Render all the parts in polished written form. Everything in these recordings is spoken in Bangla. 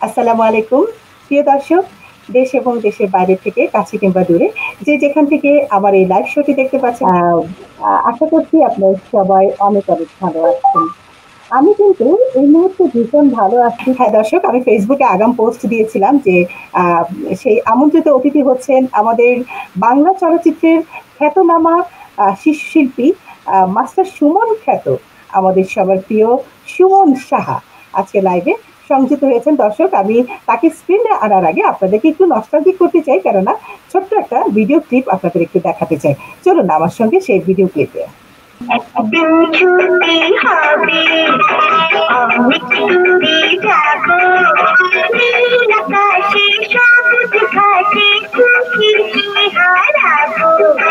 আসসালামু আলাইকুম। প্রিয় দর্শক, দেশ এবং দেশের বাইরে থেকে কাছে কিংবা দূরে যে যেখান থেকে আমার এই লাইভ শোটি দেখতে পাচ্ছেন, আশা করছি আপনারা সবাই অনেক অনেক ভালো আছেন। আমি কিন্তু এই মুহূর্তে ভীষণ ভালো আছি। হ্যাঁ দর্শক, আমি ফেসবুকে আগাম পোস্ট দিয়েছিলাম যে আহ, সেই আমন্ত্রিত অতিথি হচ্ছেন আমাদের বাংলা চলচ্চিত্রের খ্যাতনামা শিশু শিল্পী মাস্টার সুমন খ্যাত, আমাদের সবার প্রিয় সুমন সাহা আজকে লাইভে সংযুক্ত হয়েছেন। দর্শক, আমি তাকে স্ক্রিনে আনার আগে আপনাদেরকে একটু নস্টালজিক করতে চাই, কেননা ছোট্ট একটা ভিডিও ক্লিপ আপনাদের একটু দেখাতে চাই। চলুন আমার সঙ্গে সেই ভিডিও ক্লিপে। একদিন ছুটি হবে, অনেক দূরে যাবো, নীল আকাশে সবুজ ঘাটে সুখী হারাবো।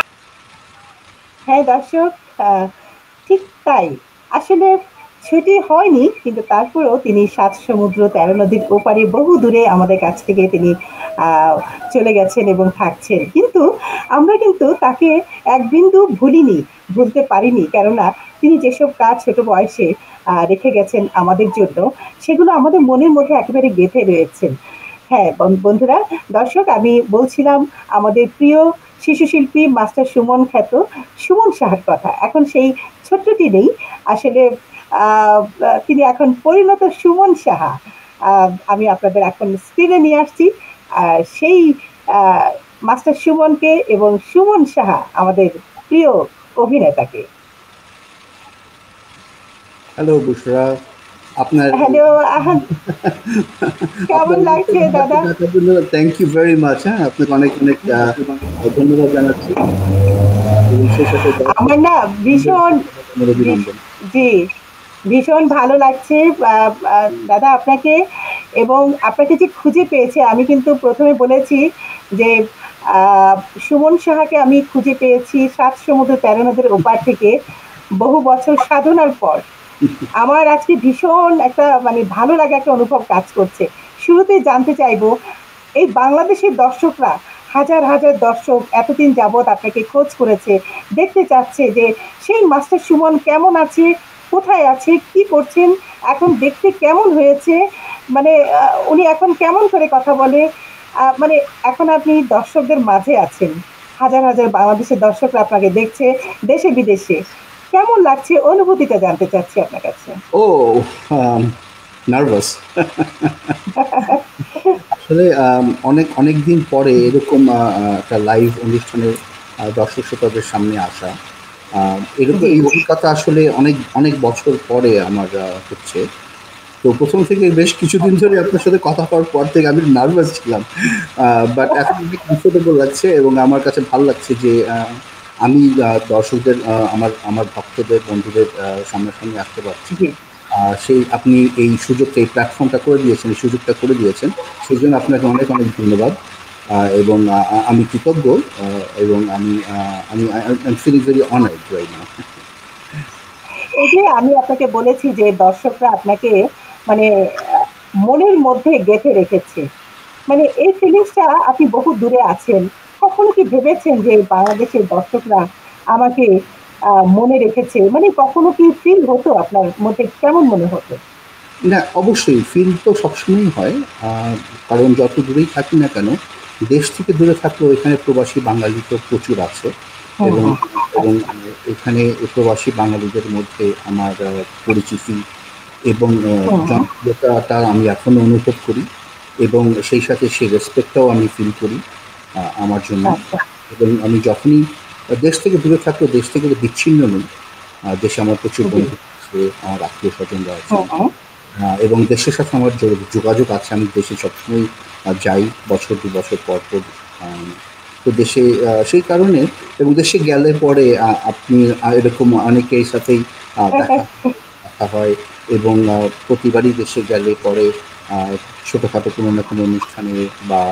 হ্যাঁ দর্শক, আহ, ঠিক তাই। আসলে ছুটি হয়নি, কিন্তু তারপরেও তিনি ৭ সমুদ্র ১৩ নদীর ওপারে বহু দূরে আমাদের কাছ থেকে তিনি আহ, চলে গেছেন এবং থাকছেন। কিন্তু আমরা কিন্তু তাকে এক বিন্দু ভুলিনি, ভুলতে পারিনি, কেননা তিনি যেসব কাজ ছোট বয়সে রেখে গেছেন আমাদের জন্য, সেগুলো আমাদের মনের মধ্যে একেবারে গেঁথে রয়েছেন। হ্যাঁ বন্ধুরা, দর্শক, আমি বলছিলাম আমাদের প্রিয় শিশু শিল্পী মাস্টার সুমন খ্যাত সুমন সাহার কথা। এখন সেই ছোট্টটি নেই, আসলে আহ, তিনি এখন পরিণত সুমন সাহা। আমি আপনাদের এখন স্ক্রিনে নিয়ে আসছি সেই আহ, মাস্টার সুমনকে এবং সুমন সাহা আমাদের প্রিয় অভিনেতাকে। হ্যালো বুশরা, আপনার হ্যালো, কেমন লাগছে দাদা? Thank you very much. হ্যাঁ, আপনাকে অনেক অনেক ধন্যবাদ জানাচ্ছি এবং সেই সাথে আমার না ভীষণ অভিনন্দন। জি, ভীষণ ভালো লাগছে দাদা আপনাকে, এবং আপনাকে যে খুঁজে পেয়েছে। আমি কিন্তু প্রথমে বলেছি যে আহ, সুমন সাহাকে আমি খুঁজে পেয়েছি ৭ সমুদ্র ১৩ নদীর ওপার থেকে, বহু বছর সাধনার পর। আমার আজকে ভীষণ একটা মানে ভালো লাগা একটা অনুভব কাজ করছে। শুরুতেই জানতে চাইবো, এই বাংলাদেশের দর্শকরা, হাজার হাজার দর্শক এতদিন যাবৎ আপনাকে খোঁজ করেছে, দেখতে চাচ্ছে যে সেই মাস্টার সুমন কেমন আছে, কোথায় আছে, কি করছেন, এখন দেখতে কেমন হয়েছে, মানে উনি এখন কেমন করে কথা বলে, মানে এখন আপনি দর্শকদের মাঝে আছেন, হাজার হাজার বাংলাদেশের দর্শকরা আপনাকে দেখছে দেশে বিদেশে। কেমন লাগছে, অনুভূতিটা জানতে চাচ্ছি আপনার কাছে। ও, নার্ভাস। আসলে অনেক অনেক দিন পরে এরকম একটা লাইভ অনুষ্ঠানে দর্শক শ্রোতাদের সামনে আসা, এরকম এই অভিজ্ঞতা আসলে অনেক অনেক বছর পরে আমার হচ্ছে। তো প্রথম থেকে বেশ কিছুদিন ধরে আপনার সাথে কথা হওয়ার পর থেকে আমি নার্ভাস ছিলাম, বাট এখন অনেক কমফোর্টেবল লাগছে এবং আমার কাছে ভালো লাগছে যে আমি দর্শকদের, আমার আমার ভক্তদের, বন্ধুদের সামনাসামনি আসতে পারছি। সেই আপনি এই সুযোগটা, এই প্ল্যাটফর্মটা করে দিয়েছেন, এই সুযোগটা করে দিয়েছেন, সেই জন্য আপনাকে অনেক অনেক ধন্যবাদ। এবং আমি কৃতজ্ঞ, এবং আমি আমি feeling very honoured right now. এই যে আমি আপনাকে বলেছি যে দর্শকরা আপনাকে মানে মনের মধ্যে গেঁথে রেখেছে, মানে এই ফিলিংসটা, আপনি বহু দূরে আছেন, কখনো কি ভেবেছেন যে বাংলাদেশের দর্শকরা আমাকে মনে রেখেছে? মানে কখনো কি ফিল হতো আপনার মধ্যে, কেমন মনে হতো? না, অবশ্যই ফিল তো সবসময়ই হয়, কারণ যত দূরেই থাকি না কেন, দেশ থেকে দূরে থাকলেও এখানে প্রবাসী বাঙালি তো প্রচুর আছে। এবং এবং এখানে প্রবাসী বাঙালিদের মধ্যে আমার পরিচিতি এবং জনপ্রিয়তাটা আমি এখনো অনুভব করি, এবং সেই সাথে সেই রেসপেক্টটাও আমি ফিল করি আমার জন্য। এবং আমি যখনই দেশ থেকে দূরে থাকলেও দেশ থেকে বিচ্ছিন্ন নই। দেশে আমার প্রচুর বন্ধু আছে, আমার আত্মীয় স্বজনরা আছে, এবং দেশের সাথে আমার যোগাযোগ আছে। আমি দেশে সবসময় যাই, বছর ২ বছর পর পর। তো দেশে সেই কারণে, এবং দেশে গেলে পরে আপনি এরকম অনেকের সাথেই দেখা হয়, এবং প্রতিবারই দেশে গেলে পরে ছোটোখাটো কোনো না কোনো অনুষ্ঠানে বা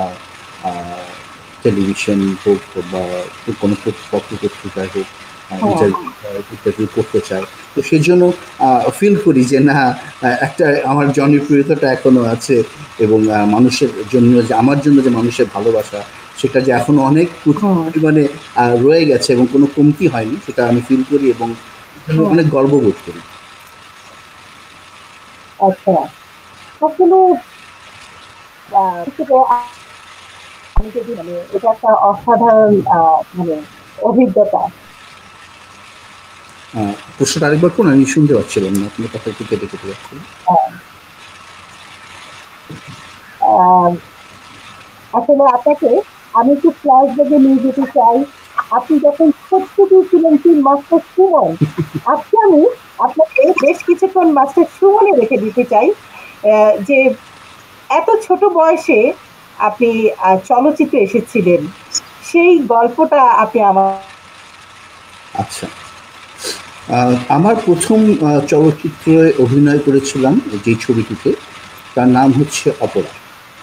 টেলিভিশন হোক বা কোনো পত্র পত্রিকায় হোক ইন্টারভিউ করতে চায়। তো সেই জন্য ফিল করি যে না, একটা আমার জনপ্রিয়তাটা এখনো আছে, এবং মানুষের জন্য যে, আমার জন্য যে মানুষের ভালোবাসা, সেটা যে এখনো অনেক পরিমাণে রয়ে গেছে এবং কোনো কমতি হয়নি, সেটা আমি ফিল করি এবং অনেক গর্ববোধ করি। আচ্ছা, কখনো আমি যদি মানে এটা একটা অসাধারণ মানে অভিজ্ঞতা। প্রশ্নটা আরেকবার করুন, আমি শুনতে পাচ্ছিলাম না, আপনার কথা একটু কেটে কেটে যাচ্ছিল। আহ, আহ, আসলে আপনাকে আমি একটু ফ্ল্যাশব্যাকে নিয়ে যেতে চাই। আপনি যখন ছোট্ট ছিলেন 3 মাসের সুমন, আজকে আমি আপনাকে বেশ কিছুক্ষণ মাস্টার সুমনে রেখে দিতে চাই। যে এত ছোট বয়সে আপনি চলচ্চিত্রে এসেছিলেন, সেই গল্পটা আপনি আমার। আচ্ছা, আমার প্রথম চলচ্চিত্রে অভিনয় করেছিলাম যে ছবিটিতে, তার নাম হচ্ছে অপরাধ।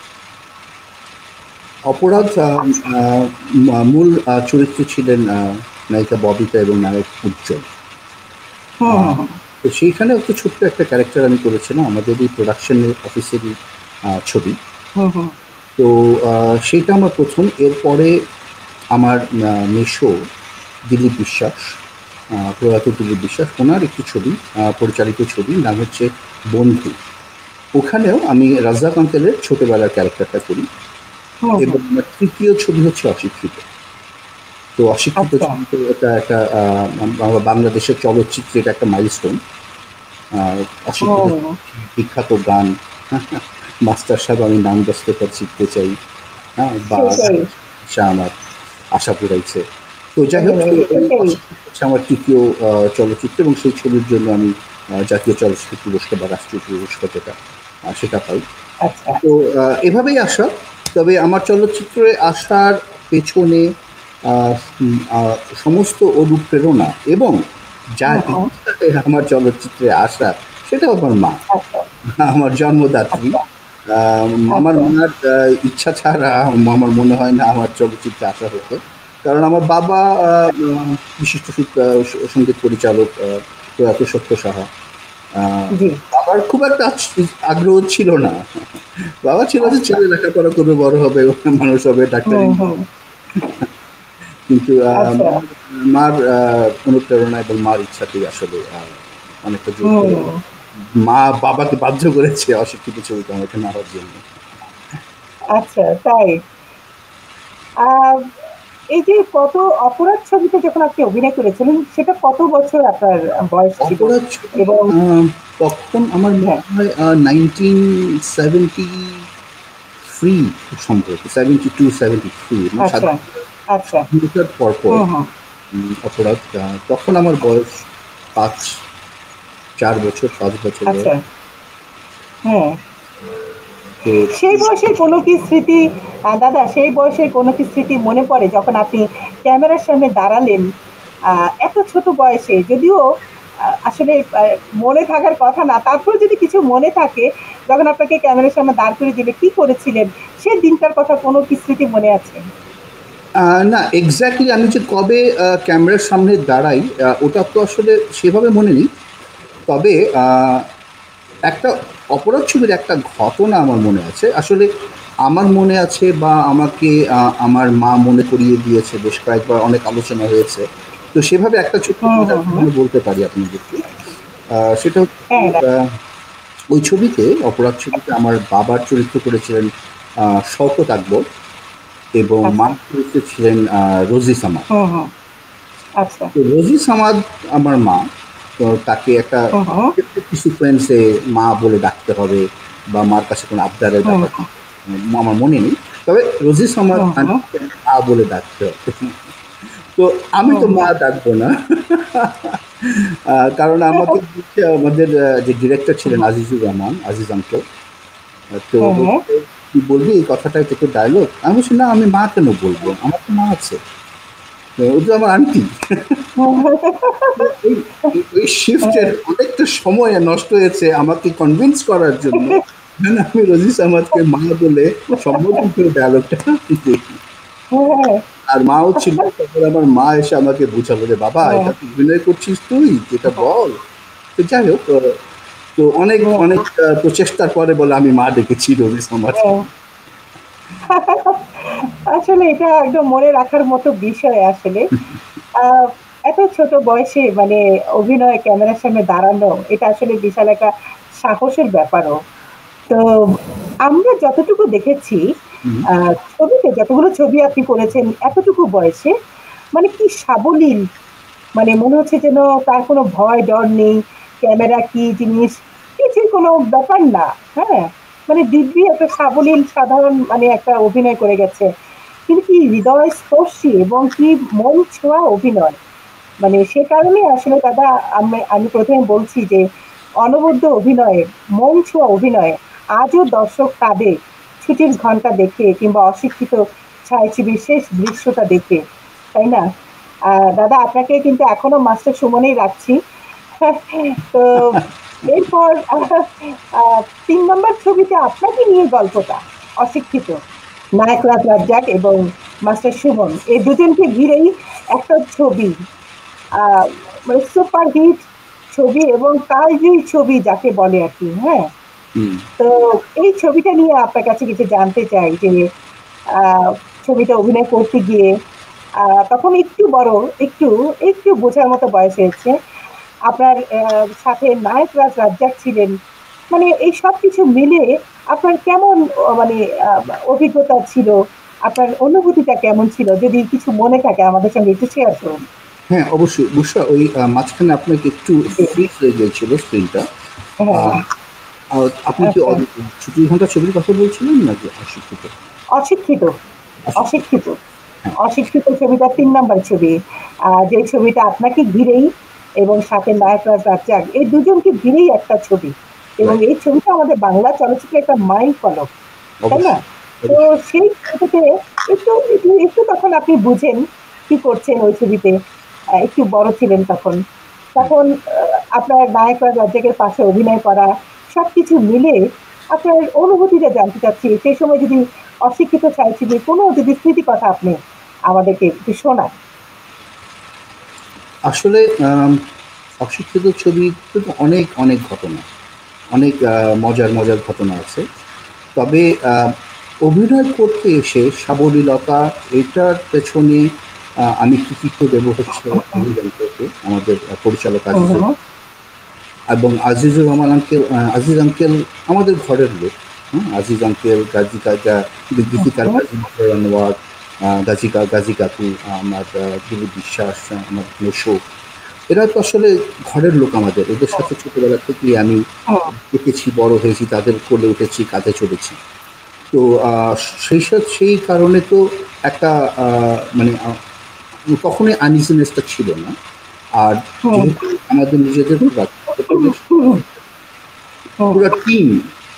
অপরাধ মূল চরিত্রে ছিলেন নায়িকা ববিতা এবং নায়ক উজ্জ্বল। হুম আহ, হুম তো সেইখানে একটা ছোট্ট একটা ক্যারেক্টার আমি করেছিলাম, আমাদের এই প্রোডাকশনের অফিসেরই ছবি। হুম হুম তো সেইটা আমার প্রথম। এরপরে আমার মেসো দিলীপ বিশ্বাস, প্রয়াত দিলীপ বিশ্বাস, ওনার একটি ছবি, পরিচালিত ছবি, নাম হচ্ছে বন্ধু। ওখানেও আমি রাজ্জাক আঙ্কেলের ছোটবেলার ক্যারেক্টারটা করি। হুম এবং হুম। আমার তৃতীয় ছবি হচ্ছে অশিক্ষিত। তো অশিক্ষিত আচ্ছা। ছবি তো এটা একটা বাংলাদেশের চলচ্চিত্রে এটা একটা মাইলস্টোন। অশিক্ষিত হুম। বিখ্যাত গান, মাস্টার সাহেব আমি নাম দশতে পর শিখতে চাই, হ্যাঁ, বা সেটাই। আশা আমার আশা পুরাইছে। তো যাই হোক, তো এই সেটাই। অশিক্ষিত হচ্ছে আমার তৃতীয় চলচ্চিত্র, এবং সেই ছবির জন্য আমি জাতীয় চলচ্চিত্র পুরস্কার বা রাষ্ট্রীয় পুরস্কার যেটা সেটা পাই। আচ্ছা। তো এভাবেই আসা। তবে আমার চলচ্চিত্রে আসার পেছনে আহ, সমস্ত অনুপ্রেরণা এবং যার হুম হুম। ইচ্ছাতে আমার চলচ্চিত্রে আসা, সেটা আমার মা, আচ্ছা আমার জন্মদাত্রী। আচ্ছা আমার আচ্ছা। মার ইচ্ছা ছাড়া আমার মনে হয় না আমার চলচ্চিত্রে আসা হতো। কারণ আমার বাবা বিশিষ্ট সঙ্গীত পরিচালক, প্রয়াত সত্য সাহা। জি। বাবার খুব একটা আগ্রহ ছিল না। বাবা ছিল যে আচ্ছা। ছেলে লেখাপড়া করবে, বড় হবে, মানুষ হবে, ডাক্তারি। হুম হুম। কিন্তু আচ্ছা। মার অনুপ্রেরণা এবং মার ইচ্ছাতেই আসলে অনেকটা জোর করে হুম। মা বাবাকে বাধ্য করেছে অশিক্ষিত ছবিতে আমাকে নেওয়ার জন্য। আচ্ছা তাই। আহ এই যে কত অপরাধ ছবিতে যখন আপনি অভিনয় করেছিলেন, সেটা কত বছর আপনার বয়স ছিল? অপরাধ ছবি এবং তখন আমার হ্যাঁ। মনে হয় 1973, খুব সম্ভবত 72-73, মানে আচ্ছা আচ্ছা। স্বাধীনতার পরপর। হুম হুম। অপরাধ, তখন আমার বয়স 4 বছর 5 বছর আচ্ছা। বয়স। হ্যাঁ। তো সেই বয়সের কোনো কি স্মৃতি, দাদা, সেই বয়সের কোনো কি স্মৃতি মনে পড়ে যখন আপনি ক্যামেরার সামনে দাঁড়ালেন? এত ছোট বয়সে, যদিও আসলে মনে থাকার কথা না, তারপর যদি কিছু মনে থাকে, যখন আপনাকে ক্যামেরার সামনে দাঁড় করে দিলে কি করেছিলেন, সে দিনটার কথা কোনো কি স্মৃতি মনে আছে? না, এক্স্যাক্টলি আমি যে কবে ক্যামেরার সামনে দাঁড়াই, ওটা তো আসলে সেভাবে মনে নেই। তবে একটা অপরাধ ছবির একটা ঘটনা আমার মনে আছে আসলে। আমার মনে আছে, বা আমাকে আমার মা মনে করিয়ে দিয়েছে বেশ কয়েকবার, অনেক আলোচনা হয়েছে। তো সেভাবে একটা ছোট্ট হুম মজার হুম হুম। ঘটনা বলতে পারি আপনাদেরকে। সেটা হচ্ছে হ্যাঁ। আহ, ওই ছবিতে, অপরাধ ছবিতে আমার বাবার চরিত্র করেছিলেন শওকত আকবর, এবং আচ্ছা। মার চরিত্রে ছিলেন রোজি সামাদ। হুম হুম। আচ্ছা। তো রোজি সামাদ আমার মা। তো তাকে একটা হুম হুম সিকোয়েন্সে মা বলে ডাকতে হবে, বা মার কাছে কোনো আবদারের হুম ব্যাপার আমার মনে নেই। তবে রোজি সামাদ হুম হুম মা বলে ডাকতে হবে। তো আমি হুম তো মা হুম। ডাকবো না। কারণ আমাকে বলছে আমাদের যে ডিরেক্টর ছিলেন আজিজুর রহমান, আজিজ আঙ্কেল। তো হ্যাঁ হ্যাঁ। বলছে, "তুই বলবি এই কথাটা, এটা তো ডায়লগ।" আমি বলছি, "না, আমি মা কেন বলবো, আমার তো মা আছে, ও তো আমার আন্টি।" এই এই শিফটের অনেকটা সময় নষ্ট হয়েছে আমাকে কনভিন্স করার জন্য যেন আমি রোজি সামাদকে মা বলে সম্বোধন করে ডায়লগটা দিই। হ্যাঁ আর মাও ছিল, তারপর আমার মা এসে আমাকে বুঝালো যে, "বাবা, হ্যাঁ এটা তো অভিনয় করছিস তুই, এটা বল।" তো যাই হোক, তো অনেক হ্যাঁ অনেক প্রচেষ্টার পরে বলে আমি মা ডেকেছি রোজি সামাদকে। হ্যাঁ। আসলে এটা একদম মনে রাখার মতো বিষয় আসলে। আহ, এত ছোট বয়সে মানে অভিনয়, ক্যামেরার সামনে দাঁড়ানো, এটা আসলে বিশাল একটা সাহসের ব্যাপারও। তো আমরা যতটুকু দেখেছি, হুম। ছবিতে যতগুলো ছবি আপনি করেছেন এতটুকু বয়সে, মানে কি সাবলীল, মানে মনে হচ্ছে যেন তার কোনো ভয় ডর নেই। ক্যামেরা কি জিনিস, কিছুই কোনো ব্যাপার না। হ্যাঁ, মানে দিব্যি একটা সাবলীল সাধারণ মানে একটা অভিনয় করে গেছে। কিন্তু কি হৃদয় স্পর্শী এবং কি মন ছোঁয়া অভিনয়। মানে সে কারণে আসলে দাদা, আমি প্রথমে বলছি যে অনবদ্য অভিনয়ে, মন ছোঁয়া অভিনয়ে আজও দর্শক কাঁদে ছুটির ঘন্টা দেখে কিংবা অশিক্ষিত ছায়াছবির শেষ দৃশ্যটা দেখে, তাই না? দাদা, আপনাকে কিন্তু এখনো মাস্টার সুমনেই রাখছি। তো এরপর ৩ নম্বর ছবিতে আপনাকে নিয়ে গল্পটা অশিক্ষিত, নায়করাজ রাজ্জাক এবং মাস্টার সুমন, এই দুজনকে ঘিরেই একটা ছবি, আহ মানে সুপারহিট ছবি এবং কালজয়ী ছবি যাকে বলে আর কি। হ্যাঁ, হুম। তো এই ছবিটা নিয়ে আপনার কাছে কিছু জানতে চাই যে আহ, ছবিটা অভিনয় করতে গিয়ে তখন একটু বড়, একটু একটু বোঝার মতো বয়স হয়েছে আপনার, সাথে নায়করাজ রাজ্জাক ছিলেন, মানে এই সব কিছু মিলে আপনার কেমন মানে আহ, অভিজ্ঞতা ছিল, আপনার অনুভূতিটা কেমন ছিল, যদি কিছু মনে থাকে আমাদের সঙ্গে একটু শেয়ার করুন। হ্যাঁ, অবশ্যই বুসরা, ওই মাঝখানে আপনাকে একটু জি। ফ্রিজ হয়ে গিয়েছিল স্ক্রিনটা। হ্যাঁ। আপনি কি আচ্ছা। ছুটির ঘন্টা ছবির কথা বলছিলেন নাকি অশিক্ষিত? অশিক্ষিত। অশিক্ষিত। অশিক্ষিত। হ্যাঁ। অশিক্ষিত ছবিটা ৩ নম্বর ছবি। যে ছবিটা আপনাকে ঘিরেই এবং সাথে নায়করাজ রাজ্জাক, এই দুজনকে ঘিরেই একটা ছবি। এবং রাইট। এই ছবিটা আমাদের বাংলা চলচ্চিত্রে একটা মাইল ফলক, তাই না? অবশ্যই। তো অবশ্যই। সেই ছবিতে একটু একটু একটু তখন আপনি বুঝেন কি করছেন ওই ছবিতে। একটু বড় ছিলেন তখন। হুম। তখন আপনার নায়করাজ রাজ্জাকের পাশে অভিনয় করা, সবকিছু মিলে আপনার অনুভূতিটা জানতে চাচ্ছি। সেই সময় যদি অশিক্ষিত ছায়াছবির কোনো যদি স্মৃতি কথা আপনি আমাদেরকে একটু শোনান। আসলে অশিক্ষিত ছবিতে তো অনেক অনেক ঘটনা, অনেক মজার মজার ঘটনা আছে। তবে অভিনয় করতে এসে সাবলীলতা, এটার পেছনে আমি কৃতিত্ব দেব হচ্ছে আজিজ আঙ্কেলকে, আমাদের পরিচালক হুম, আজিজুর, হুম, এবং আজিজুর রহমান আঙ্কেল। আজিজ আঙ্কেল আমাদের ঘরের লোক। আজিজ আঙ্কেল, গাজী কাকা, গীতিকার হুম, গাজী মজর আনোয়ার, গাজী কাকু, আমার দিলীপ বিশ্বাস, আমার মেশো, এরা তো আসলে ঘরের লোক আমাদের। এদের সাথে ছোটবেলা থেকেই আমি হুম, দেখেছি, বড় হয়েছি, তাদের কোলে উঠেছি, কাঁধে চড়েছি। তো সেই কারণে তো একটা মানে কখনোই আনইজিনেসটা ছিল না। আর হুম, যেহেতু আমাদের নিজেদের হুম, প্রোডাকশন, হুম, হুম, পুরা টিম,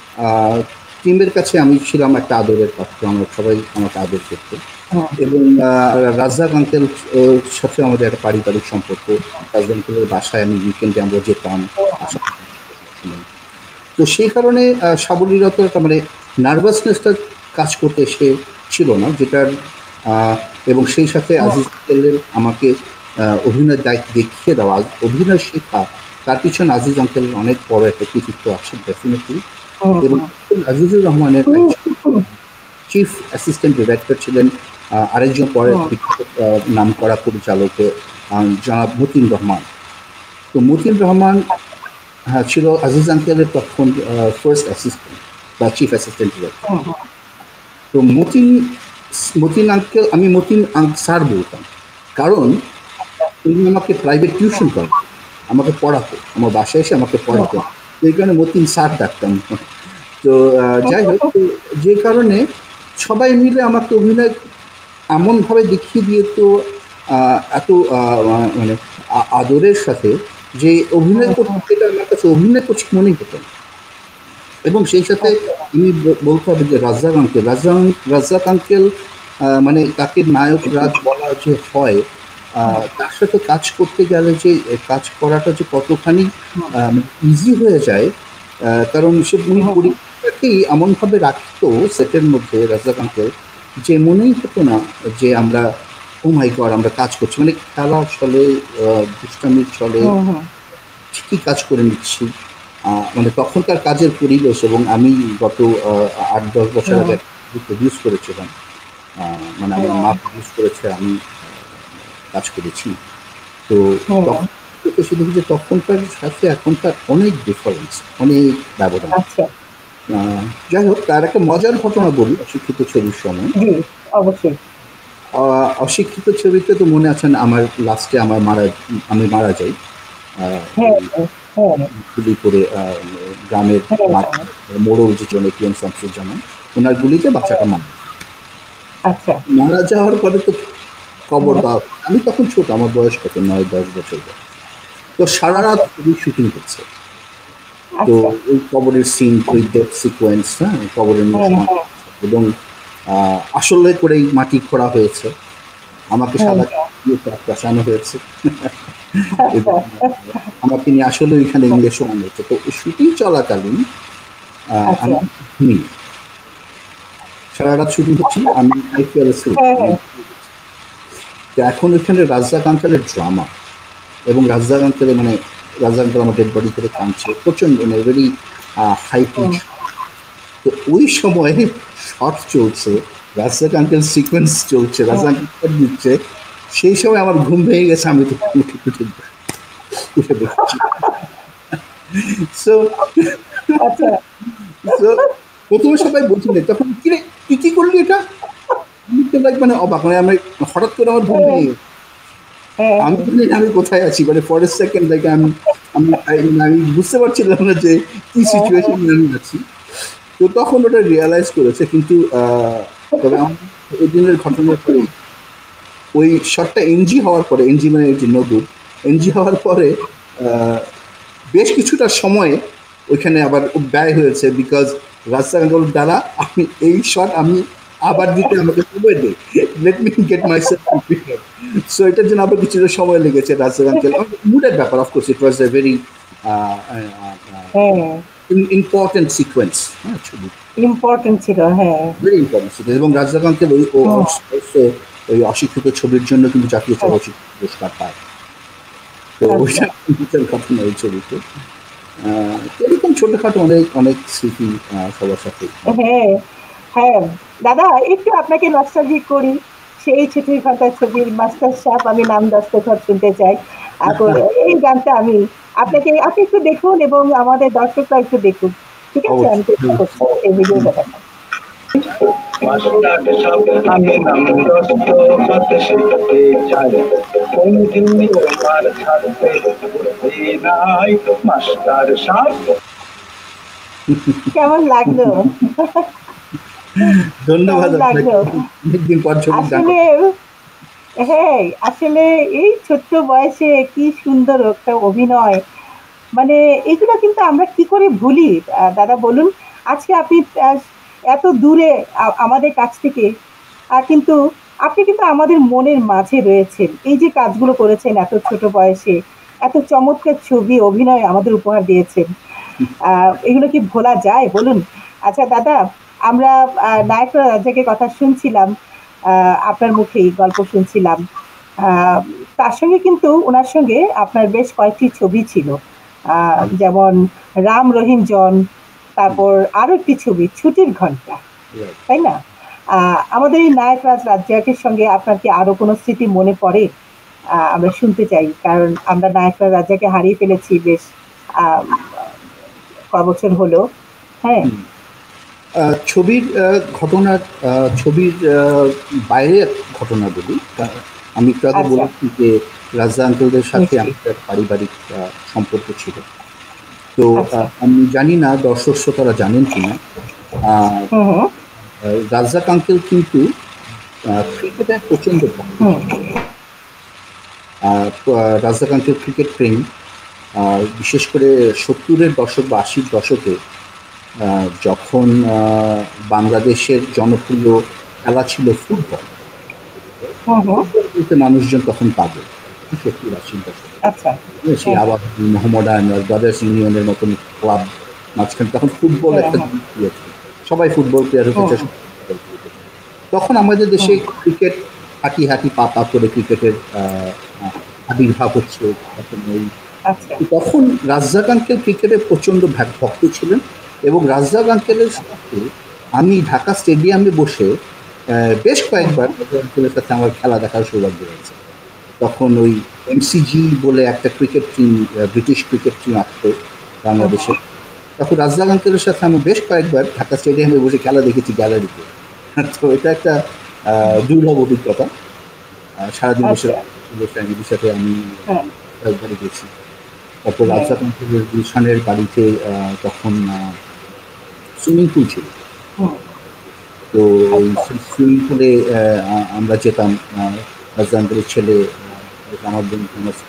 টিমের কাছে আমি ছিলাম একটা আদরের পাত্র। আমরা সবাই আমাকে আদর করতো। হুম, এবং রাজ্জাক আঙ্কেল সাথে আমাদের একটা পারিবারিক সম্পর্ক। রাজ্জাক আঙ্কেলের বাসায় আমি উইকেন্ডে আমরা যেতাম, আসা করতাম। তো সেই কারণে সাবলীলতাটা মানে নার্ভাসনেসটা কাজ করতে সে ছিল না, যেটার আহ, এবং সেই সাথে হুম, আজিজ আঙ্কেলের আমাকে অভিনয়ের দায়িত্ব দেখিয়ে দেওয়া, অভিনয় শেখা, তার পিছনে আজিজ আঙ্কেলের অনেক বড় একটা কৃতিত্ব আছে ডেফিনেটলি। এবং আজিজুর রহমানের হুম, একজন হুম, চিফ অ্যাসিস্ট্যান্ট ডিরেক্টর ছিলেন আরেকজন পরে হুম, বিখ্যাত নামকরা পরিচালকে, জনাব মতিন রহমান। তো মতিন রহমান, হ্যাঁ, ছিল আজিজ আঙ্কেলের তখন ফার্স্ট অ্যাসিস্ট্যান্ট বা চিফ অ্যাসিস্ট্যান্ট ডিরেক্টর। হুম, তো মতিন মতিন আঙ্কেল, আমি মতিন স্যার বলতাম, কারণ তিনি আমাকে প্রাইভেট টিউশন করেন, আমাকে পড়াতো, আমার বাসায় এসে আমাকে পড়াতেন। এই কারণে মতিন স্যার ডাকতাম। তো যাই হোক, তো যে কারণে সবাই মিলে আমাকে অভিনয় এমনভাবে দেখিয়ে দিয়ে, তো এত মানে আদরের সাথে, যে অভিনয় করতে, এটা আমার কাছে অভিনয় করছি মনেই হতো না। এবং সেই সাথে আমি বলতে হবে যে রাজ্জাক আঙ্কেল, মানে তাকে নায়ক রাজ বলা যে হয়, তার সাথে কাজ করতে গেলে যে কাজ করাটা যে কতখানি ইজি হয়ে যায়। কারণ উনি পরিবারটাকেই এমনভাবে রাখতো সেটের মধ্যে রাজ্জাক আঙ্কেল, যে মনেই হতো না যে আমরা ও মাই গড আমরা কাজ করছি, মানে খেলা চলে, দুষ্টামির চলে, ঠিকই কাজ করে নিচ্ছি। মানে তখনকার কাজের পরিবেশ, এবং আমি গত ৮-১০ বছর আগে প্রডিউস করেছিলাম। মানে আমার মা প্রডিউস করেছে, আমি কাজ করেছি। তো তখন এসে দেখি যে তখনকার সাথে এখনকার অনেক ডিফারেন্স, অনেক ব্যবধান। আচ্ছা। যাই হোক, তার একটা মজার ঘটনা বলি অশিক্ষিত ছবির সময়। জি, অবশ্যই। অশিক্ষিত ছবিতে তো মনে আছেন আমার লাস্টে আমি মারা যাই হ্যাঁ, হ্যাঁ, গুলি করে, গ্রামের হ্যাঁ, মোড়ল যেজন এটিএম শামসুজ্জামান, ওনার গুলিতে বাচ্চাটা আচ্ছা, মারা যাওয়ার পরে তো খবর দেওয়া। আমি তখন ছোট, আমার বয়স কত, 9-10 বছর বয়স। তো সারা রাত ছবি শুটিং করছে। তো আচ্ছা, ওই কবরের সিন, ওই ডেথ সিকোয়েন্স, হ্যাঁ, কবরের হ্যাঁ, সময়, হ্যাঁ, এবং আসলে করেই মাটি খোঁড়া হয়েছে, আমাকে হ্যাঁ, সাদা হ্যাঁ, দিয়ে পেঁচানো হয়েছে আচ্ছা, এবং আমাকে নিয়ে আসলে ওইখানে নিয়ে শোনানো হয়েছে। তো শুটিং চলাকালীন আচ্ছা, আমি ঘুমি, সারা রাত শুটিং হচ্ছিল, আমি হ্যাঁ, হ্যাঁ, তো এখন ওইখানে রাজ্জাক আঙ্কেলের ড্রামা, এবং রাজ্জাক আঙ্কেল মানে রাজ্জাক আঙ্কেল আমার ডেড বডি করে কাঁদছে প্রচন্ড, মানে ভেরি হাই পিচ। তো ওই সময় শর্ট চলছে, রাজ্জাক আঙ্কেল সিকোয়েন্স চলছে, রাজ্জাক আঙ্কেল দিচ্ছে, সেই সময় আমার ঘুম ভেঙে গেছে, আমি তো উঠে উঠে উঠে বসেছি। সো আচ্ছা, সো প্রথমে সবাই বলছিল, তখন কিরে তুই কি করলি এটা, আমি তো লাইক মানে অবাক, মানে আমি হঠাৎ করে আমার ঘুম ভেঙে গেছে। হ্যাঁ, আমি জানি না আমি কোথায় আছি, মানে ফরেস্ট সেকেন্ড লাইক আমি আমি আমি বুঝতে পারছিলাম না যে কি সিচুয়েশন আমি আছি। তো তখন ওটা রিয়ালাইজ করেছে, কিন্তু তবে আমার ওই দিনের ঘটনার পরে ওই শটটা এনজি হওয়ার পরে, এনজি মানে এই যে নদুর, এনজি হওয়ার পরে আহ, বেশ কিছুটা সময়ে ওইখানে আবার ব্যয় হয়েছে, বিকজ রাজসাগর দ্বারা আমি এই শট আমি আবার দিতে আমাকে সময় দেয়, let me get myself prepare. So এটার জন্য আবার কিছুটা সময় লেগেছে রাজসাগর মুডের ব্যাপার, of course it was a very হ্যাঁ, ইম্পর্টেন্ট সিকোয়েন্স, হ্যাঁ, ছবি ইম্পর্টেন্ট ছিল, হ্যাঁ, ভেরি ইম্পর্টেন্ট সিকোয়েন্স। এবং রাজসাগর ওই ওই অশিক্ষিত ছবির জন্য কিন্তু জাতীয় চলচ্চিত্র পুরস্কার পায়। তো ওইটা বিচার ঘটনা ওই ছবিতে। এরকম ছোটখাটো অনেক অনেক স্মৃতি সবার সাথে। হ্যাঁ, হ্যাঁ, দাদা একটু আপনাকে নস্টালজিক করি, সেই ছুটির কথা ছবির মাস্টার সাহেব আমি নাম দস্তখত শুনতে চাই। এখন এই গানটা আমি আপনি একটু দেখুন এবং আমাদের দর্শকরা একটু দেখুন, ঠিক আছে? আমি চেষ্টা অবশ্যই। করছি এই ভিডিওটা দেখা। মাস্টার সাহেব আমি নাম দস্তখত শিখতে চাই, কোনদিন তোমার ছাড়তে নাই মাস্টার সাহেব। কেমন লাগলো? ধন্যবাদ কেমন আপনাকে, লাগলো? অনেকদিন পর ছবির গান। আসলে হ্যাঁ, আসলে এই ছোট্ট বয়সে কি সুন্দর একটা অভিনয়, মানে এগুলো কিন্তু আমরা কি করে ভুলি? দাদা বলুন। আজকে আপনি এত দূরে আমাদের কাছ থেকে, কিন্তু আপনি কিন্তু আমাদের মনের মাঝে রয়েছেন। এই যে কাজগুলো করেছেন এত ছোট বয়সে, এত চমৎকার ছবি অভিনয় আমাদের উপহার দিয়েছেন, এগুলো কি ভোলা যায় বলুন? আচ্ছা দাদা, আমরা নায়করা রাজাকের কথা শুনছিলাম, আপনার মুখেই গল্প শুনছিলাম। আহ, তার সঙ্গে কিন্তু ওনার সঙ্গে আপনার বেশ কয়েকটি ছবি ছিল, যেমন রাম রহিম জন, তারপর আরো একটি ছবি ছুটির ঘন্টা, তাই না? আমাদের এই নায়করাজ রাজ্জাকের সঙ্গে আপনার কি আরো কোনো স্মৃতি মনে পড়ে? আমরা শুনতে চাই, কারণ আমরা নায়করাজ রাজ্জাকে হারিয়ে ফেলেছি বেশ আহ কবছর হলো। হ্যাঁ, ছবির ঘটনার, ছবির বাইরে ঘটনা বলি। আমি একটু আগে আচ্ছা, বলেছি যে রাজা আঙ্কেলদের সাথে নিশ্চয়ই। আমার একটা পারিবারিক সম্পর্ক ছিল। তো আচ্ছা, আমি জানি না দর্শক শ্রোতারা জানেন কিনা, আহ, হুম, হুম, রাজ্জাক আঙ্কেল কিন্তু ক্রিকেটের প্রচন্ড ভক্ত হুম, ছিল। রাজ্জাক আঙ্কেল ক্রিকেট প্রেমী, বিশেষ করে 70-এর দশক বা 80-র দশকে যখন বাংলাদেশের জনপ্রিয় খেলা ছিল ফুটবল, হুম, হুম, ফুটবল বলতে মানুষজন তখন পাগল। 70-80-র দশকে আচ্ছা, সেই হ্যাঁ, আবার মোহামেডান আর ব্রাদার্স ইউনিয়নের মতন ক্লাব মাঝখানে তখন ফুটবল হ্যাঁ, একটা হ্যাঁ, জিনিস দিয়েছে, সবাই ফুটবল প্লেয়ার হতে হুম, চায়, সবাই ফুটবল খেলতে চায়। তখন আমাদের দেশে হুম, ক্রিকেট হাঁটি হাঁটি পা পা করে ক্রিকেটের আবির্ভাব হচ্ছে তখন। আচ্ছা, তখন রাজ্জাক আঙ্কেল ক্রিকেটের প্রচন্ড ভক্ত ছিলেন, এবং রাজ্জাক আঙ্কেলের সাথে আমি ঢাকা স্টেডিয়ামে বসে বেশ হুম, কয়েকবার রাজ্জাক আঙ্কেলের সাথে আমার খেলা দেখার সৌভাগ্য হয়েছে। তখন ওই এমসিজি বলে একটা cricket team, British cricket team আসতো হুম, বাংলাদেশে। তখন রাজ্জাক আঙ্কেলের সাথে আমি বেশ কয়েকবার ঢাকা স্টেডিয়ামে বসে খেলা দেখেছি গ্যালারিতে। তো এটা একটা দুর্লভ অভিজ্ঞতা। সারাদিন বসে আচ্ছা। ফ্যামিলির সাথে আমি হ্যাঁ, কয়েকবারই গেছি। তারপর হ্যাঁ। রাজ্জাক আঙ্কেলের গুলশানের বাড়িতে তখন সুইমিং পুল ছিল। হুম। তো ওই আচ্ছা। সুইমিং পুলে আমরা যেতাম, রাজ্জাক আঙ্কেলের ছেলে আমার বোন ফেমাস।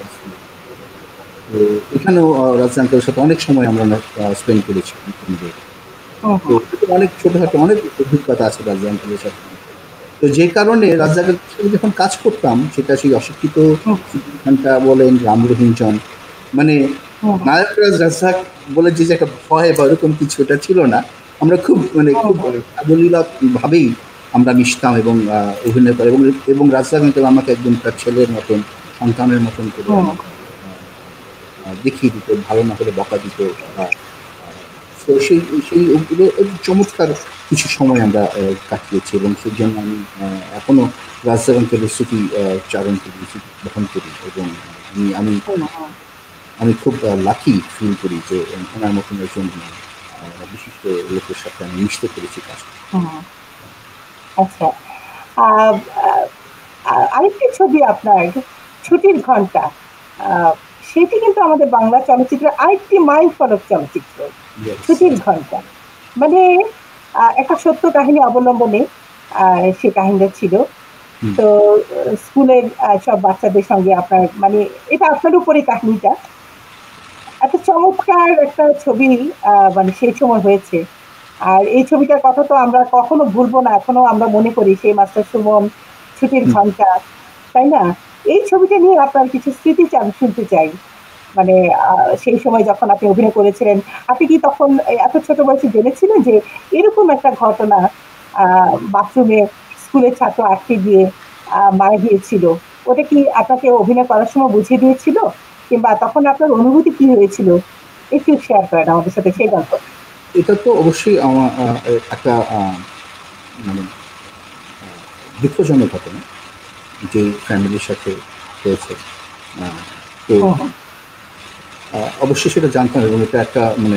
তো এখানেও রাজ্জাক আঙ্কেলের সাথে অনেক সময় আমরা স্পেন্ড করেছি weekend-এ। হুম, তো হুম, অনেক ছোটখাটো অনেক অভিজ্ঞতা আছে রাজ্জাক আঙ্কেলের সাথে। তো যে কারণে রাজ্জাক আঙ্কেলের সাথে যখন কাজ করতাম, সেটা সেই অশিক্ষিত হুম, ঘন্টা বলেন, রাম রহিমচন্দ, মানে হুম, নায়করাজ রাজ্জাক বলে যে একটা ভয় বা ওরকম কিছু এটা ছিল না। আমরা খুব মানে হুম, খুব হুম, সাবলীলা ভাবেই আমরা মিশতাম এবং অভিনয় করে এবং রাজ্জাক আঙ্কেল আমাকে একদম তার ছেলের মতন, সন্তানের মতন করে হুম, আমাকে দেখিয়ে দিত, ভালো না হলে বকা দিত। আহ, তো সেই ওগুলো চমৎকার কিছু সময় আমরা কাটিয়েছি এবং সেই জন্য আমি এখনো রাজ্জাক আঙ্কেলের স্মৃতি চারণ করি, স্মৃতি বহন করি এবং আমি আমি হুম, হুম। আমি খুব লাকি ফিল করি যে ওনার মতন একজন বিশিষ্ট লোকের সাথে আমি মিশতে পেরেছি কাজ করতে। হুম। আচ্ছা। আহ, আহ, আরেকটি ছবি আপনার, ছুটির ঘন্টা। আহ, সেটি কিন্তু আমাদের বাংলা চলচ্চিত্রের আরেকটি মাইল ফলক চলচ্চিত্র, Yes, ছুটির yes. ঘন্টা। মানে একটা সত্য কাহিনী অবলম্বনে সে কাহিনীটা ছিল। হুম, তো স্কুলের সব বাচ্চাদের সঙ্গে আপনার, মানে এটা আপনার উপরে কাহিনীটা। এত চমৎকার একটা ছবি মানে সেই সময় হয়েছে। আর এই ছবিটার কথা তো আমরা কখনো ভুলবো না, এখনো আমরা মনে করি সেই মাস্টার সুমন, ছুটির হুম। ঘন্টা, তাই না? এই ছবিটা নিয়ে আপনার কিছু স্মৃতি শুনতে চাই। মানে সেই সময় যখন আপনি অভিনয় করেছিলেন, আপনি কি তখন এত ছোট বয়সে জেনেছিলেন যে এরকম একটা ঘটনা, বাথরুমে স্কুলের ছাত্র আটকে গিয়ে মারা গিয়েছিল? ওটা কি আপনাকে অভিনয় করার সময় বুঝিয়ে দিয়েছিল, কিংবা তখন আপনার অনুভূতি কি হয়েছিল? একটু শেয়ার করেন আমাদের সাথে সেই গল্প। এটা তো অবশ্যই আমার একটা মানে দুঃখজনক ঘটনা যে ফ্যামিলির সাথে হয়েছে। আহ, তো হুম, হুম। অবশ্যই সেটা জানতাম এবং এটা একটা মানে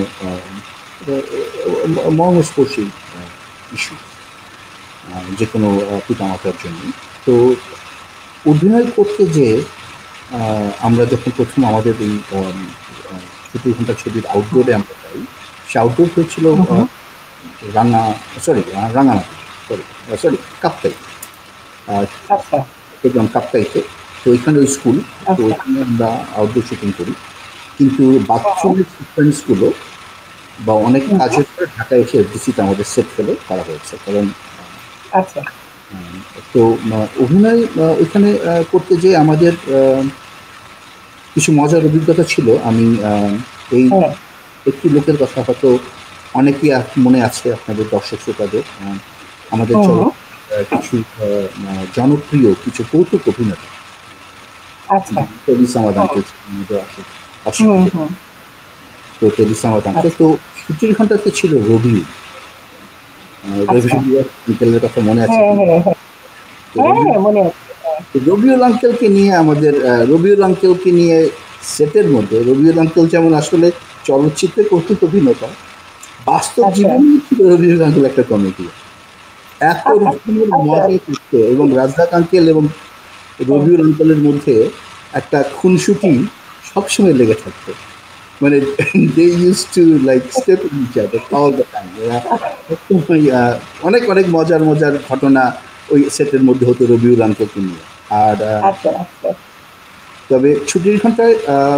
মর্মস্পর্শী ইস্যু যে কোনো পিতামাতার জন্য। তো অভিনয় করতে যে আমরা যখন প্রথম আমাদের এই ছুটি ঘন্টা ছবির আউটডোরে আমরা যাই, সে আউটডোর হয়েছিল হুম, হুম। রাঙা সরি রাঙামাটি, সরি কাপ্তাই, আচ্ছা, চট্টগ্রাম কাপ্তাইতে। তো ওইখানে ওই স্কুল, তো আচ্ছা। ওইখানে আমরা আউটডোর শুটিং করি। কিন্তু হুম, হুম। বাথরুমের সিকোয়েন্সগুলো বা অনেক হুম, হুম। কাজের পরে ঢাকায় এসে এফডিসিতে আমাদের সেট ফেলে করা হয়েছে। কারণ আচ্ছা। উম, তো অভিনয় ওইখানে করতে যেয়ে আমাদের কিছু মজার অভিজ্ঞতা ছিল। আমি এই হ্যাঁ। একটি লোকের কথা হয়তো অনেকেই মনে আছে আপনাদের দর্শক শ্রোতাদের। আমাদের হুম, হুম। কিছু জনপ্রিয় কিছু কৌতুক অভিনেতা, আচ্ছা। টেলিসা হুম, মাদানকে হুম, অশিক্ষিত। হুম। তো টেলিসা মাদানকে আচ্ছা, তো ছুটির ঘন্টাতে ছিল রবি, আচ্ছা। রবিউল আঙ্কেলের কথা মনে আছে হ্যাঁ, কি? হ্যাঁ, হ্যাঁ। তো হ্যাঁ, হ্যাঁ, মনে আছে। হ্যাঁ। রবিউল আঙ্কেলকে নিয়ে আমাদের রবিউল আঙ্কেলকে নিয়ে সেটের মধ্যে রবিউল আঙ্কেল যেমন আসলে চলচ্চিত্রে কৌতুক অভিনেতা, বাস্তব আচ্ছা। জীবনেই ছিল রবিউল আঙ্কেল একটা কমেডি। এত রকমের আচ্ছা। মজা করতো এবং রাজ্জাক আঙ্কেল এবং হ্যাঁ। রবিউল আঙ্কেলের মধ্যে একটা খুনসুটি সবসময় লেগে থাকতো। মানে they used to like step on each other all the time. এরা সবসময় অনেক অনেক মজার মজার ঘটনা ওই সেটের মধ্যে হতো রবিউল আঙ্কেলকে নিয়ে। আর আচ্ছা, আচ্ছা। তবে ছুটির ঘন্টায়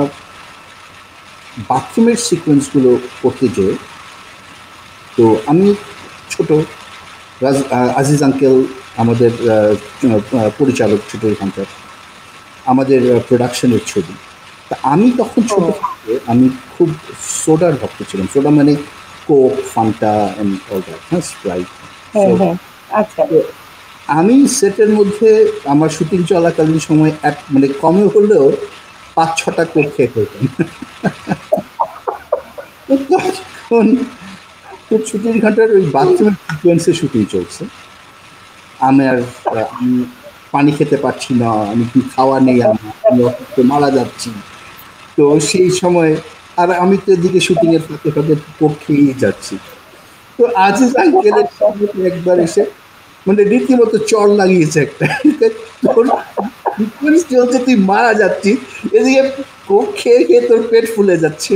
বাথরুমের সিকোয়েন্সগুলো করতে যেয়ে, তো আমি ছোট, আজিজ আঙ্কেল আমাদের পরিচালক ছুটির ঘন্টার, আমাদের প্রোডাকশনের ছবি। তা আমি তখন ছোট হুম। থেকে আমি খুব সোডার ভক্ত ছিলাম। সোডা মানে coke, fanta and all that, হ্যাঁ, স্প্রাইট। হ্যাঁ, সো হ্যাঁ। আচ্ছা। আমি সেটের মধ্যে আমার শুটিং চলাকালীন সময় এক মানে কমে হলেও ৫-৬টা কোক খেয়ে ফেলতাম। তখন তো ছুটির ঘাটের ওই বাথরুমের সিকোয়েন্সে শুটিং চলছে। আমি পানি খেতে পারছি না, আমি কি খাওয়া নেই আমার, আমি অসুস্থ মারা যাচ্ছি। তো সেই সময় আর আমি তো এদিকে শুটিং এর ফাঁকে ফাঁকে কোক খেয়েই যাচ্ছি। তো আজিজ আঙ্কেলের সামনে একবার এসে মানে রীতিমতো চড় লাগিয়েছে একটা, তোর সিকোয়েন্স চলছে, তুই মারা যাচ্ছিস, এদিকে কোক খেয়ে খেয়ে তোর পেট ফুলে যাচ্ছে।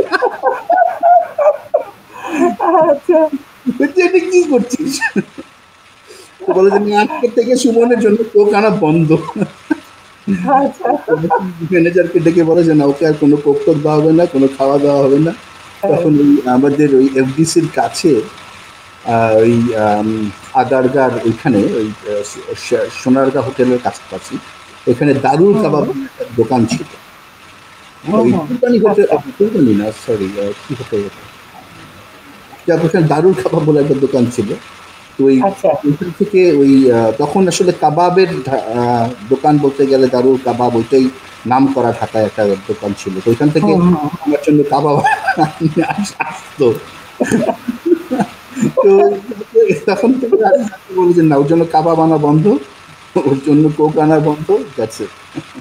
আচ্ছা বলছি, এটা কি করছিস? তো বলে যে না, আজকে থেকে সুমনের জন্য কোক আনা বন্ধ। আচ্ছা ম্যানেজারকে ডেকে বলে যে না, ওকে আর কোনো কোক টোক দেওয়া হবে না, কোনো খাওয়া দাওয়া হবে না। তখন ওই আমাদের ওই এফডিসির কাছে ওই আগারগার ওইখানে ওই সোনারগাঁ হোটেলের কাছাকাছি ওইখানে দারুল কাবাব একটা দোকান ছিল। ওই কুরবানি হোটেল, কুরবানি না, সরি, কি হোটেল, যাক ওখানে দারুল কাবাব বলে একটা দোকান ছিল। তো ওই আচ্ছা ওইখান থেকে ওই তখন আসলে কাবাবের দোকান বলতে গেলে দারুল কাবাব ওইটাই নাম করা ঢাকায় একটা দোকান ছিল। তো ওইখান থেকে আমার জন্য কাবাব আসতো। তো তখন থেকে বলি যে না, ওর জন্য কাবাব আনা বন্ধ, ওর জন্য কোক আনা বন্ধ, দ্যাটস ইট।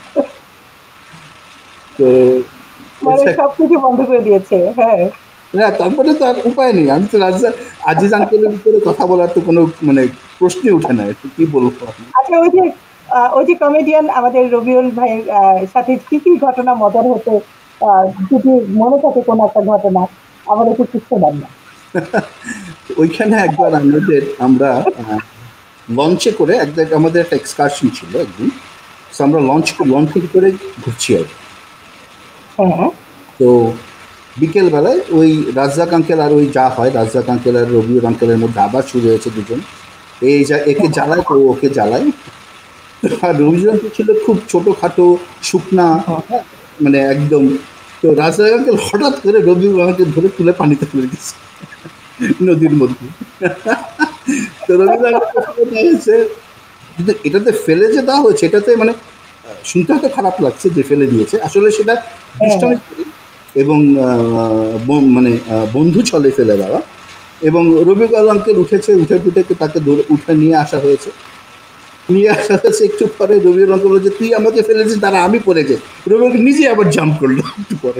তো মানে সবকিছু বন্ধ করে দিয়েছে। হ্যাঁ না, তারপরে তো আর উপায় নেই। আমি তো আজিজ আঙ্কেলের উপরে কথা বলার তো কোনো মানে প্রশ্নই উঠে না, একটু কি বলবো আমি। আচ্ছা ওই যে কমেডিয়ান আমাদের রবিউল ভাইয়ের সাথে কি কি ঘটনা মজার হতো, যদি মনে থাকে কোনো একটা ঘটনা আমাদের একটু শিখতে দেন না। ওইখানে একবার আমরা লঞ্চে করে আমাদের একটা এক্সকারশন ছিল একদিন। তো আমরা লঞ্চে করে ঘুরছি আর কি। হ্যাঁ তো বিকেল বেলায় ওই রাজ্জাক আঙ্কেল আর ওই যা হয়, রাজ্জাক আঙ্কেল আর রবিউল আঙ্কেলের মধ্যে আবার শুরু হয়েছে দুজন, একে জ্বালায় তো ওকে জ্বালায়। আর রবিউল আঙ্কেল ছিল খুব ছোটখাটো শুকনা, মানে একদম। তো রাজ্জাক আঙ্কেল হঠাৎ করে রবিউল আঙ্কেল ধরে তুলে পানিতে ফেলে দিচ্ছে নদীর মধ্যে। তো রবিউল আঙ্কেল হয়েছে, কিন্তু এটাতে ফেলে যে দেওয়া হয়েছে এটাতে মানে শুনতে হয়তো খারাপ লাগছে যে ফেলে দিয়েছে, আসলে সেটা দুষ্টামি এবং মানে বন্ধু ছলে ফেলে দেওয়া। এবং রবিউল আঙ্কেল উঠেছে, উঠে তাকে উঠে নিয়ে আসা হয়েছে। একটু পরে রবিউল আঙ্কেল বলে যে তুই আমাকে ফেলেছিস, তারা আমি পড়েছে। রবিউল নিজে আবার জাম্প করলো একটু পরে।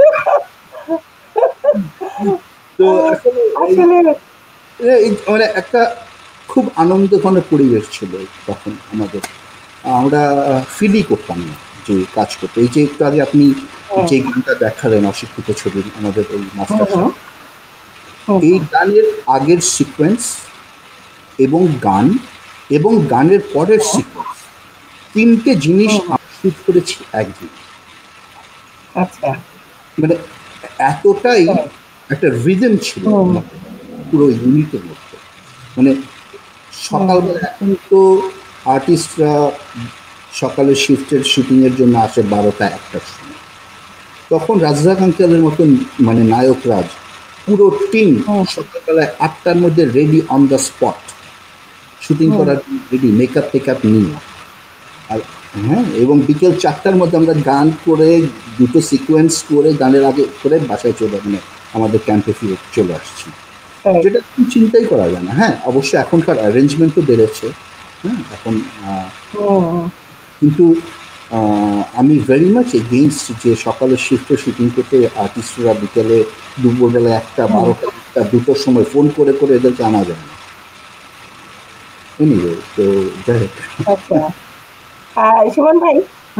তো আসলে মানে একটা খুব আনন্দঘন পরিবেশ ছিল তখন আমাদের। আমরা ফিলই করতাম না যে কাজ করতে। এই যে একটু আগে আপনি যে গানটা দেখালেন অশিক্ষিত ছবির আমাদের ওই মাস্টার, এই গানের আগের সিকোয়েন্স এবং গানের পরের সিকোয়েন্স, তিনটে জিনিস আমি শুট করেছি একদিন। আচ্ছা মানে এতটাই একটা রিদম ছিল পুরো ইউনিটের মধ্যে। মানে সকালবেলা, এখন তো আর্টিস্টরা সকালে শিফটের শুটিংয়ের জন্য আসে 12টা-1টার সময়। তখন রাজ্জাক আঙ্কেলের মতন মানে নায়করাজ পুরো টিম সকালবেলায় 8টার মধ্যে ready on the spot, shooting করার রেডি, মেকআপ টেকআপ নিয়ে। আর হ্যাঁ, এবং বিকেল 4টার মধ্যে আমরা গান করে দুটো সিকোয়েন্স করে গানের আগে করে বাসায় মানে আমাদের ক্যাম্পে ফিরে চলে আসছি, যেটা চিন্তাই করা যায় না। হ্যাঁ, অবশ্যই এখনকার অ্যারেঞ্জমেন্টও বেড়েছে। হ্যাঁ, এখন কিন্তু আমি ভেরি মাচ এগেইনস্ট যে সকালে শিফটে শুটিং করতে আর্টিস্টরা বিকেলে দুপুরবেলা 1টা, 12টা, 2টোর সময় ফোন করে করে এদেরকে আনা যায় না। এনিওয়ে, তো যাই হোক। আচ্ছা সুমন ভাই,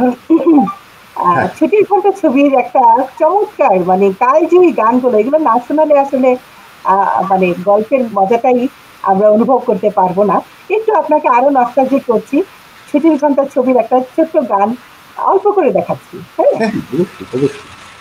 ছুটির ঘন্টা ছবির একটা চমৎকার মানে কালজয়ী গানগুলো, এগুলো না শোনালে আসলে মানে গল্পের মজাটাই আমরা অনুভব করতে পারবো না। একটু আপনাকে আরো নস্টালজিক করছি, ছুটির ঘন্টা ছবির একটা ছোট্ট গান অল্প করে দেখাচ্ছি। হ্যাঁ অবশ্যই।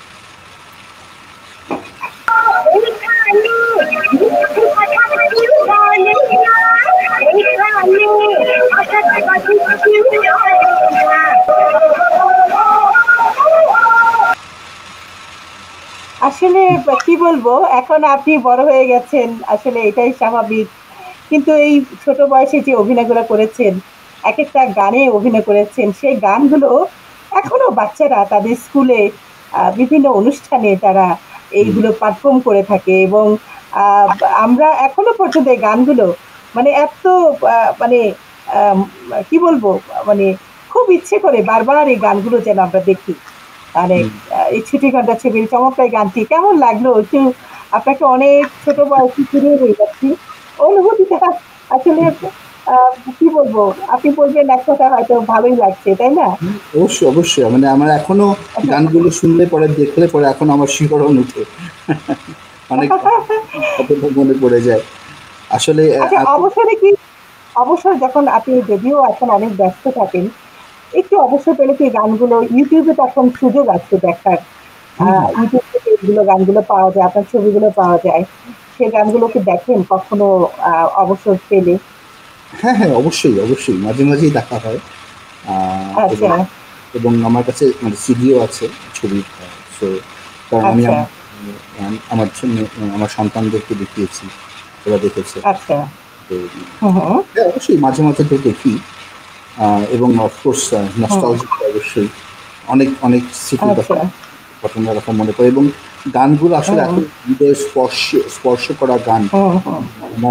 আসলে কি বলবো, এখন আপনি বড় হয়ে গেছেন, আসলে এটাই স্বাভাবিক। কিন্তু এই ছোট বয়সে যে অভিনয়গুলো করেছেন, এক একটা গানে অভিনয় করেছেন, সেই গানগুলো এখনো বাচ্চারা তাদের স্কুলে বিভিন্ন অনুষ্ঠানে তারা এইগুলো পারফর্ম করে থাকে। এবং আহ, আমরা এখনো পর্যন্ত এই গানগুলো মানে এত মানে কি বলবো, মানে খুব ইচ্ছে করে বারবার এই গানগুলো যেন আমরা দেখি। অনেক এই ছুটি ঘন্টা ছবির চমৎকার গানটি কেমন লাগলো একটু আপনাকে অনেক ছোট বয়সে ফিরিয়ে নিয়ে যাচ্ছি অনুভূতিটা আসলে কি বলবো আপনি বলবেন এক কথা হয়তো ভালোই লাগছে তাই না? অবশ্যই অবশ্যই, মানে আমার এখনো গানগুলো শুনলে পরে দেখলে পরে এখন আমার শিহরণ উঠে। অনেক কথা মনে পড়ে যায় আসলে। আচ্ছা অবসরে কি অবসর যখন আপনি যদিও এখন অনেক ব্যস্ত থাকেন একটু অবসর পেলে কি গানগুলো ইউটিউবে তো এখন সুযোগ আছে দেখার ইউটিউব থেকে এগুলো গানগুলো পাওয়া যায় আপনার ছবিগুলো পাওয়া যায় সেই গানগুলোকে দেখেন কখনো অবসর পেলে? হ্যাঁ হ্যাঁ, অবশ্যই অবশ্যই, মাঝে মাঝেই দেখা হয়। এবং আচ্ছা এবং আমার কাছে মানে সিডিও আছে ছবির। সো কারণ আমি আচ্ছা আমার আমার সন্তানদেরকে দেখিয়েছি, ওরা দেখেছে। আচ্ছা তো হুম হুম হ্যাঁ, অবশ্যই মাঝে মাঝে তো দেখি। এবং অফকোর্স হুম নস্টালজিক অবশ্যই অনেক অনেক স্মৃতির কথা, আচ্ছা ঘটনার কথা মনে পড়ে। এবং গানগুলো আসলে হুম এত হৃদয় স্পর্শ করা গান। হুম হুম আমার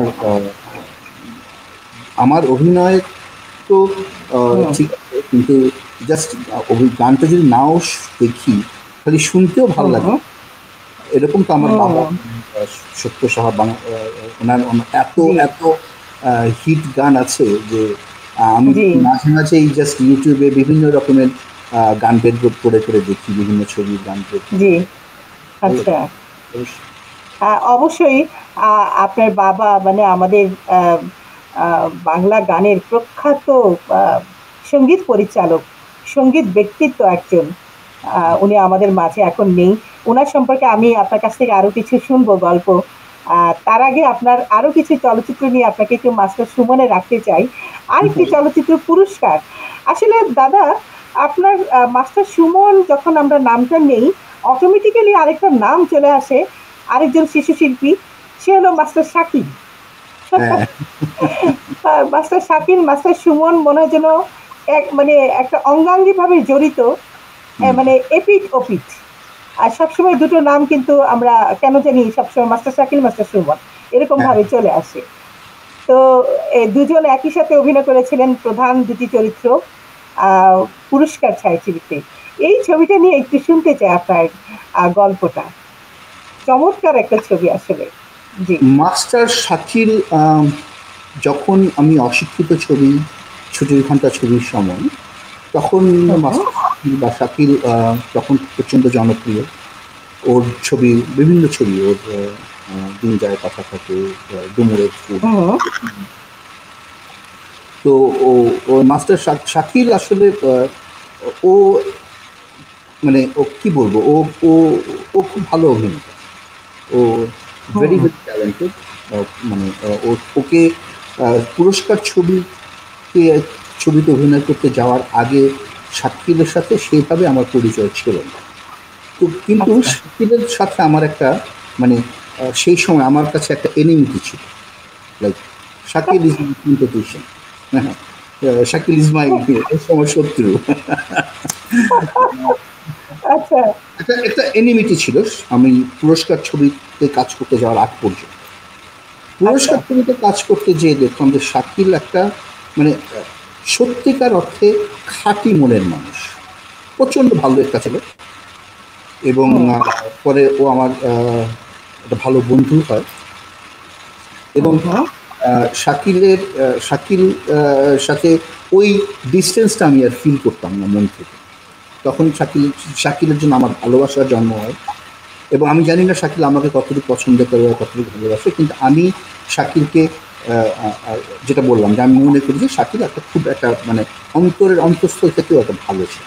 আমার অভিনয় তো হুম ঠিক আছে, কিন্তু জাস্ট গানটা যদি নাও দেখি, খালি শুনতেও ভালো হুম লাগে। হুম এরকম তো আমার বাবা হুম, সত্য সাহা ওনার এত জি এত হিট গান আছে যে আমি জি মাঝে মাঝেই জাস্ট ইউটিউবে বিভিন্ন রকমের গান বের করে করে দেখি, বিভিন্ন ছবির গান বের করে জি দেখি। ভালো আচ্ছা লাগে। অবশ্যই। অবশ্যই আপনার বাবা মানে আমাদের বাংলা গানের প্রখ্যাত আহ, সঙ্গীত পরিচালক, সঙ্গীত ব্যক্তিত্ব একজন। উনি আমাদের মাঝে এখন নেই। উনার সম্পর্কে আমি আপনার কাছ থেকে আরো কিছু শুনবো গল্প। তার আগে আপনার আরো কিছু চলচ্চিত্র নিয়ে আপনাকে একটু মাস্টার সুমনে রাখতে চাই। আরেকটি চলচ্চিত্র পুরস্কার। আসলে দাদা আপনার মাস্টার সুমন যখন আমরা নামটা নেই অটোমেটিক্যালি আরেকটা নাম চলে আসে আরেকজন শিশু শিল্পী সে হলো মাস্টার শাকিল। হ্যাঁ মাস্টার শাকিল মাস্টার সুমন মনে হয় যেন এক মানে একটা অঙ্গাঙ্গি ভাবে জড়িত মানে এপিঠ ওপিঠ আর সবসময় দুটো নাম কিন্তু আমরা কেন জানি সবসময় মাস্টার শাকিল মাস্টার সুমন এরকম হ্যাঁ ভাবে চলে আসে। তো দুজন একই সাথে অভিনয় করেছিলেন প্রধান দুটি চরিত্র পুরস্কার ছায়াছবিতে। এই ছবিটা নিয়ে একটু শুনতে চাই আপনার গল্পটা। চমৎকার একটা ছবি আসলে। জি মাস্টার শাকিল, যখন আমি অশিক্ষিত ছবি, ছুটির ঘন্টা ছবির সময়, তখন হুম হুম মাস্টার শাকিল বা শাকিল তখন প্রচণ্ড জনপ্রিয়। ওর ছবি, বিভিন্ন ছবি ওর, দিন যায় কথা থাকে, ডুমুরের ফুল। হুম তো ও ও মাস্টার শাকিল আসলে ও মানে ও কি বলবো, ও ও ও খুব ভালো অভিনেতা। ও ভেরি হুম ভেরি ট্যালেন্টেড। মানে ওকে পুরস্কার ছবিতে অভিনয় করতে যাওয়ার আগে শাকিলের সাথে সেইভাবে আমার পরিচয় ছিল না। তো কিন্তু আচ্ছা শাকিলের সাথে আমার একটা মানে সেই সময় আমার কাছে একটা এনিমিটি ছিল, like Shakil is my competition. Shakil is my সময় শত্রু। আচ্ছা একটা একটা এনিমিটি ছিল আমি পুরস্কার ছবিতে কাজ করতে যাওয়ার আগ পর্যন্ত। আচ্ছা পুরস্কার ছবিতে কাজ করতে যেয়ে দেখলাম যে শাকিল একটা মানে সত্যিকার অর্থে খাঁটি মনের মানুষ, প্রচণ্ড ভালো একটা ছেলে। এবং হুম পরে ও আমার একটা ভালো বন্ধু হয়। এবং হুম হুম শাকিল সাথে ওই ডিস্টেন্সটা আমি আর ফিল করতাম না মন থেকে। তখন শাকিলের জন্য আমার ভালোবাসার জন্ম হয়। এবং আমি জানি না শাকিল আমাকে কতটুকু পছন্দ করে বা কতটুকু ভালোবাসে, কিন্তু আমি শাকিলকে যেটা বললাম যে আমি মনে করি যে শাকিল একটা খুব একটা মানে অন্তরের অন্তঃস্থল থেকেও একটা ভালো ছিল।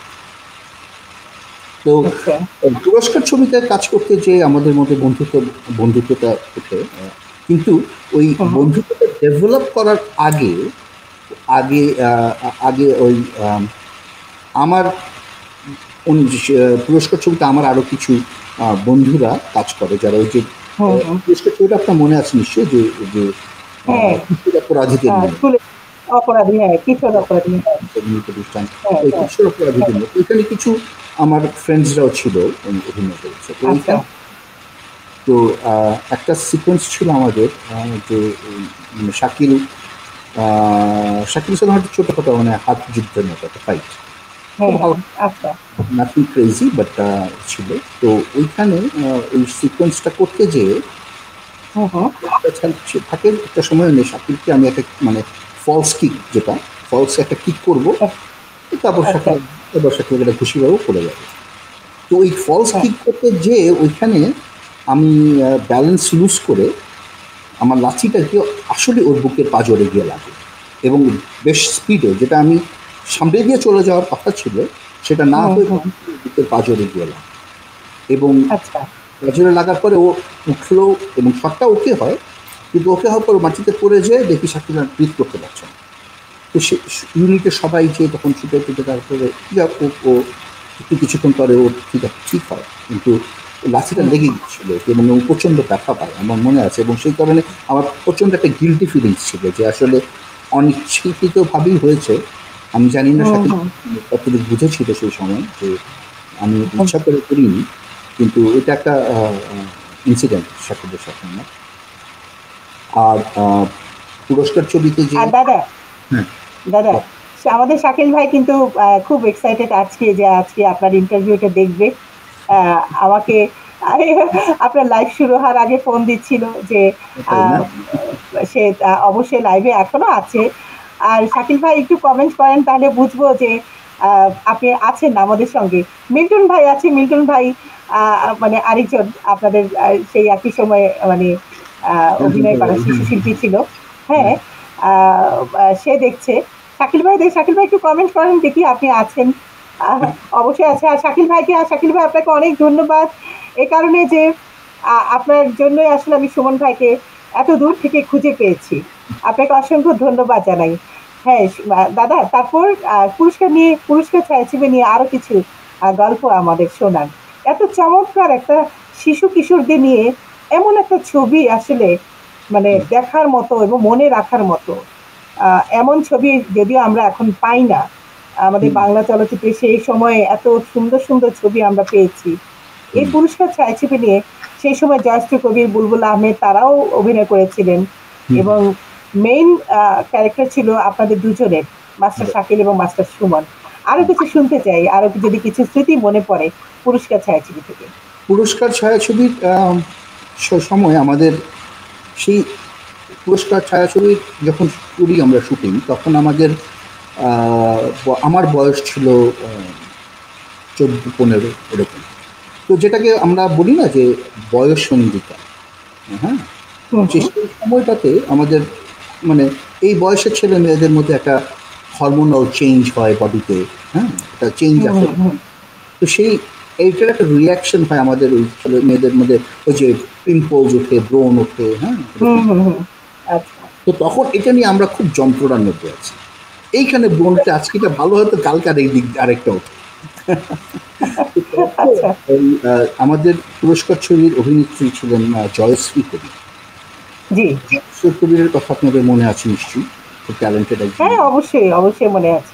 তো আচ্ছা পুরস্কার ছবিতে কাজ করতে যে আমাদের মধ্যে বন্ধুত্বটা উঠে, কিন্তু ওই হুম বন্ধুত্বটা ডেভেলপ করার আগে আগে আগে ওই আমার পুরস্কার ছবিতে আমার আরো কিছু বন্ধুরা কাজ করে, যারা ওই যে হুম হুম পুরস্কার ছবিটা আপনার মনে আছে নিশ্চয়ই, যে যে হ্যাঁ কিশোর অপরাধীদের নিয়ে স্কুলে অপরাধী হ্যাঁ কিশোর অপরাধী হ্যাঁ প্রতিষ্ঠান, হ্যাঁ ওই হ্যাঁ কিশোর অপরাধীদের নিয়ে ওইখানে কিছু আমার ফ্রেন্ডসরাও ছিল অভিনয় করেছে। তো আচ্ছা ওইখানে তো একটা সিকোয়েন্স ছিল আমাদের, যে মানে শাকিল সাথে হয়তো ছোটখাটো মানে হাত যুদ্ধের মতো একটা ফাইট। হ্যাঁ, খুব ভালো, আচ্ছা। নাথিং ক্রেজি বাট ছিল। তো ওইখানে ওই সিকোয়েন্সটা করতে যেয়ে হুম, হুম। থাকে একটা সময় নেই শাকিলকে আমি একটা মানে ফলস কিক, যেটা ফলস একটা কিক করবো, তারপর আচ্ছা। শাকিল এটা খুশিভাবে পড়ে যাবে। তো ওই ফলস হ্যাঁ। কিক করতে যেয়ে ওইখানে আমি ব্যালেন্স লুজ করে আমার লাঠিটাকে আসলে ওর বুকের পাঁজরে গিয়ে লাগে, এবং বেশ স্পিডে, যেটা আমি সামনে দিয়ে চলে যাওয়ার কথা ছিল সেটা না হুম, হয়ে হুম। বুকের পাঁজরে গিয়ে লাগে। এবং আচ্ছা। পাঁজরে লাগার পরে ও উঠলো এবং শটটা ওকে হয়, কিন্তু ওকে হওয়ার পর মাটিতে পড়ে যেয়ে দেখি শাকিল আর ব্রিথ করতে পারছে না। তো সে ইউনিটের সবাই যে তখন ছুটে ছুটে তারপরে যাক ও একটু কিছুক্ষণ পরে ও ঠিক হয়, কিন্তু লাঠিটা হুম, লেগে গিয়েছিল এবং ও প্রচণ্ড ব্যথা পায় আমার মনে আছে। এবং সেই কারণে আমার প্রচণ্ড একটা গিল্টি ফিলিংস ছিল যে আসলে অনিচ্ছাকৃতভাবেই হয়েছে। আমি জানি না হুম, শাকিল হুম, কতটুকু বুঝেছিল সেই সময় যে আমি হুম। ইচ্ছা করে করিনি, কিন্তু এটা একটা ইনসিডেন্ট শাকিলের সাথে আমার। আর পুরস্কার ছবিতে যে আর দাদা, হ্যাঁ দাদা, আমাদের শাকিল ভাই কিন্তু খুব এক্সাইটেড আজকে যে আজকে আপনার ইন্টারভিউটা দেখবে। আমাকে আরে, আপনার লাইভ শুরু হওয়ার আগে ফোন দিচ্ছিল যে তাই না? আহ, সে অবশ্যই লাইভে এখনো আছে। আর শাকিল ভাই একটু কমেন্ট করেন, তাহলে বুঝবো যে আপনি আছেন আমাদের সঙ্গে। মিল্টন ভাই আছে, মিল্টন ভাই মানে আরেকজন আপনাদের সেই একই সময়ে মানে অভিনয় করা শিশু শিল্পী ছিল। হ্যাঁ, সে দেখছে। শাকিল ভাই শাকিল ভাই একটু কমেন্ট করেন দেখি আপনি আছেন। আহ, অবশ্যই আছে। আর শাকিল ভাই আপনাকে অনেক ধন্যবাদ এ কারণে যে আপনার জন্যই আসলে আমি সুমন ভাইকে এত দূর থেকে খুঁজে পেয়েছি। আপনাকে অসংখ্য ধন্যবাদ জানাই। হ্যাঁ, দাদা, তারপর পুরস্কার ছায়াছবি নিয়ে আরো কিছু গল্প আমাদের শোনান। এত চমৎকার একটা শিশু কিশোরদের নিয়ে এমন একটা ছবি আসলে মানে দেখার মতো এবং মনে রাখার মতো। এমন ছবি যদিও আমরা এখন পাই না আমাদের বাংলা চলচ্চিত্রে। সেই সময়ে এত সুন্দর সুন্দর ছবি আমরা পেয়েছি। এই পুরস্কার ছায়াছবি নিয়ে সেই সময় জয়শ্রী কবির, বুলবুল আহমেদ তারাও অভিনয় করেছিলেন, এবং মেইন ক্যারেক্টার ছিল আপনাদের দুজনের, মাস্টার শাকিল এবং মাস্টার সুমন। আরো কিছু শুনতে চাই, আরো যদি কিছু স্মৃতি মনে পড়ে পুরস্কার ছায়াছবি থেকে। পুরস্কার ছায়াছবির সময় আমাদের সেই পুরস্কার ছায়াছবি যখন করি আমরা শুটিং, তখন আমাদের আমার বয়স ছিল 14-15 এরকম। তো যেটাকে আমরা বলি না যে বয়স সন্ধিতা, হ্যাঁ, হুম, যে হুম, সেই সময়টাতে আমাদের মানে এই বয়সের ছেলে মেয়েদের মধ্যে একটা হরমোনাল চেঞ্জ হয় বডিতে, হ্যাঁ, একটা চেঞ্জ হুম, আসে। হুম, তো সেই এইটার একটা রিয়াকশন হয় আমাদের ওই ছেলে মেয়েদের মধ্যে, ওই যে পিম্পলস ওঠে, ব্রণ ওঠে, হ্যাঁ, হুম, এরকম। হুম, হুম। আচ্ছা। তো তখন এটা নিয়ে আমরা খুব যন্ত্রণার মধ্যে আছি। এইখানে ব্রণটা আজকে এটা ভালো, হয়তো কালকার এই দিক আরেকটা ওঠে। আচ্ছা। ওই, আমাদের পুরস্কার ছবির অভিনেত্রী ছিলেন জয়শ্রী কবির। জি। জয়শ্রী কবিরের কথা আপনাদের মনে আছে নিশ্চয়ই, খুব ট্যালেন্টেড একজন। হ্যাঁ, অবশ্যই অবশ্যই মনে আছে।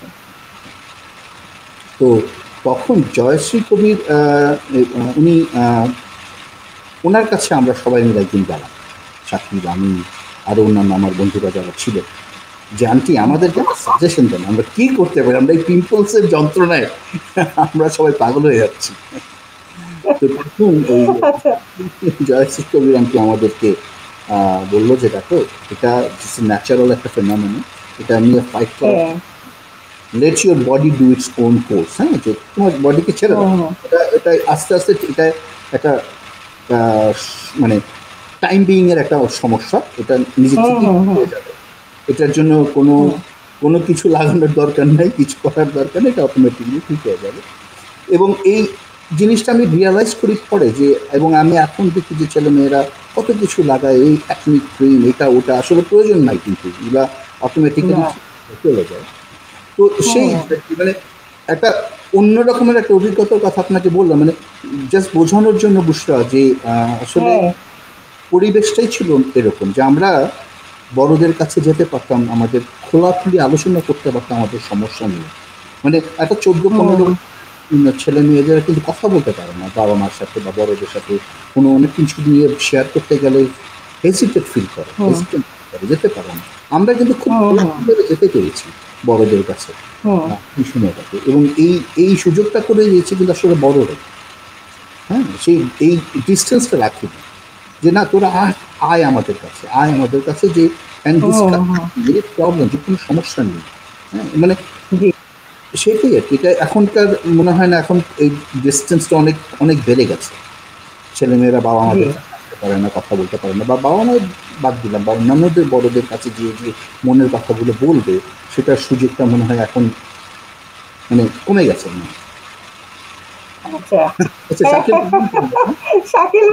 তো তখন জয়শ্রী কবির উনি ওনার কাছে আমরা সবাই মিলে একদিন গেলাম, সাকিব, আমি, আরও অন্যান্য আমার বন্ধুরা যারা ছিল, যে আন্টি আমাদেরকে একটা সাজেশন দেন, আমরা কি করতে পারি, আমরা এই পিম্পলসের যন্ত্রণায় আমরা সবাই পাগল হয়ে যাচ্ছি। তো তখন ওই আচ্ছা। জয়শ্রী কবির আন্টি আমাদেরকে বললো যে দেখো, এটা ন্যাচারাল একটা ফেনোমেনন, এটা নিয়ে ফাইট করা, হ্যাঁ। Let's your body do its own course, হ্যাঁ, যে তোমার বডিকে ছেড়ে দাও, হুম, এটা আস্তে আস্তে এটা একটা মানে টাইম বিইং এর একটা সমস্যা, এটা নিজে হুম, থেকেই হুম, হুম, হয়ে যাবে। এটার জন্য কোনো হুম, কোনো কিছু লাগানোর দরকার নাই, কিছু করার দরকার নেই, এটা অটোমেটিকলি ঠিক হয়ে যাবে। এবং এই জিনিসটা আমি রিয়ালাইজ করি পরে যে, এবং আমি এখন দেখি যে ছেলে মেয়েরা কত কিছু লাগায়, এই অ্যাকনিক ক্রিম, এটা ওটা, আসলে প্রয়োজন নাই, কিন্তু এগুলা অটোমেটিক্যালি না, চলে যায়। তো সেই হুম, মানে একটা অন্য রকমের একটা অভিজ্ঞতার কথা আপনাকে বললাম, মানে জাস্ট বোঝানোর জন্য বুঝরা যে আসলে হ্যাঁ, পরিবেশটাই ছিল এরকম যে আমরা বড়দের কাছে যেতে পারতাম, আমাদের খোলাখুলি আলোচনা করতে পারতাম আমাদের সমস্যা নিয়ে। মানে একটা 14-15 হুম, ছেলে মেয়েদের কিন্তু কথা বলতে পারে না বাবা মার সাথে বা বড়দের সাথে, কোনো অনেক কিছু নিয়ে শেয়ার করতে গেলে হেজিটেট ফিল করে, হুম, হেজিটেট করে, যেতে পারে না। আমরা কিন্তু খুব হুম, হুম, খোলাখুলিভাবে যেতে পেরেছি, বড়দের কাছে এই সময়টাতে, এবং এই সুযোগটা করে দিয়েছে কিন্তু আসলে বড়রা, হ্যাঁ, সেই এই ডিস্টেন্সটা রাখি যে না তোরা আয় আমাদের কাছে, যে প্রবলেম, যে কোনো সমস্যা নেই, হ্যাঁ, মানে সেটাই আর কি। এটা এখনকার মনে হয় না, এখন এই ডিস্টেন্সটা অনেক অনেক বেড়ে গেছে। ছেলেমেয়েরা বাবা মাদের আসতে পারে না, কথা বলতে পারে না, বা বাবা মা বাদ দিলাম, বা অন্যান্যদের বড়দের কাছে গিয়ে গিয়ে মনের কথাগুলো বলবে, সেটার সুযোগটা মনে হয় এখন মানে কমে গেছে। শাকিল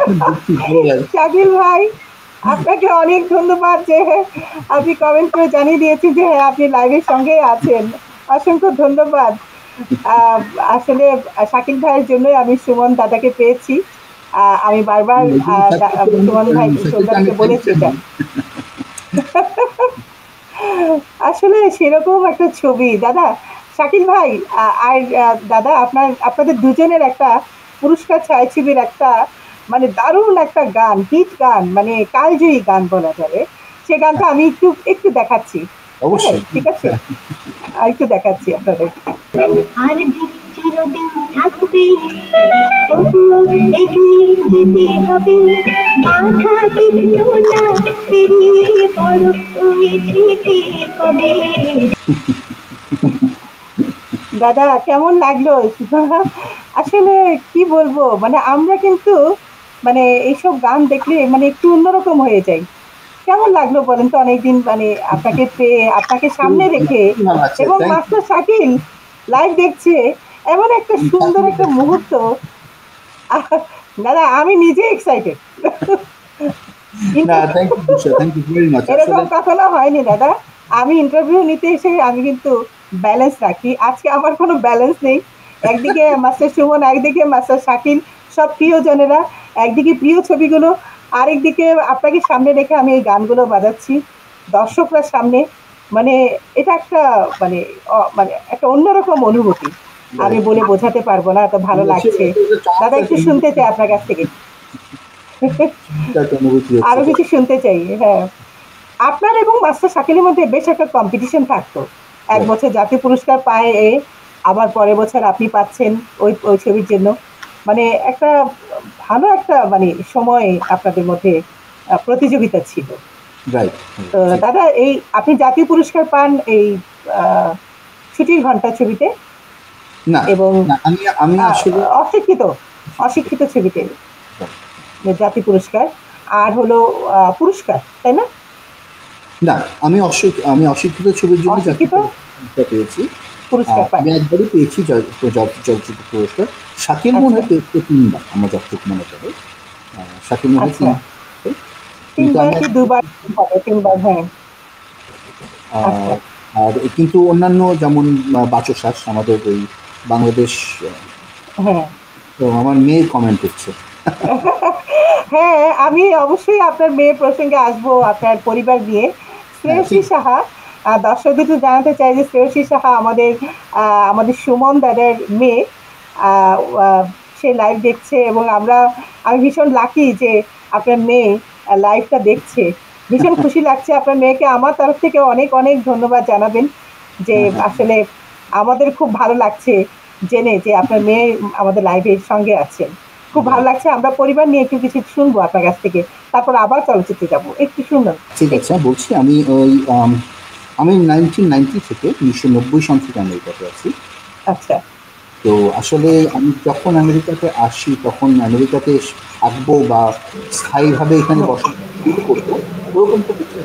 ভাই, আপনাকে অনেক ধন্যবাদ যে আপনি কমেন্ট করে জানিয়ে দিয়েছেন যে হ্যাঁ আপনি লাইভের সঙ্গে আছেন। অসংখ্য ধন্যবাদ। আসলে শাকিল ভাইয়ের জন্যই আমি সুমন দাদাকে পেয়েছি। আমি বারবার সুমন ভাই দাদাকে বলেছি আসলে সেরকম একটা ছবি দাদা। শাকিল ভাই আর দাদা, আপনাদের দুজনের একটা পুরস্কার ছায়াছবির একটা মানে দারুণ একটা গান, হিট গান, মানে কালজয়ী গান বলা যাবে। সে গানটা আমি একটু দেখাচ্ছি। অবশ্যই, ঠিক আছে, একটু দেখাচ্ছি আপনাদের। দাদা কেমন লাগলো? আসলে কি বলবো, মানে আমরা কিন্তু মানে এইসব গান দেখলে মানে একটু অন্যরকম হয়ে যাই। কেমন লাগলো বলেন তো, অনেকদিন মানে আপনাকে পেয়ে, আপনাকে সামনে রেখে, এবং মাস্টার শাকিল লাইভ দেখছে, এমন একটা সুন্দর একটা মুহূর্ত। দাদা আমি নিজে এক্সাইটেড। এরকম কখনো হয়নি দাদা। আমি ইন্টারভিউ নিতে এসে আমি কিন্তু ব্যালেন্স রাখি। আজকে আমার কোনো ব্যালেন্স নেই। একদিকে মাস্টার সুমন, একদিকে মাস্টার শাকিল, সব প্রিয়জনেরা, একদিকে প্রিয় ছবিগুলো, আরেকদিকে আপনাকে সামনে রেখে আমি এই গানগুলো বাজাচ্ছি দর্শকরা সামনে। মানে এটা একটা মানে মানে একটা অন্যরকম অনুভূতি, আমি বলে বোঝাতে পারবো না, এত ভালো লাগছে। দাদা একটু শুনতে চাই আপনার কাছ থেকে, আরো কিছু শুনতে চাই। হ্যাঁ, আপনার এবং মাস্টার শাকিলের মধ্যে বেশ একটা কম্পিটিশন থাকতো। এক বছর জাতীয় পুরস্কার পায় এ, আবার পরের বছর আপনি পাচ্ছেন ওই ওই ছবির জন্য। মানে একটা ভালো একটা মানে সময় আপনাদের মধ্যে প্রতিযোগিতা ছিল। তো দাদা এই আপনি জাতীয় পুরস্কার পান এই ছুটির ঘন্টা ছবিতে, এবং আমি আসলে অশিক্ষিত ছবিতে জাতীয় পুরস্কার, আর হলো পুরস্কার, তাই না? না, আমি অশিক্ষিত ছবির জন্য পেয়েছি, আমি একবারই পেয়েছি চলচ্চিত্র পুরস্কার। শাকিল মনে হয় পেয়েছে 3 বার, আমার যতটুকু মনে পড়ে। শাকিল মনে হয় 3 বার। হ্যাঁ, আর কিন্তু অন্যান্য যেমন বাচসাস, আমাদের ওই বাংলাদেশ, তো আমার মেয়ের কমেন্ট করছে। হ্যাঁ, আমি অবশ্যই আপনার মেয়ের প্রসঙ্গে আসবো, আপনার পরিবার নিয়ে। শ্রেয়সী সাহা, দর্শকদের তো জানাতে চাই যে শ্রেয়সী সাহা আমাদের সুমন দাদার মেয়ে। সে লাইভ দেখছে, এবং আমি ভীষণ লাকি যে আপনার মেয়ে লাইভটা দেখছে। ভীষণ খুশি লাগছে। আপনার মেয়েকে আমার তরফ থেকে অনেক অনেক ধন্যবাদ জানাবেন, যে আসলে আমাদের খুব ভালো লাগছে জেনে যে আপনার মেয়ে আমাদের লাইভের সঙ্গে আছেন। খুব ভালো লাগছে। আমরা পরিবার নিয়ে একটু কিছু শুনবো আপনার কাছ থেকে, তারপর আবার চলচ্চিত্রে যাবো। একটু শুনুন। ঠিক আছে, বলছি। আমি 1990 থেকে 1990 সন থেকে আমেরিকাতে আছি। আচ্ছা। তো আসলে আমি যখন আমেরিকাতে আসি, তখন আমেরিকাতে থাকবো বা স্থায়ীভাবে এখানে বসবাস শুরু করবো, ওরকম তো কিছু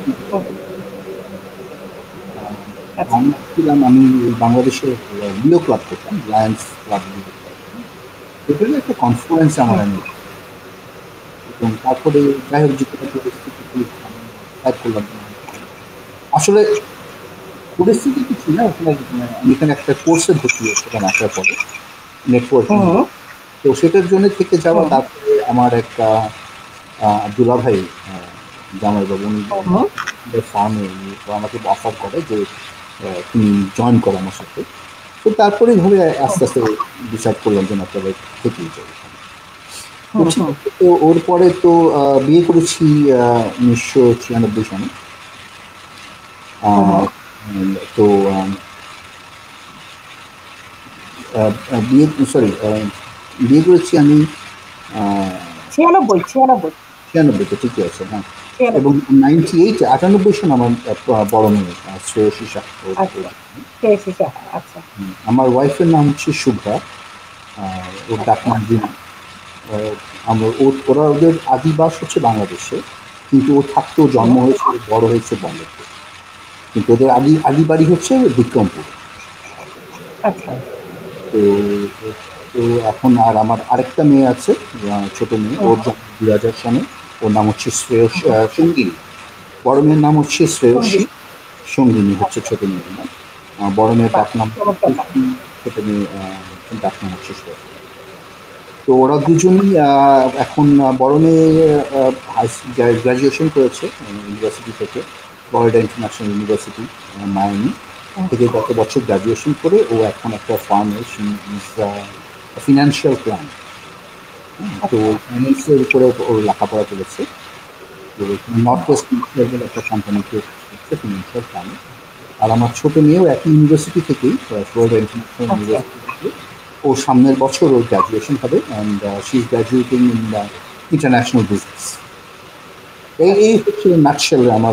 আমি ছিলাম। আমি বাংলাদেশের লিও ক্লাব করতাম, লায়ন্স ক্লাব। সেখানে একটা কনফারেন্স আমার এবং তারপরে যাই হোক পরিস্থিতি করলাম। আসলে পরিস্থিতি কিছু না, আমি এখানে একটা কোর্সে ভর্তি হয়েছি সেখানে আসার পরে, নেটওয়ার্কিং। তো সেটার জন্য থেকে যাওয়া। তারপরে আমার একটা দুলাভাই, জামাইবাবু, ফার্মে আমাকে অফার করে যে তুমি জয়েন করো আমার সাথে। তো তারপরে ভাবে আস্তে আস্তে ডিসাইড করলাম যে আপনাদের থেকেই যাই। তো ওর পরে তো বিয়ে করেছি 1996 সালে। তো বিয়ে বিয়ে করেছি আমি 96 96-তে, ঠিকই আছে, হ্যাঁ। 96। এবং 98 সন আমার বড় মেয়ে শ্রেয়সী শাহ। আচ্ছা, পেয়েছি স্যার। আচ্ছা আমার ওয়াইফের নাম হচ্ছে শুভ্রা, ওর ডাক নাম জিনা। ওরা ওদের আদিবাস হচ্ছে বাংলাদেশে, কিন্তু ও থাকতেও জন্ম হয়েছে, বড় হয়েছে বম্বেতে, কিন্তু ওদের আদি বাড়ি হচ্ছে বিক্রমপুর। আচ্ছা তো তো এখন আর আমার আরেকটা মেয়ে আছে, ছোট মেয়ে, ওর জন্ম 2000 সনে। ওর নাম হচ্ছে সঙ্গিনী। বড় মেয়ের নাম হচ্ছে শ্রেয়সী, সঙ্গিনী হচ্ছে ছোট মেয়ের নাম। বড় মেয়ের ডাক নাম ছোট মেয়ে ডাক নাম হচ্ছে শ্রেয়সী। তো ওরা দুজনই এখন বড় মেয়ে গ্রাজুয়েশন করেছে ইউনিভার্সিটি থেকে, ফ্লোরিডা ইন্টারন্যাশনাল ইউনিভার্সিটি মায়ামি থেকে গত বছর গ্রাজুয়েশন করে ও এখন একটা ফার্মে ফিনান্সিয়াল প্ল্যান, তো ফাইন্যান্সের উপরে ওর লেখাপড়া করেছে। তো নর্থ ওয়েস্ট বলে একটা কোম্পানিতে ফিনান্সিয়াল প্ল্যানে। আর আমার ছোট মেয়েও একই ইউনিভার্সিটি থেকেই, ফ্লোরিডা ইন্টারন্যাশনাল ইউনিভার্সিটি থেকে। ও সামনের বছর ওর গ্র্যাজুয়েশন হবে, and she is graduating in international business. এই হচ্ছে নাটশেল আমার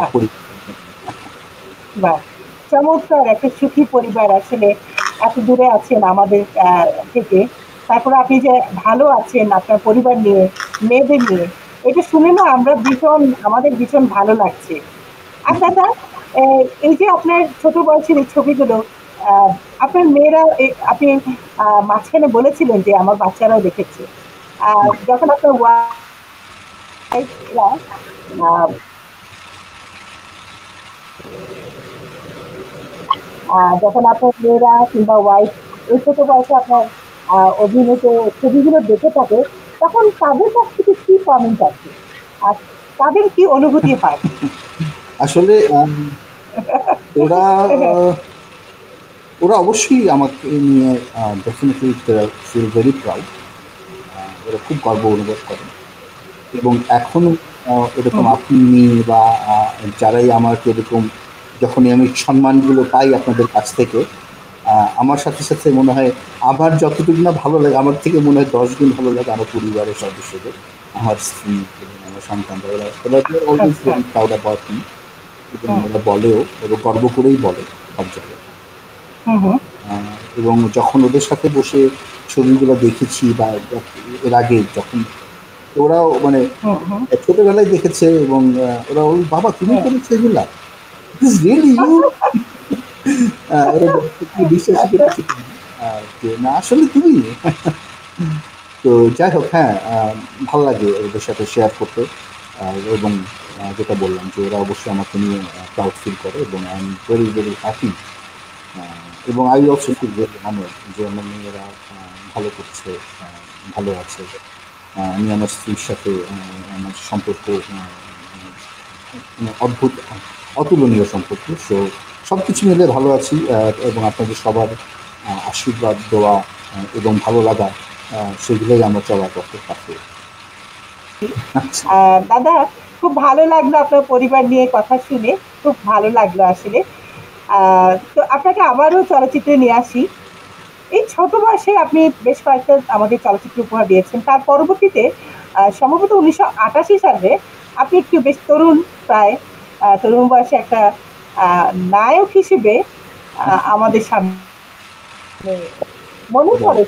বাহ, চমৎকার একটা সুখী পরিবার। আসলে এত দূরে আছেন আমাদের থেকে, তারপরে আপনি যে ভালো আছেন আপনার পরিবার নিয়ে, মেয়েদের নিয়ে, এটা শুনে না আমাদের ভীষণ ভালো লাগছে। আর দাদা, এই যে আপনার ছোট বয়সের এই ছবিগুলো, আপনার মেয়েরা আপনি মাঝখানে বলেছিলেন যে আমার বাচ্চারাও দেখেছে। যখন আপনার ওয়াইফরা যখন আপনার মেয়েরা কিংবা ওয়াইফ এই ছোট বয়সে আপনার অভিনীত ছবিগুলো দেখে থাকে, তখন তাদের কাছ থেকে কি কমেন্ট আছে আর তাদের কি অনুভূতি হয়? আসলে ওরা ওরা অবশ্যই আমাকে নিয়ে ডেফিনেটলি ফিল ভেরি প্রাউড। ওরা খুব গর্ব অনুভব করে, এবং এখনো এরকম আপনি বা যারাই আমাকে এরকম, যখনই আমি সম্মানগুলো পাই আপনাদের কাছ থেকে, আমার সাথে সাথে মনে হয় আমার যতটুকু না ভালো লাগে, আমার থেকে মনে হয় 10 গুণ ভালো লাগে আমার পরিবারের সদস্যদের, আমার স্ত্রী এবং আমার সন্তানরা। ওরা always very proud about me, এবং ওরা বলেও, ওরা গর্ব করেই বলে সব জায়গায়। এবং যখন ওদের সাথে বসে ছবিগুলো দেখেছি বা এর আগে যখন, ওরাও মানে ছোটবেলায় দেখেছে, এবং ওরা ওই বাবা তুমি করেছো এগুলা, রিয়েলি ইউ, ওরা বিশ্বাস করছে যে না আসলে তুমি। তো যাই হোক, হ্যাঁ, ভালো লাগে ওদের সাথে শেয়ার করতে। এবং যেটা বললাম যে ওরা অবশ্যই আমাকে নিয়ে প্রাউড ফিল করে, এবং I am very very happy. এবং I also feel very honoured যে আমার মেয়েরা ভালো করছে, ভালো আছে। আমি আমার স্ত্রীর সাথে আমার সম্পর্ক অদ্ভুত, অতুলনীয় সম্পর্ক। সো সব কিছু মিলে ভালো আছি, এবং আপনাদের সবার আশীর্বাদ, দোয়া এবং ভালো লাগা, সেগুলোই আমরা চলার পথে থাকবো। দাদা, খুব ভালো লাগলো আপনার পরিবার নিয়ে কথা শুনে, খুব ভালো লাগলো আসলে। তো আপনাকে আবারও চলচ্চিত্রে নিয়ে আসি। এই ছোট বয়সে আপনি বেশ কয়েকটা আমাদের চলচ্চিত্র উপহার দিয়েছেন। তার পরবর্তীতে সম্ভবত 1988 সালে আপনি একটু বেশ তরুণ, প্রায় তরুণ বয়সে একটা নায়ক হিসেবে আমাদের সামনে মনে পড়ে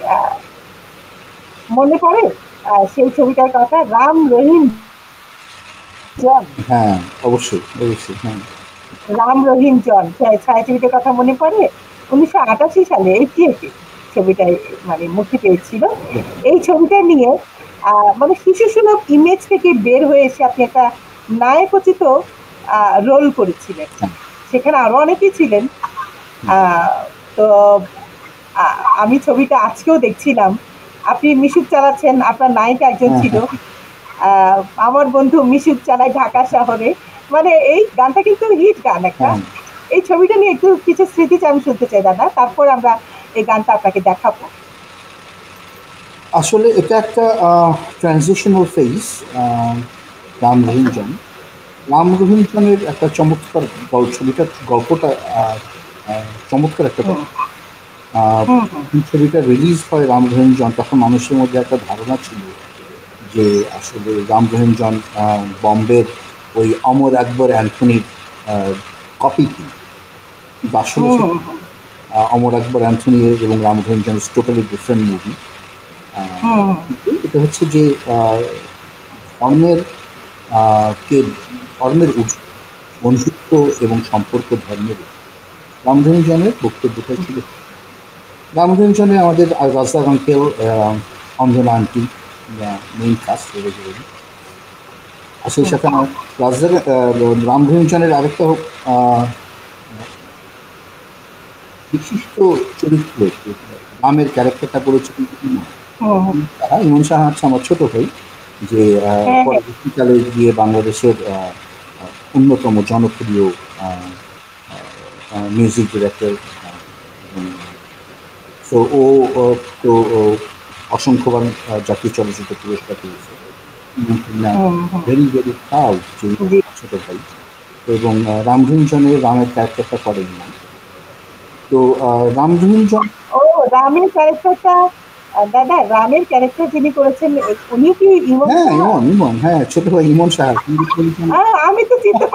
মনে পড়ে সেই ছবিটার কথা, রাম রহিম জন। হ্যাঁ, অবশ্যই অবশ্যই, হ্যাঁ। রাম রহিম জন ছায়াছবিটার কথা মনে পড়ে? 1988 সালে 88 ছবিটাই মানে মুক্তি পেয়েছিল। এই ছবিটা নিয়ে মানে শিশু সুলভ ইমেজ থেকে বের হয়ে এসে আপনি একটা নায়কোচিত রোল করেছিলেন। সেখানে আরো অনেকেই ছিলেন। তো আমি ছবিটা আজকেও দেখছিলাম, আপনি মিশুক চালাচ্ছেন, আপনার নায়িকা একজন ছিল আমার বন্ধু মিশুক চালায় ঢাকা শহরে। মানে এই গানটা কিন্তু হিট গান একটা। এই ছবিটা নিয়ে একটু কিছু স্মৃতি আমি শুনতে চাই দাদা, তারপর আমরা এই গানটা আপনাকে দেখাবো। আসলে এটা একটা ট্রানজিশনাল ফেজ, রাম রহিম জন। রাম রহিম খানের একটা চমৎকার ছবিটার গল্পটা চমৎকার একটা হুম গল্প। আহ, হুম হুম ছবিটা রিলিজ হয় রাম রহিম জন, তখন মানুষের মধ্যে একটা ধারণা ছিল যে আসলে রাম রহিম জন বম্বের ওই অমর আকবর অ্যান্থনির কপি কি। কিন্তু আসলে হুম সে হুম হুম অমর আকবর অ্যান্থনি এবং Ram Rahim John totally different movie. হুম কিন্তু এটা হচ্ছে যে ধর্মের কে ধর্মের বন্ধুত্ব এবং সম্পর্ক ধর্মের রামধনজনের বক্তব্যটা ছিল। রামধনজনে আমাদের Rajdar uncle, Anjana aunty main cast regularly. আর সেই হুম সাথে আমার রাজদার রামধনজনের আরেকটা আহ, বিশিষ্ট চরিত্র রামের ক্যারেক্টারটা করেছে কিন্তু ইমন হুম সাহা। ইমন সাহা হচ্ছে আমার ছোট ভাই, যে হ্যাঁ হ্যাঁ পরবর্তীকালে গিয়ে বাংলাদেশের অন্যতম জনপ্রিয় মিউজিক ডিরেক্টর। তো তো ও অসংখ্যবার জাতীয় চলচ্চিত্র পুরস্কার পেয়েছে। হুম হুম ভেরি ভেরি প্রাউড যে জি। ছোট ভাই। এবং রামধনজনের রামের ক্যারেক্টারটা করেন না। তো রামধনজন, ও রামের ক্যারেক্টারটা, দাদা রামের ক্যারেক্টার যিনি করেছেন উনি কি ইমন হ্যাঁ সাহা? ইমন, ইমন, হ্যাঁ ছোট ভাই ইমন সাহা। আমি তো চিনতে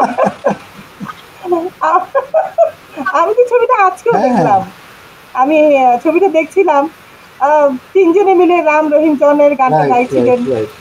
আ- আমি তো ছবিটা আজকেও হ্যাঁ হ্যাঁ, দেখলাম। আমি ছবিটা দেখছিলাম, তিনজনে মিলে রাম রহিম জনের গানটা রাইট রাইট গাইছিলেন। রাইট।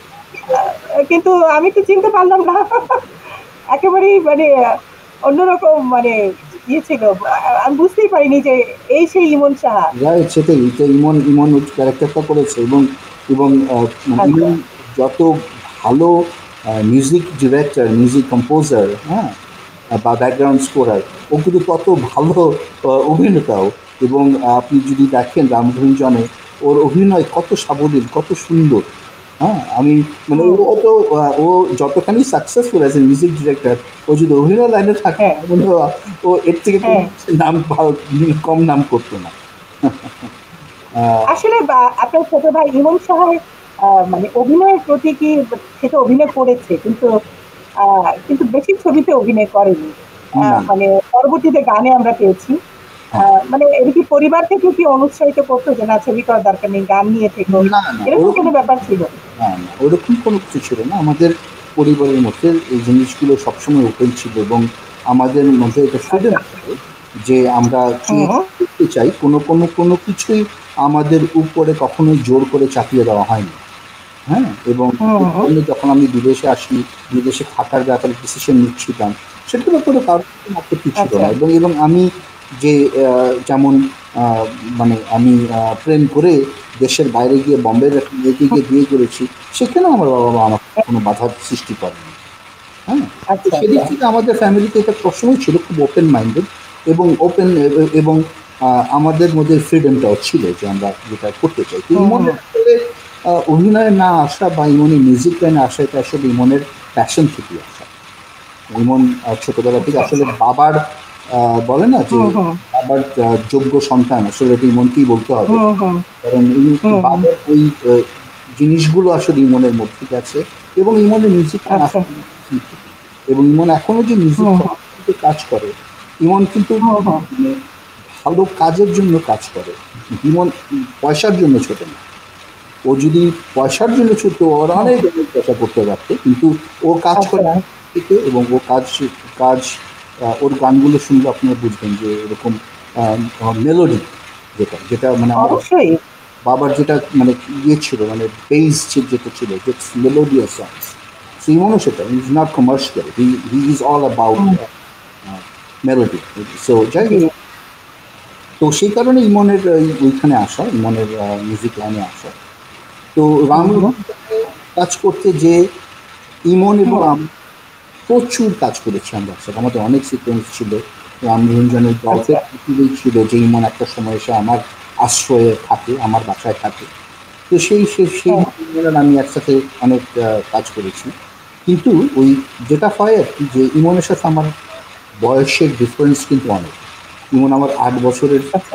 কিন্তু আমি তো চিনতে পারলাম না। একেবারেই মানে অন্যরকম মানে ইয়ে ছিল। আমি বুঝতেই পারিনি যে এই সেই ইমন সাহা। রাইট, সেটাই তো ইমন, ইমন ক্যারেক্টারটা করেছে। এবং এবং মানে আচ্ছা ইমন যত ভালো মিউজিক ডিরেক্টর, মিউজিক কম্পোজার, হ্যাঁ, বা ব্যাকগ্রাউন্ড স্কোরার, ও কিন্তু তত ভালো অভিনেতাও। এবং আপনি যদি দেখেন রামধনজনে ওর অভিনয় কত সাবলীল, কত সুন্দর। হ্যাঁ, আমি মানে হুম ও তো ও যতখানি successful as a music director, ও যদি অভিনয় লাইনে থাকতো হ্যাঁ মনে হয় ও এর থেকে কোনো হ্যাঁ নাম কম নাম করতো না। আহ, আসলে আপনার ছোট ভাই ইমন সাহার মানে অভিনয়ের প্রতি কি, সে তো অভিনয় করেছে কিন্তু কিন্তু বেশি ছবিতে অভিনয় করেনি। না, মানে পরবর্তীতে গানে আমরা পেয়েছি। হ্যাঁ, মানে এটা কি পরিবার থেকে কি অনুৎসাহিত করতো যে না ছবি করার দরকার নেই, গান নিয়ে থেকো, না, না, এরকম ওরকম কোনো ব্যাপার ছিল? না, না, ওরকম কোনো কিছু ছিল না। আমাদের পরিবারের মধ্যে এই জিনিসগুলো সবসময় ওপেন ছিল। এবং আমাদের মধ্যে এটা ফ্রিডম আচ্ছা ছিল যে আমরা কি হুম করতে চাই, কোনো কোনো কোনো কিছুই আমাদের উপরে কখনোই জোর করে চাপিয়ে দেওয়া হয়নি। হ্যাঁ, এবং হুম এই হুম জন্য যখন আমি বিদেশে আসি, বিদেশে থাকার ব্যাপারে ডিসিশন নিচ্ছিলাম, সেটার ব্যাপারে কারোর কোনো আপত্তি ছিল আচ্ছা না। এবং এবং আমি যে যেমন আহ, মানে আমি প্রেম করে দেশের বাইরে গিয়ে বোম্বের একটা মেয়েকে হুম, গিয়ে বিয়ে করেছি, সেখানেও আমার বাবা মা আমাকে কোনো বাধার সৃষ্টি করেনি। হ্যাঁ, তো আচ্ছা সেদিক আচ্ছা থেকে আমাদের ফ্যামিলিতে এটা সবসময় ছিল খুব ওপেন মাইন্ডেড এবং ওপেন। এবং আমাদের মধ্যে ফ্রিডমটাও ছিল যে আমরা যেটা করতে চাই। তো হুম হুম ইমনের আসলে অভিনয়ে না আসা বা ইমনের মিউজিক লাইনে আসা, এটা আসলে ইমনের প্যাশন থেকে আসা। ইমন ছোটবেলা থেকে আচ্ছা আসলে আচ্ছা বাবার বলে না যে হুম হুম বাবার যোগ্য সন্তান, আসলে এটা ইমনকেই বলতে হবে। হুম হুম কারণ এই হুম হুম বাবার ওই জিনিসগুলো আসলে ইমনের মধ্যে গেছে। এবং ইমনের মিউজিক আচ্ছা এবং ইমন এখনো যে মিউজিক হুম হুম কাজ করে, ইমন কিন্তু হুম হুম মানে ভালো কাজের জন্য কাজ করে। ইমন পয়সার জন্য ছোটে না। ও যদি পয়সার জন্য ছুটতো, ওর হুম, অনেক অনেক পয়সা করতে পারতো, কিন্তু ও কাজ করে আচ্ছা থেকে। এবং ও কাজ ওর গানগুলো শুনলে আপনারা বুঝবেন যে এরকম মেলোডি, যেটা যেটা মানে আমার অবশ্যই বাবার যেটা মানে ইয়ে ছিল, মানে বেস যেটা ছিল, মেলোডিয়াস সংস। সো ইমনও সেটা, is not commercial, he is all about hmm, melody. So যাই জি হোক, তো সেই কারণে ইমনের ওইখানে আসা, ইমনের মিউজিক লাইনে আসা। তো হুম রাম হুম কাজ করতে যে ইমন এবং হুম, আমি প্রচুর কাজ করেছি আমরা একসাথে। আমাদের অনেক সিকোয়েন্স ছিল। রামধনজনের আচ্ছা গল্পের পৃথিবী ছিল যে ইমন একটা সময় এসে আমার আশ্রয়ে থাকে, আমার বাসায় থাকে। তো সেই হ্যাঁ ইমন আমি একসাথে অনেক কাজ করেছি। কিন্তু ওই যেটা হয় আর কি, যে ইমনের সাথে আমার বয়সের ডিফারেন্স কিন্তু অনেক। ইমন আমার 8 বছরের। আচ্ছা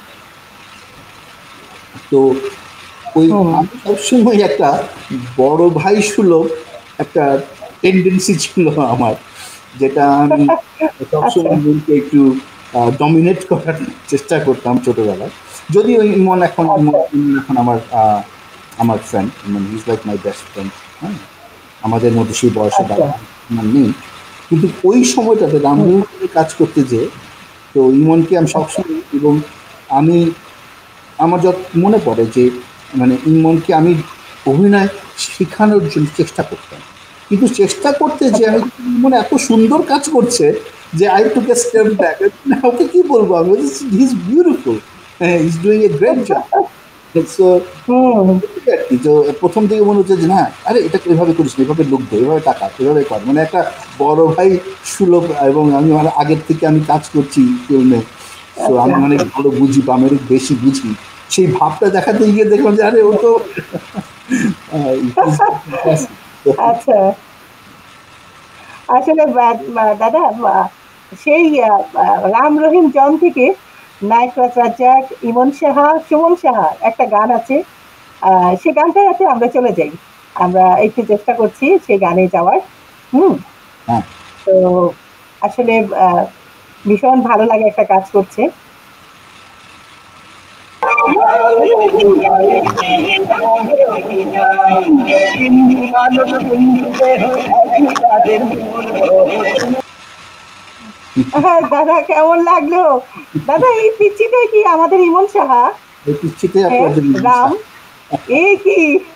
তো ওই হুম আমি সবসময় একটা বড় ভাই সুলভ একটা টেন্ডেন্সি ছিল আমার, যেটা আমি আচ্ছা সবসময় ইমনকে একটু ডমিনেট করার চেষ্টা করতাম ছোটবেলায়। যদিও আচ্ছা ইমন এখন আমার ফ্রেন্ড, মানে is like my best friend. হ্যাঁ, আমাদের মধ্যে সেই বয়সে আচ্ছা দাদা আমার নেই, কিন্তু ওই সময়টাতে হুম, রামধনু কাজ করতে যে, তো ইমনকে আমি আচ্ছা সবসময়, এবং আমি আমার যত মনে পড়ে যে মানে ইমনকে আমি অভিনয় শেখানোর জন্য চেষ্টা করতাম, কিন্তু চেষ্টা করতে যে আচ্ছা আমি মনে এত সুন্দর কাজ করছে যে I took a step back. Okay কি বলবো আমি, he is beautiful, is doing a great job. So হুম আর কি, তো প্রথম দিকে মনে হচ্ছে যে না, আরে এটা এভাবে করিস না, এভাবে লোক দে, এভাবে টাকা, এভাবে কর, মানে একটা বড় ভাই সুলভ। এবং আমি মানে আগের থেকে আমি কাজ করছি ফিল্মে, সো আচ্ছা আমি অনেক ভালো বুঝি বা আমি অনেক বেশি বুঝি, সেই ভাবটা দেখাতে গিয়ে দেখলাম যে আরে ও তো আচ্ছা আসলে দাদা সেই রাম রহিম জন থেকে নায়করাজ রাজ্জাক, ইমন সাহা, সুমন সাহা একটা গান আছে, সে গানটাই আছে আমরা চলে যাই। আমরা একটু চেষ্টা করছি সেই গানে যাওয়ার। হুম। হ্যাঁ, তো আসলে আহ, ভীষণ ভালো লাগে একটা কাজ করছে। হ্যাঁ দাদা কেমন লাগলো? দাদা এই পিচ্চিটাই কি আমাদের ইমন সাহা? এই পিচ্ছিতে হ্যাঁ আপনার জন্য রাম, এ কি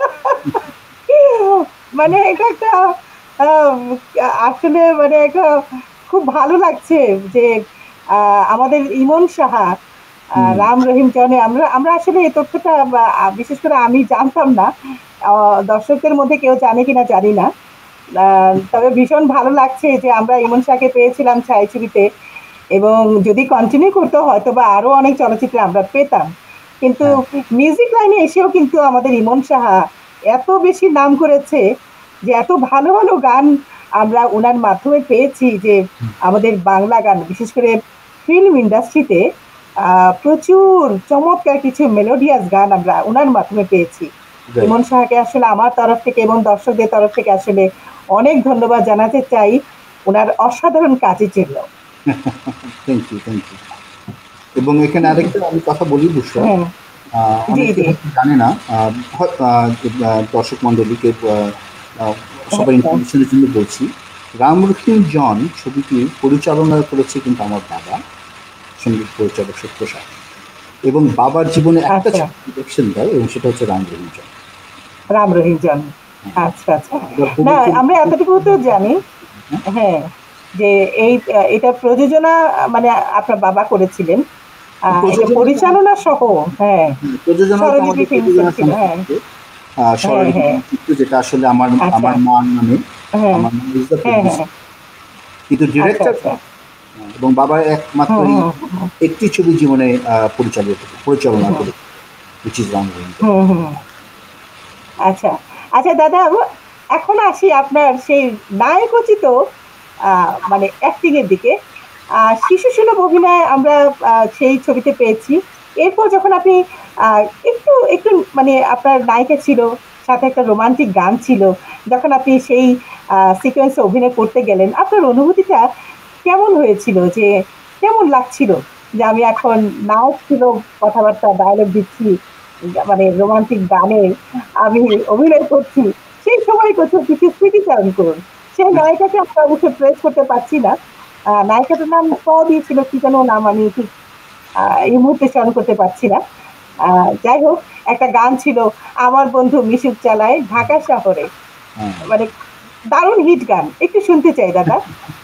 মানে এটা একটা আহ, আসলে মানে একটা খুব ভালো লাগছে যে আমাদের ইমন সাহা রাম রহিম জনে আমরা আমরা আসলে এই তথ্যটা বিশেষ করে আমি জানতাম না। দর্শকদের মধ্যে কেউ জানে কিনা জানি না। তবে ভীষণ ভালো লাগছে যে আমরা ইমন শাহকে পেয়েছিলাম ছায়াছবিতে, এবং যদি কন্টিনিউ করতো হয়তো বা আরো অনেক চলচ্চিত্রে আমরা পেতাম। কিন্তু হ্যাঁ, মিউজিক লাইনে এসেও কিন্তু আমাদের ইমন সাহা এত বেশি নাম করেছে যে এত ভালো ভালো গান আমরা ওনার মাধ্যমে পেয়েছি, যে আমাদের বাংলা গান বিশেষ করে ফিল্ম ইন্ডাস্ট্রিতে প্রচুর চমৎকার কিছু মেলোডিয়াস গান আমরা ওনার মাধ্যমে পেয়েছি। রাইট। ইমন সাহাকে আসলে আমার তরফ থেকে এবং দর্শকদের তরফ থেকে আসলে অনেক ধন্যবাদ জানাতে চাই ওনার অসাধারণ কাজের জন্য। Thank you, thank you. এবং এখানে আরেকটা আমি কথা বলি বুসরা, হ্যাঁ জি অনেকে জি হয়তো জানে না, দর্শক মণ্ডলীকে সবার আচ্ছা ইনফরমেশনের জন্য বলছি, রাম রহিম জন ছবিটি পরিচালনা করেছে কিন্তু আমার বাবা, সঙ্গীত পরিচালক সত্যসাই। এবং বাবার জীবনে একটা আচ্ছা ছবি ডিরেকশন দেয়, এবং সেটা হচ্ছে রাম রহিম জন। রাম রহিম জন। আচ্ছা আচ্ছা এবার না পবিত্র আমরা এতটুকু তো জানি। হ্যাঁ যে এই এটা প্রযোজনা মানে আপনার বাবা করেছিলেন, এটা প্রযোজনা তো পরিচালনা সহ। হ্যাঁ প্রযোজনা তো স্বরলিপি আমাদের ফিল্মস প্রযোজনা ছিল। হ্যাঁ সংস্থাতে হ্যাঁ স্বরলিপি হ্যাঁ চিত্র, যেটা আসলে আমার আচ্ছা আমার মার নামে, হ্যাঁ আমার মা ইজ দ্য হ্যাঁ প্রডিউসার, হ্যাঁ কিন্তু আচ্ছা ডিরেক্টর আচ্ছা এবং বাবা একমাত্র হুম এই হুম হুম একটি ছবি জীবনে পরিচালনা হুম করে, which is রাম রহিম। হুম হুম আচ্ছা আচ্ছা দাদা এখন আসি আপনার সেই নায়কোচিত মানে অ্যাক্টিং এর দিকে। শিশু সুলভ অভিনয় আমরা সেই ছবিতে পেয়েছি। এরপর যখন আপনি আহ, একটু একটু মানে আপনার নায়িকা ছিল, সাথে একটা রোমান্টিক গান ছিল, যখন আপনি সেই সিকোয়েন্সে অভিনয় করতে গেলেন আপনার অনুভূতিটা কেমন হয়েছিল? যে কেমন লাগছিল যে আমি এখন নায়ক ছিল, কথাবার্তা ডায়লগ দিচ্ছি, মানে রোমান্টিক গানে আমি অভিনয় করছি, সেই সময় কোথাও কিছু স্মৃতিচারণ করুন। সেই নায়িকাকে আমরা অবশ্য ট্রেস করতে পারছি না। নায়িকাটার নাম দিয়েছিল কি যেন নাম, আমি ঠিক এই মুহূর্তে স্মরণ করতে পারছি না। যাই হোক একটা গান ছিল, আমার বন্ধু মিশুক চালায় ঢাকা শহরে, হ্যাঁ, মানে দারুণ হিট গান, একটু শুনতে চাই দাদা।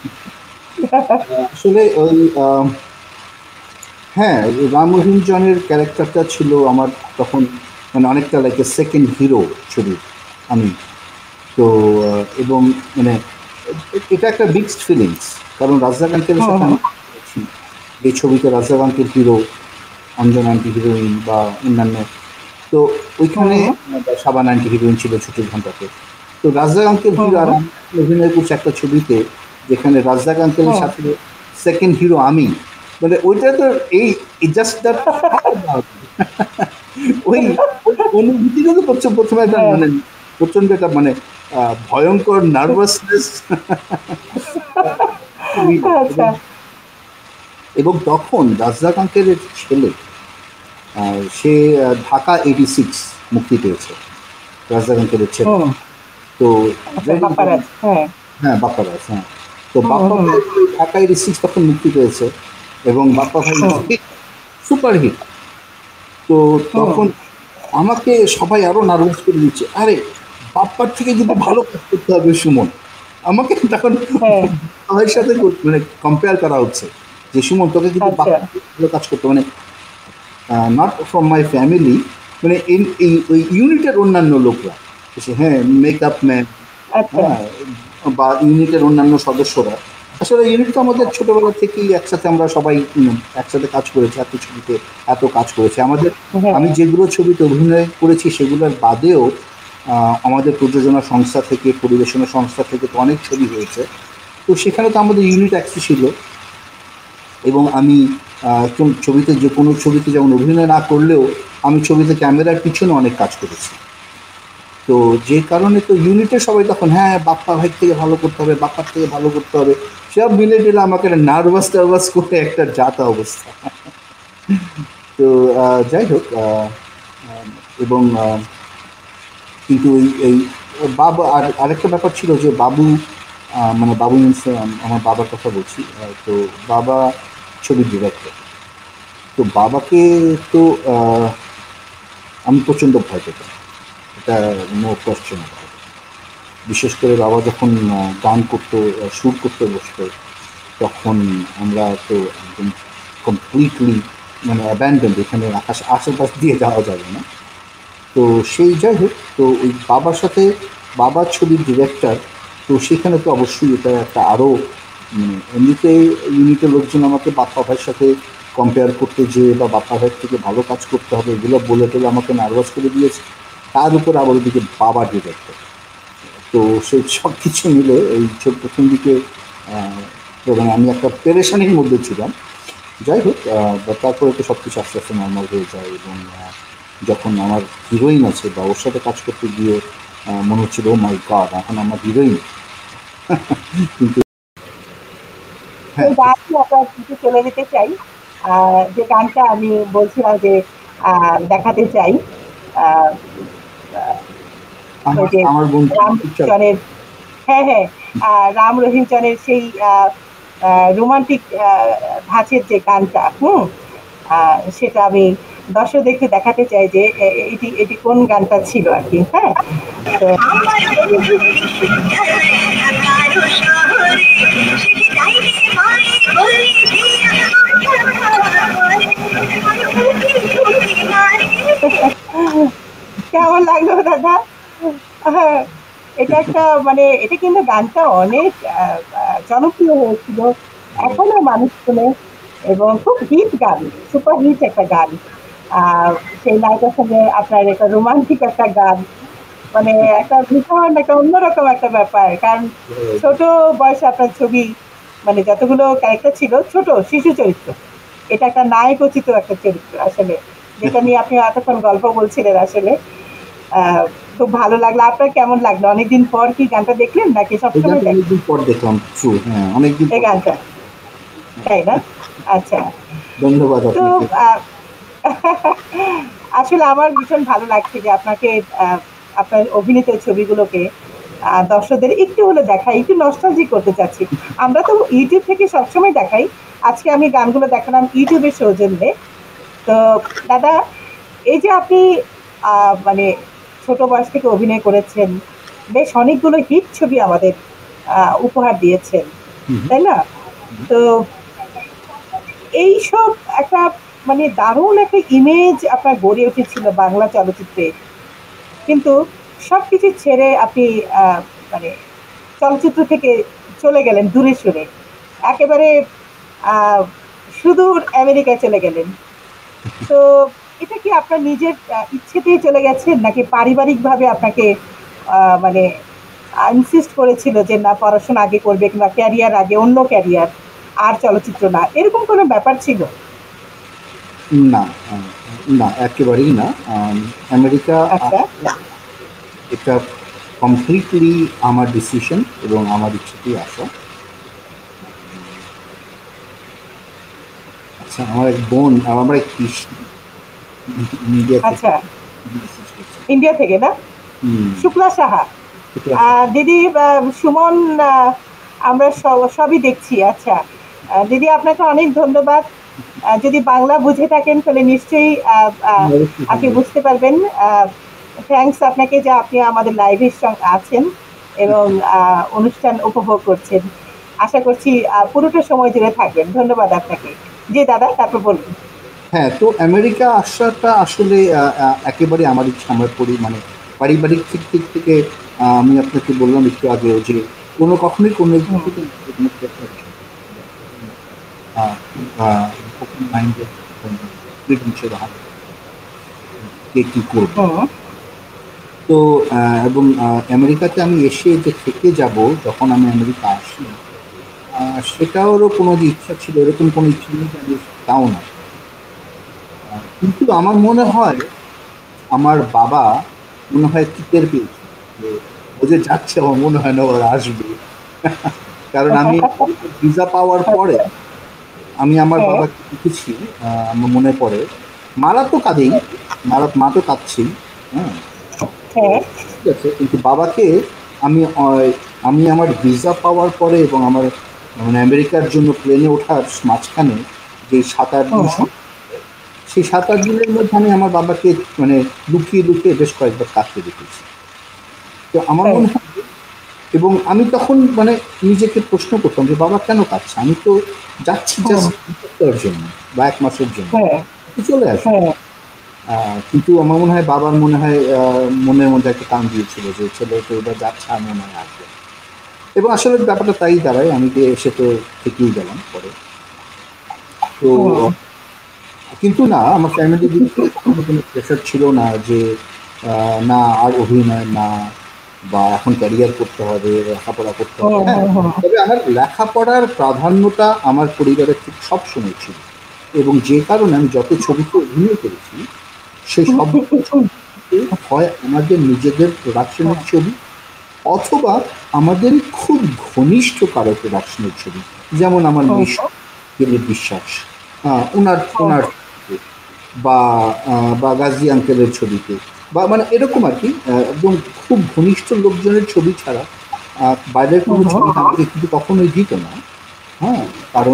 আসলে ওই হ্যাঁ, রাম রহিম জনের ক্যারেক্টারটা ছিল আমার তখন মানে অনেকটা লাইক এ সেকেন্ড হিরো ছবির আমি। তো এবং মানে এটা একটা মিক্সড ফিলিংস, কারণ রাজ্জাক আঙ্কেলের হুম সাথে হুম আমি করেছি এই ছবিতে, Razzak uncle hero, Anjan aunty heroine বা অন্যান্য। তো ওইখানে হুম সাবান আন্টি হিরোইন ছিল ছুটির ঘন্টাতে। তো রাজ্জাক আঙ্কেল হুম হিরো আর হুম আমি অভিনয় করছি একটা ছবিতে যেখানে রাজ্জাক আঙ্কেলের হুম সাথে সেকেন্ড হিরো আমি, মানে ওইটা তো এই জাস্ট দ্যাট ওই ওই অনুভূতিটা তো প্রথমে একটা হ্যাঁ মানে প্রচন্ড একটা মানে ভয়ঙ্কর নার্ভাসনেস। আচ্ছা। এবং তখন রাজ্জাক আঙ্কেলের ছেলে, সে ঢাকা 86 মুক্তি পেয়েছে, রাজ্জাক আঙ্কেলের ছেলে। হুম। তো আচ্ছা, বাপ্পারাজ। হ্যাঁ। হ্যাঁ, বাপ্পারাজ। হ্যাঁ, তো হুম, বাপ্পা হুম, ভাই ঢাকা 86 তখন মুক্তি পেয়েছে এবং বাপ্পা ভাই হুম, সুপার হিট। তো হুম। তখন আমাকে সবাই আরো নার্ভাস করে দিচ্ছে, আরে বাপ্পার থেকে যদি ভালো কাজ করতে হবে সুমন। আমাকে তখন হ্যাঁ। ভাইয়ের সাথে মানে কম্পেয়ার করা হচ্ছে যে সুমন তোকে কিন্তু আচ্ছা, বাপ্পার থেকে ভালো কাজ করতে, মানে নট ফ্রম মাই ফ্যামিলি, মানে এই ওই ইউনিটের অন্যান্য লোকরা এসে, হ্যাঁ, মেকআপ ম্যান, আচ্ছা। হ্যাঁ, বা ইউনিটের অন্যান্য সদস্যরা। আসলে ইউনিট তো আমাদের ছোটবেলা থেকেই একসাথে আমরা সবাই একসাথে কাজ করেছি, এত ছবিতে এত কাজ করেছি আমাদের। হ্যাঁ। আমি যেগুলো ছবিতে অভিনয় করেছি সেগুলোর বাদেও আমাদের প্রযোজনা সংস্থা থেকে, পরিবেশনা সংস্থা থেকে তো অনেক ছবি হয়েছে। তো সেখানে তো আমাদের ইউনিট একই ছিল। এবং আমি ছবিতে, যে কোনো ছবিতে যেমন অভিনয় না করলেও আমি ছবিতে ক্যামেরার পিছনে অনেক কাজ করেছি। তো যে কারণে তো ইউনিটের সবাই তখন, হ্যাঁ, বাপ্পা ভাই থেকে ভালো করতে হবে, বাপ্পার থেকে ভালো করতে হবে, সব মিলে টিলে আমাকে নার্ভাস টার্ভাস করে একটা যাতা অবস্থা। তো যাই হোক, এবং কিন্তু এই বাবা, আর আরেকটা ব্যাপার ছিল যে বাবু, মানে বাবু মিনস আমার বাবার কথা বলছি। তো বাবা ছবির ডিরেক্টর। তো বাবাকে তো আমি প্রচণ্ড ভয় পেতাম, এটা নো কোয়েশ্চেন। বিশেষ করে বাবা যখন গান করতে, সুর করতে বসতো, তখন আমরা তো একদম কমপ্লিটলি মানে অ্যাব্যান্ডেন্ড, এখানে আশেপাশ দিয়ে যাওয়া যাবে না। তো সেই যাই হোক, তো ওই বাবার সাথে, বাবার ছবির ডিরেক্টর, তো সেখানে তো অবশ্যই এটা একটা আরও, মানে এমনিতে ইউনিটের লোকজন আমাকে বাপ্পা ভাইয়ের সাথে কম্পেয়ার করতে, যে বা বাপ্পা ভাইয়ের থেকে ভালো কাজ করতে হবে এগুলো বলে টোলে আমাকে নার্ভাস করে দিয়েছে। তার উপর আবার ওদিকে বাবা ডিরেক্টর। তো সেই সব কিছু মিলে এই প্রথম দিকে মানে আমি একটা পেরেশানির মধ্যে ছিলাম। যাই হোক, তারপরে তো সব কিছু আস্তে আস্তে নর্মাল হয়ে যায়। এবং যখন আমার হিরোইন আছে বা ওর সাথে কাজ করতে গিয়ে মনে হচ্ছিল, ও মাই গড, এখন আমার হিরোইন। কিন্তু সেই হ্যাঁ, গানটি আপনার কিছু চলে যেতে চাই। যে গানটা আমি বলছিলাম যে দেখাতে চাই। আহ, আহ, ওই আমার যে আমার বন্ধু রাম চল। রহিমচনের, হ্যাঁ, হ্যাঁ, রাম রহিমচনের সেই রোমান্টিক ধাঁচের যে গানটা, সেটা আমি দর্শকদেরকে দেখাতে চাই যে এটি এটি কোন গানটা ছিল আর কি। হ্যাঁ, তো কেমন লাগলো দাদা? হ্যাঁ, এটা একটা মানে এটা কিন্তু গানটা অনেক জনপ্রিয় হয়েছিল, এখনো মানুষ শুনে, এবং খুব হিট গান, সুপার হিট একটা গান। আহ সেই নায়কের সঙ্গে আপনার একটা রোমান্টিক একটা গান, মানে একটা ভীষণ একটা অন্যরকম একটা ব্যাপার। কারণ ছোট বয়সে আপনার ছবি, মানে যতগুলো ক্যারেক্টার ছিল ছোট শিশু চরিত্র, এটা একটা নায়কোচিত একটা চরিত্র আসলে, যেটা নিয়ে আপনি এতক্ষণ গল্প বলছিলেন আসলে। আহ খুব ভালো লাগলো। আপনার কেমন লাগলো? অনেকদিন পর কি গানটা দেখলেন নাকি এই সবসময় গানটা দেখেন অনেকদিন পর দেখলাম, ট্রু, হ্যাঁ, অনেকদিন এই পর গানটা? দেখলাম। তাই না? আচ্ছা। ধন্যবাদ তো আপনাকে। আহ, আসলে আমার ভীষণ ভালো লাগছে যে আপনাকে আহ, আপনার অভিনীত ছবিগুলোকে দর্শকদের একটু হলে দেখাই, একটু নস্টালজি করতে চাচ্ছি। আমরা তো ইউটিউব থেকে সবসময় দেখাই, আজকে আমি গানগুলো দেখালাম ইউটিউবের সৌজন্যে। তো দাদা, এই যে আপনি মানে ছোট বয়স থেকে অভিনয় করেছেন, বেশ অনেকগুলো হিট ছবি আমাদের উপহার দিয়েছেন, তাই না? তো এই সব একটা মানে দারুণ একটা ইমেজ আপনার গড়ে উঠেছিল বাংলা চলচ্চিত্রে, কিন্তু সবকিছু ছেড়ে আপনি মানে চলচ্চিত্র থেকে চলে গেলেন দূরে সরে, একেবারে আহ সুদূর আমেরিকায় চলে গেলেন। তো এটা কি আপনার নিজের ইচ্ছেতেই চলে গেছেন, নাকি পারিবারিক ভাবে আপনাকে মানে ইনসিস্ট করেছিল যে না, পড়াশোনা আগে করবে, কিংবা ক্যারিয়ার আগে, অন্য ক্যারিয়ার, আর চলচ্চিত্র না, এরকম কোনো ব্যাপার ছিল? না, না, একেবারেই না। আমেরিকা আচ্ছা। আসা, এটা কমপ্লিটলি আমার ডিসিশন এবং আমার ইচ্ছাতেই আসা। আচ্ছা, আমার এক বোন, আমার এক পিসি ইন্ডিয়া থেকে আচ্ছা, মেসেজ করছে। ইন্ডিয়া থেকে না? শুক্লা সাহা। দিদি, সুমন, আমরা সবই দেখছি। আচ্ছা, দিদি আপনাকে অনেক ধন্যবাদ। যদি বাংলা বুঝে থাকেন তাহলে নিশ্চয়ই আপনি বুঝতে পারবেন। থ্যাঙ্কস আপনাকে যে আপনি আমাদের লাইভের সঙ্গে আছেন এবং অনুষ্ঠান উপভোগ করছেন। আশা করছি পুরোটা সময় জুড়ে থাকবেন। ধন্যবাদ আপনাকে। জি দাদা, তারপর বলুন। হ্যাঁ, তো আমেরিকা আসাটা আসলে একেবারে আমার ইচ্ছা। আমার মানে পারিবারিক দিক থেকে আমি আপনাকে বললাম একটু আগেও যে কখনোই কোনো দিক থেকে ওপেন মাইন্ডেড কে কি করবো। তো এবং আমেরিকাতে আমি এসে যে থেকে যাব, যখন আমি আমেরিকা আসি, সেটারও কোনো যে ইচ্ছা ছিল, এরকম কোনো ইচ্ছা নেই যে আমি তাও না। কিন্তু আমার মনে হয় আমার বাবা মনে হয় টের পেয়েছে যে ও যে যাচ্ছে, আমার মনে হয় না ওরা আসবে। কারণ আমি ভিসা পাওয়ার পরে আমি আমার বাবাকে দেখেছি, আমার মনে পড়ে, মারা তো কাঁদেই, মা তো কাঁদছেই, হ্যাঁ, ঠিক আছে, কিন্তু বাবাকে আমি আমি আমার ভিসা পাওয়ার পরে এবং আমার মানে আমেরিকার জন্য প্লেনে ওঠার মাঝখানে যে 7-8 দিন, সেই 7-8 দিনের মধ্যে আমি আমার বাবাকে মানে লুকিয়ে লুকিয়ে বেশ কয়েকবার কাঁদতে দেখেছি। তো আমার মনে হয়, এবং আমি তখন মানে নিজেকে প্রশ্ন করতাম যে বাবা কেন কাঁদছে, আমি তো যাচ্ছি জাস্ট সপ্তাহের জন্য বা 1 মাসের জন্য, চলে আসবো। কিন্তু আমার মনে হয় বাবার মনে হয় মনের মধ্যে একটা টান দিয়েছিল যে ছেলে তো এবার যাচ্ছে, আর মনে হয় আসবে। এবং আসলে ব্যাপারটা তাই দাঁড়ায়, আমি তো এসে তো থেকেই গেলাম পরে। তো কিন্তু না, আমার ফ্যামিলি দিক থেকে কোনো প্রেশার ছিল না যে না আর অভিনয় না, বা এখন ক্যারিয়ার করতে হবে, লেখাপড়া করতে হবে। হ্যাঁ, তবে আমার লেখাপড়ার প্রাধান্যটা আমার পরিবারের ঠিক সবসময় ছিল, এবং যে কারণে আমি যত ছবিতে অভিনয় করেছি সেই সব হয় আমাদের নিজেদের প্রোডাকশনের ছবি, অথবা আমাদের খুব ঘনিষ্ঠ কারো প্রোডাকশনের ছবি, যেমন আমার মেয়ে বিশ্বাস, ওনার বা গাজী আঙ্কেলের ছবিতে, বা মানে এরকম আর কি, একদম খুব ঘনিষ্ঠ লোকজনের ছবি ছাড়া বাইরের কোনো ছবি আমাকে কিন্তু কখনোই দিত না। হ্যাঁ,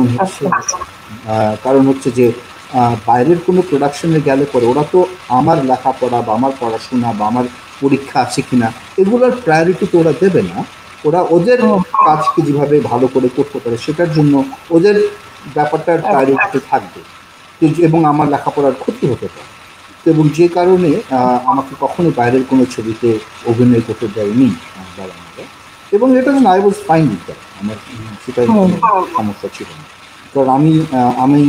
কারণ হচ্ছে যে বাইরের কোনো প্রোডাকশনে গেলে পরে ওরা তো আমার লেখাপড়া বা আমার পড়াশোনা বা আমার পরীক্ষা আছে কিনা এগুলোর প্রায়োরিটি তো ওরা দেবে না। ওরা ওদের কাজকে যেভাবে ভালো করে করতে পারে সেটার জন্য ওদের ব্যাপারটার প্রায়োরিটি থাকবে, এবং আমার লেখাপড়ার ক্ষতি হতে পারে। এবং যে কারণে আমাকে কখনো বাইরের কোনো ছবিতে অভিনয় করতে দেয়নি বাবা মারা, এবং এটা I was fine with that. আমার সেটা সমস্যা ছিল না, কারণ আমি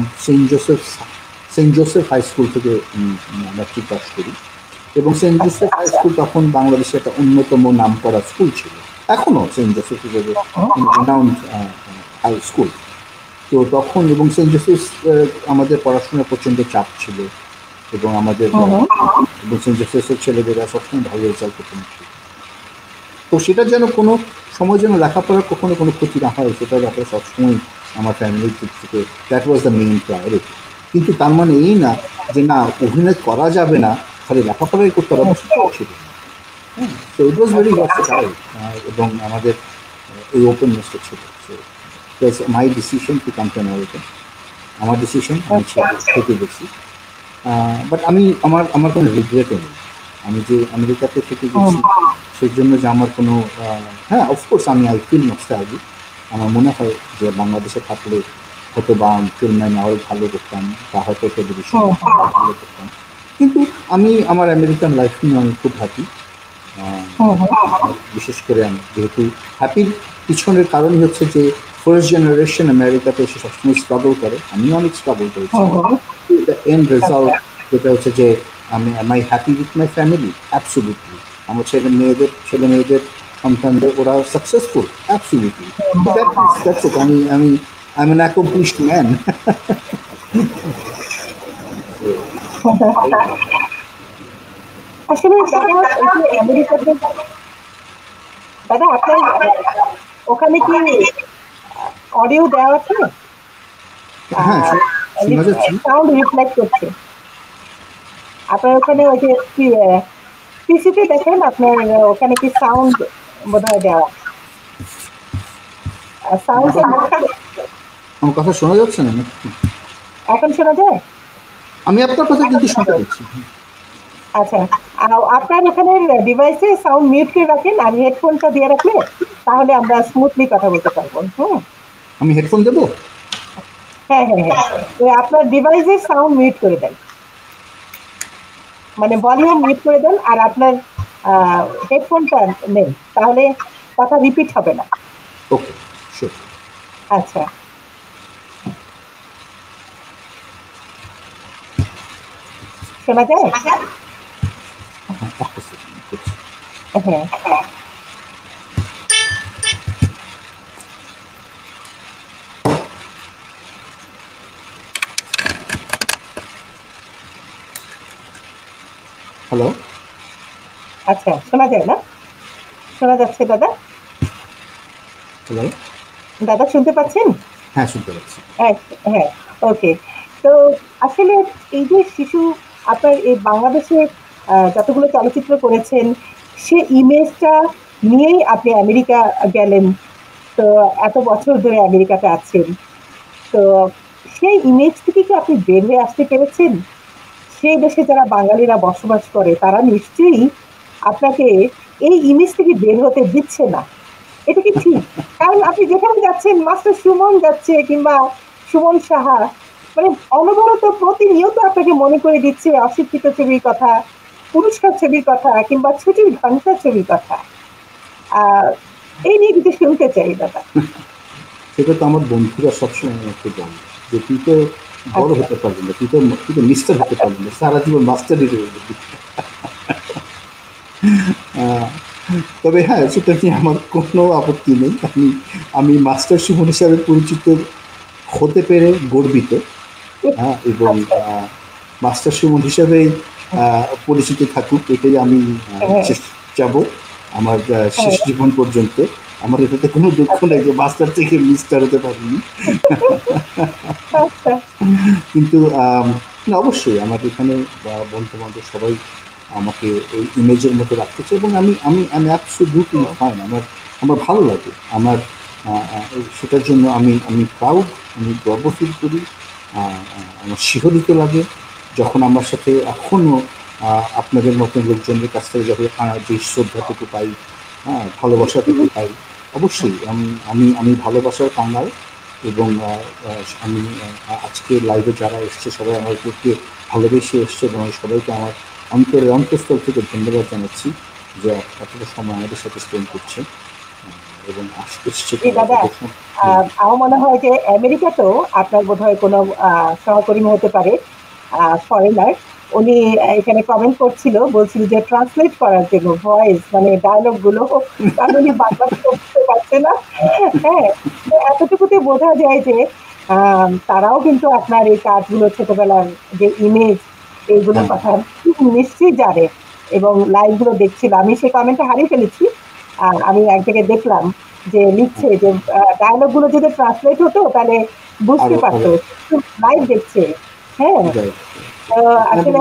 সেন্ট জোসেফ হাই স্কুল থেকে ম্যাট্রিক পাস করি, এবং সেন্ট জোসেফ হাই স্কুল তখন বাংলাদেশে একটা অন্যতম নাম করা স্কুল ছিল, এখনও সেন্ট জোসেফ হিসেবে রেনাউন্ড হাই স্কুল। তো তখন এবং সেন্ট জোসেফ আমাদের পড়াশোনার প্রচণ্ড চাপ ছিল, এবং আমাদের সেন্ট জোসেফের ছেলেদেরা সবসময় ভালো রেজাল্ট করতে ছিল। তো সেটা যেন কোনো সময় যেন লেখাপড়ার কখনো কোনো ক্ষতি না হয়, সেটার ব্যাপারে সবসময় আমার ফ্যামিলির দিক থেকে that was the main priority. কিন্তু তার মানে এই না যে না অভিনয় করা যাবে না, খালি লেখাপড়াই করতে হবে, সেটাও ছিল। তো ইট ওয়াজ ভেরি ভার্সেটাইল, এবং আমাদের এই ওপেননেসটা ছিল। So it was my decision to come to America. আমার ডিসিশন, আমি থেকে গেছি। বাট আমার কোনো রিগ্রেটও নেই। আমি যে আমেরিকাতে থেকে গেছি সেই জন্য যে আমার কোনো হ্যাঁ, অফকোর্স আই ফিল নস্টালজিক। আমার মনে হয় যে বাংলাদেশে থাকলে হয়তো বা ফিল্ম আরও ভালো করতাম, বা হয়তো টেলিভিশন ভালো করতাম। কিন্তু আমি আমার আমেরিকান লাইফ নিয়ে আমি খুব হ্যাপি। বিশেষ করে আমি যেহেতু হ্যাপির পিছনের কারণই হচ্ছে যে ফার্স্ট জেনারেশন আমেরিকাতে এসে সবসময় স্ট্রাগল করে, আমিও অনেক স্ট্রাগল করেছি। দ্য এন্ড রেজাল্ট যেটা হচ্ছে যে আমি I happy with my family, absolutely. আমার ছেলে মেয়েদের সন্তানদের ওরা সাকসেসফুল, অ্যাবসলিউটলি। আমি an accomplished man. আসলে আমেরিকাতে দাদা আপনার ওখানে কি অডিও দেওয়া আছে? হ্যাঁ, শোনা যাচ্ছে। সাউন্ড রিফ্লেক্ট করছে আপনার ওখানে, ওই যে পিসিতে দেখেন আপনার ওখানে কি সাউন্ড বোধহয় দেওয়া, সাউন্ড আমার কথা শোনা যাচ্ছে না নাকি? এখন শোনা যায়? আমি আপনার কথা কিন্তু শুনতে পাচ্ছি। আচ্ছা, আপনার ওখানে ডিভাইসে সাউন্ড মিউট করে রাখেন আর হেডফোনটা দিয়ে রাখলে তাহলে আমরা স্মুথলি কথা বলতে পারবো। আমি হেডফোন দেবো? হ্যাঁ হ্যাঁ হ্যাঁ, আপনার ডিভাইসের সাউন্ড মিউট করে দেন, মানে ভলিউম মিউট করে দেন, আর আপনার হেডফোনটা নেন, তাহলে কথা রিপিট হবে না। Okay, sure. আচ্ছা, শোনা যায়? হ্যাঁ, হ্যালো। আচ্ছা, শোনা যায় না? শোনা যাচ্ছে দাদা? হ্যালো। দাদা শুনতে পাচ্ছেন? হ্যাঁ, শুনতে পাচ্ছি। হ্যাঁ হ্যাঁ, ওকে। তো আসলে এই যে শিশু, আপনার এই বাংলাদেশে যতগুলো চলচ্চিত্র করেছেন, সে ইমেজটা নিয়েই আপনি আমেরিকা গেলেন, তো এত বছর ধরে আমেরিকাতে আছেন, তো সেই ইমেজ থেকে কি আপনি বের হয়ে আসতে পেরেছেন? সেই দেশে যারা বাঙালিরা বসবাস করে তারা নিশ্চয়ই আপনাকে এই ইমেজ থেকে বের হতে দিচ্ছে না, এটা কি ঠিক? কারণ আপনি যেখানে যাচ্ছেন মাস্টার সুমন যাচ্ছে কিংবা সুমন সাহা, মানে অনবরত প্রতিনিয়ত আপনাকে মনে করে দিচ্ছে অশিক্ষিত ছবির কথা, পুরস্কার ছবির কথা, কিংবা ছুটির ঘন্টা ছবির কথা। এই নিয়ে কিছু শুনতে চাই দাদা। সেটা তো আমার বন্ধুরা সবসময় আমাকে বলে যে তুই তো বড় হতে পারবি না, তুই তো মিস্টার হতে পারবি না, সারা জীবন মাস্টারই রয়ে যাবি। তবে হ্যাঁ, সেটা নিয়ে আমার কোনো আপত্তি নেই। আমি মাস্টার সুমন হিসাবে পরিচিত হতে পেরে গর্বিত, এবং মাস্টার সুমন হিসাবে পরিচিত থাকুক, এটাই আমি চাবো আমার শেষ জীবন পর্যন্ত। আমার এটাতে কোনো দুঃখ নেই যে মাস্টার থেকে মিস্টার হতে পারিনি। কিন্তু অবশ্যই আমার এখানে বন্ধু বান্ধব সবাই আমাকে এই ইমেজের মতো রাখতেছে, এবং আমি আমি আমি অ্যাবসলিউটলি ফাইন। আমার ভালো লাগে, আমার সেটার জন্য আমি প্রাউড, আমি গর্ব ফিল করি, আমার শিহরিত লাগে যখন আমার সাথে এখনও আপনাদের মতন লোকজনের কাছ থেকে যখন যে শ্রদ্ধাটুকু পাই, ভালোবাসাটুকু পাই। অবশ্যই আমি ভালোবাসার কাঙ্গাল, এবং আমি আজকে লাইভে যারা এসছে সবাই আমার উপরকে ভালোবেসে এসছে, এবং সবাইকে আমার অন্তঃস্থল থেকে ধন্যবাদ জানাচ্ছি যে এতটা সময় আমাদের সাথে স্পেন্ড করছে এবং এসছে। আমার মনে হয় যে আমেরিকাতেও আপনার বোধহয় কোনো সহকর্মী হতে পারে, ফরেনার, উনি এখানে কমেন্ট করছিল, বলছিল যে ট্রান্সলেট করার জন্য ভয়েস, মানে ডায়লগ গুলো, কারণ উনি বাংলা করতে পারছে না। হ্যাঁ, এতটুকুতে বোঝা যায় যে তারাও কিন্তু আপনার এই কাজগুলো, ছোটবেলার যে ইমেজ, এইগুলোর কথা নিশ্চয়ই জানে, এবং লাইভ গুলো দেখছিল। আমি সেই কমেন্টটা হারিয়ে ফেলেছি, আমি এক জায়গায় দেখলাম যে লিখছে যে ডায়লগ গুলো যদি ট্রান্সলেট হতো তাহলে বুঝতে পারতো, লাইভ দেখছে। হ্যাঁ, আসলে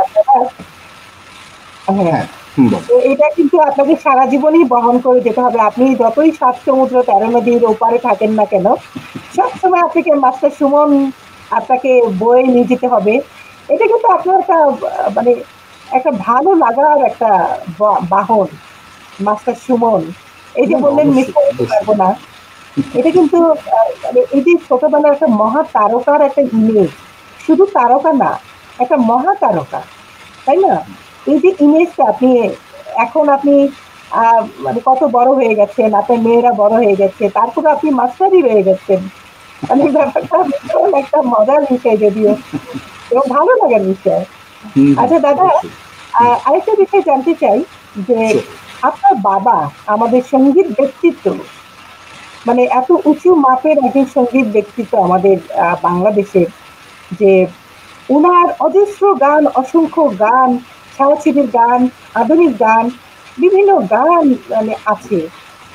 হ্যাঁ, এটা কিন্তু আপনাকে সারা জীবনই বহন করে যেতে হবে। আপনি যতই 7 সমুদ্র 13 নদীর ওপারে থাকেন না কেন, সবসময় আপনাকে মাস্টার সুমন আপনাকে বয়ে নিয়ে যেতে হবে। এটা কিন্তু আপনার একটা মানে একটা ভালো লাগার একটা বাহন, মাস্টার সুমন। এই যে বললেন মিশতে পারবো না, এটা কিন্তু মানে এই যে ছোটবেলার একটা মহা তারকার একটা ইমেজ, শুধু তারকা না, একটা মহা তারকা, তাই না? এই যে ইমেজটা আপনি এখন আপনি মানে কত বড় হয়ে গেছেন, আপনার মেয়েরা বড় হয়ে গেছে, তারপরে আপনি মাস্টারই রয়ে গেছেন, মানে ব্যাপারটা একটা মজার বিষয় যদিও, এবং ভালো লাগার বিষয়। আচ্ছা দাদা, আরেকটা বিষয় জানতে চাই যে আপনার বাবা আমাদের সঙ্গীত ব্যক্তিত্ব, মানে এত উঁচু মাপের একজন সঙ্গীত ব্যক্তিত্ব আমাদের বাংলাদেশের, যে ওনার অজস্র গান, অসংখ্য গান, ছায়াছবির গান, আধুনিক গান, বিভিন্ন গান মানে আছে।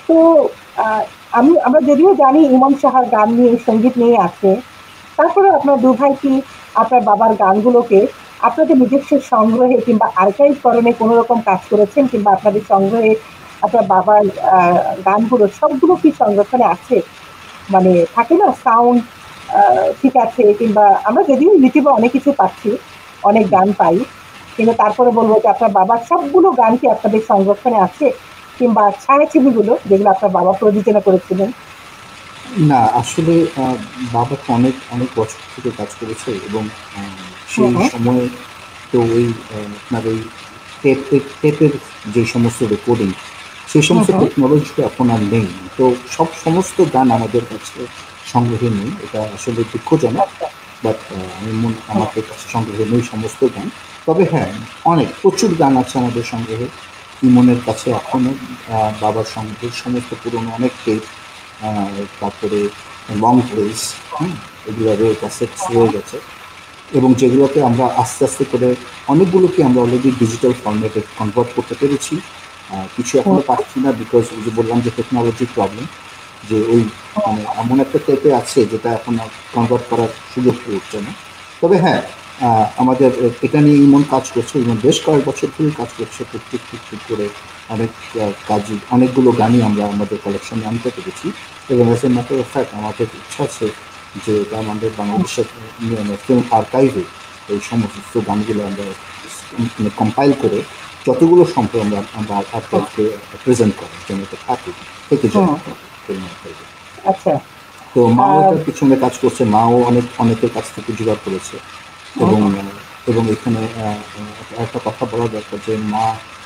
তো আহ, আমরা যদিও জানি ইমন সাহার গান নিয়ে সঙ্গীত নিয়ে আছে, তারপরে আপনার দু ভাই কি আপনার বাবার গানগুলোকে আপনাদের নিজস্ব সংগ্রহে কিংবা আর্কাইভ করণে কোনো রকম কাজ করেছেন, কিংবা আপনাদের সংগ্রহে আপনার বাবার আহ, গানগুলো সবগুলো কি সংরক্ষণে আছে? মানে থাকে না সাউন্ড ঠিক আছে, কিংবা আমরা যদিও ইউটিউবে অনেক কিছু পাচ্ছি, অনেক গান পাই, কিন্তু তারপরে বলবো যে আপনার বাবার সবগুলো গান কি আপনাদের সংরক্ষণে আছে, কিংবা ছায়াছবিগুলো যেগুলো আপনার বাবা প্রযোজনা করেছিলেন? না আসলে বাবা তো অনেক অনেক বছর থেকে কাজ করেছে, এবং হুম সেই হুম সময়ে তো ওই আপনার ওই টেপের যে সমস্ত রেকর্ডিং, সেই হুম সমস্ত হুম টেকনোলজি এখন আর নেই। তো সমস্ত গান আমাদের কাছে সংগ্রহে নেই, এটা আসলে দুঃখজনক। আচ্ছা। বাট হুম আমাদের কাছে সংগ্রহে নেই সমস্ত গান। তবে হ্যাঁ, অনেক প্রচুর গান আছে আমাদের সংগ্রহে। ইমনের কাছে এখনো বাবার সঙ্গে সমস্ত পুরনো অনেক টেপ, তারপরে লং প্লেস, হুম, এগুলো ক্যাসেটস রয়ে গেছে, এবং যেগুলোকে আমরা আস্তে আস্তে করে অনেকগুলোকে আমরা অলরেডি ডিজিটাল ফরম্যাটে কনভার্ট করতে পেরেছি। কিছু হুম এখনো পারছি না, বিকজ ওই যে বললাম যে টেকনোলজির প্রবলেম, যে ওই মানে এমন একটা টাইপে আছে যেটা এখন কনভার্ট করার সুযোগ হয়ে উঠছে না। তবে হ্যাঁ, আমাদের এটা নিয়ে ইমন কাজ করছে, ইমন বেশ কয়েক বছর ধরেই কাজ করছে, টুকটুক টুকটুক করে অনেক কাজই, অনেকগুলো গানই আমরা আমাদের কালেকশনে আনতে পেরেছি। এবং as a matter of fact আমাদের ইচ্ছা আছে যে এটা আমাদের বাংলাদেশের ফিল্ম আর্কাইভে এই সমস্ত গানগুলো আমরা কম্পাইল করে যতগুলো সম্ভব আমরা আমরা আর্কাইভকে প্রেজেন্ট করার জন্য এটা থেকে যায় হুম। ফিল্ম আর্কাইভে। আচ্ছা। তো মাও আহ, এটার পিছনে কাজ করছে, মাও অনেকের কাছ থেকে জোগাড় করেছে। হুম এবং হুম এবং এখানে একটা কথা বলা দরকার যে মা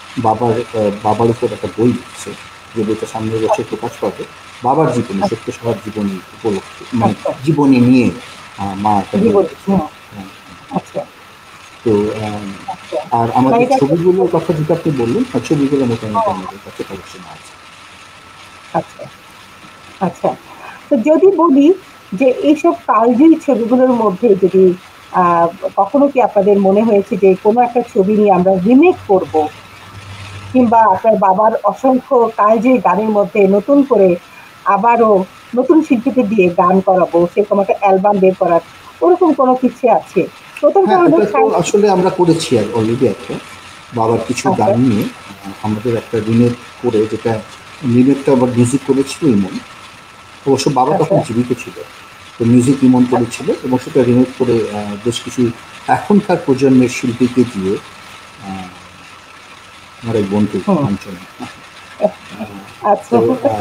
বাবার উপর একটা বই লিখছে, যে বইটা সামনের বছর প্রকাশ পাবে। বাবার জীবনী, আচ্ছা সত্য সাহার জীবনী উপলক্ষে, মানে আচ্ছা। জীবনী নিয়ে মা একটা জি বই বলি। লিখছে। হুম। হ্যাঁ, আচ্ছা তো আচ্ছা। আর মানে আমাদের এটা ছবিগুলোর কথা যেটা আপনি বললেন, ছবিগুলো মোটামুটি আমাদের কাছে কালেকশন আছে। আচ্ছা আচ্ছা। তো যদি বলি যে এইসব কালজয়ী ছবিগুলোর মধ্যে যদি আহ, কখনো কি আপনাদের মনে হয়েছে যে কোনো একটা ছবি নিয়ে আমরা রিমেক করব, কিংবা আপনার বাবার অসংখ্য কালজয়ী গানের মধ্যে নতুন করে আবারও নতুন শিল্পীদের দিয়ে গান করাবো, সেরকম একটা অ্যালবাম বের করার ওরকম কোনো কিছু আছে? প্রথমটা হ্যাঁ, হলো এটা তো আসলে আমরা করেছি আর অলরেডি একটা বাবার কিছু আচ্ছা গান নিয়ে আমাদের একটা রিমেক করে, যেটা রিমেকটা আবার মিউজিক করেছিল ইমন। অবশ্য বাবা আচ্ছা। তখন জীবিত ছিল, তো মিউজিক ইমন করেছিল, এবং সেটা রিমেক করে বেশ কিছু এখনকার প্রজন্মের শিল্পীকে দিয়ে, আহ, আমার এক বন্ধু হুম। কাঞ্চন, আচ্ছা। তো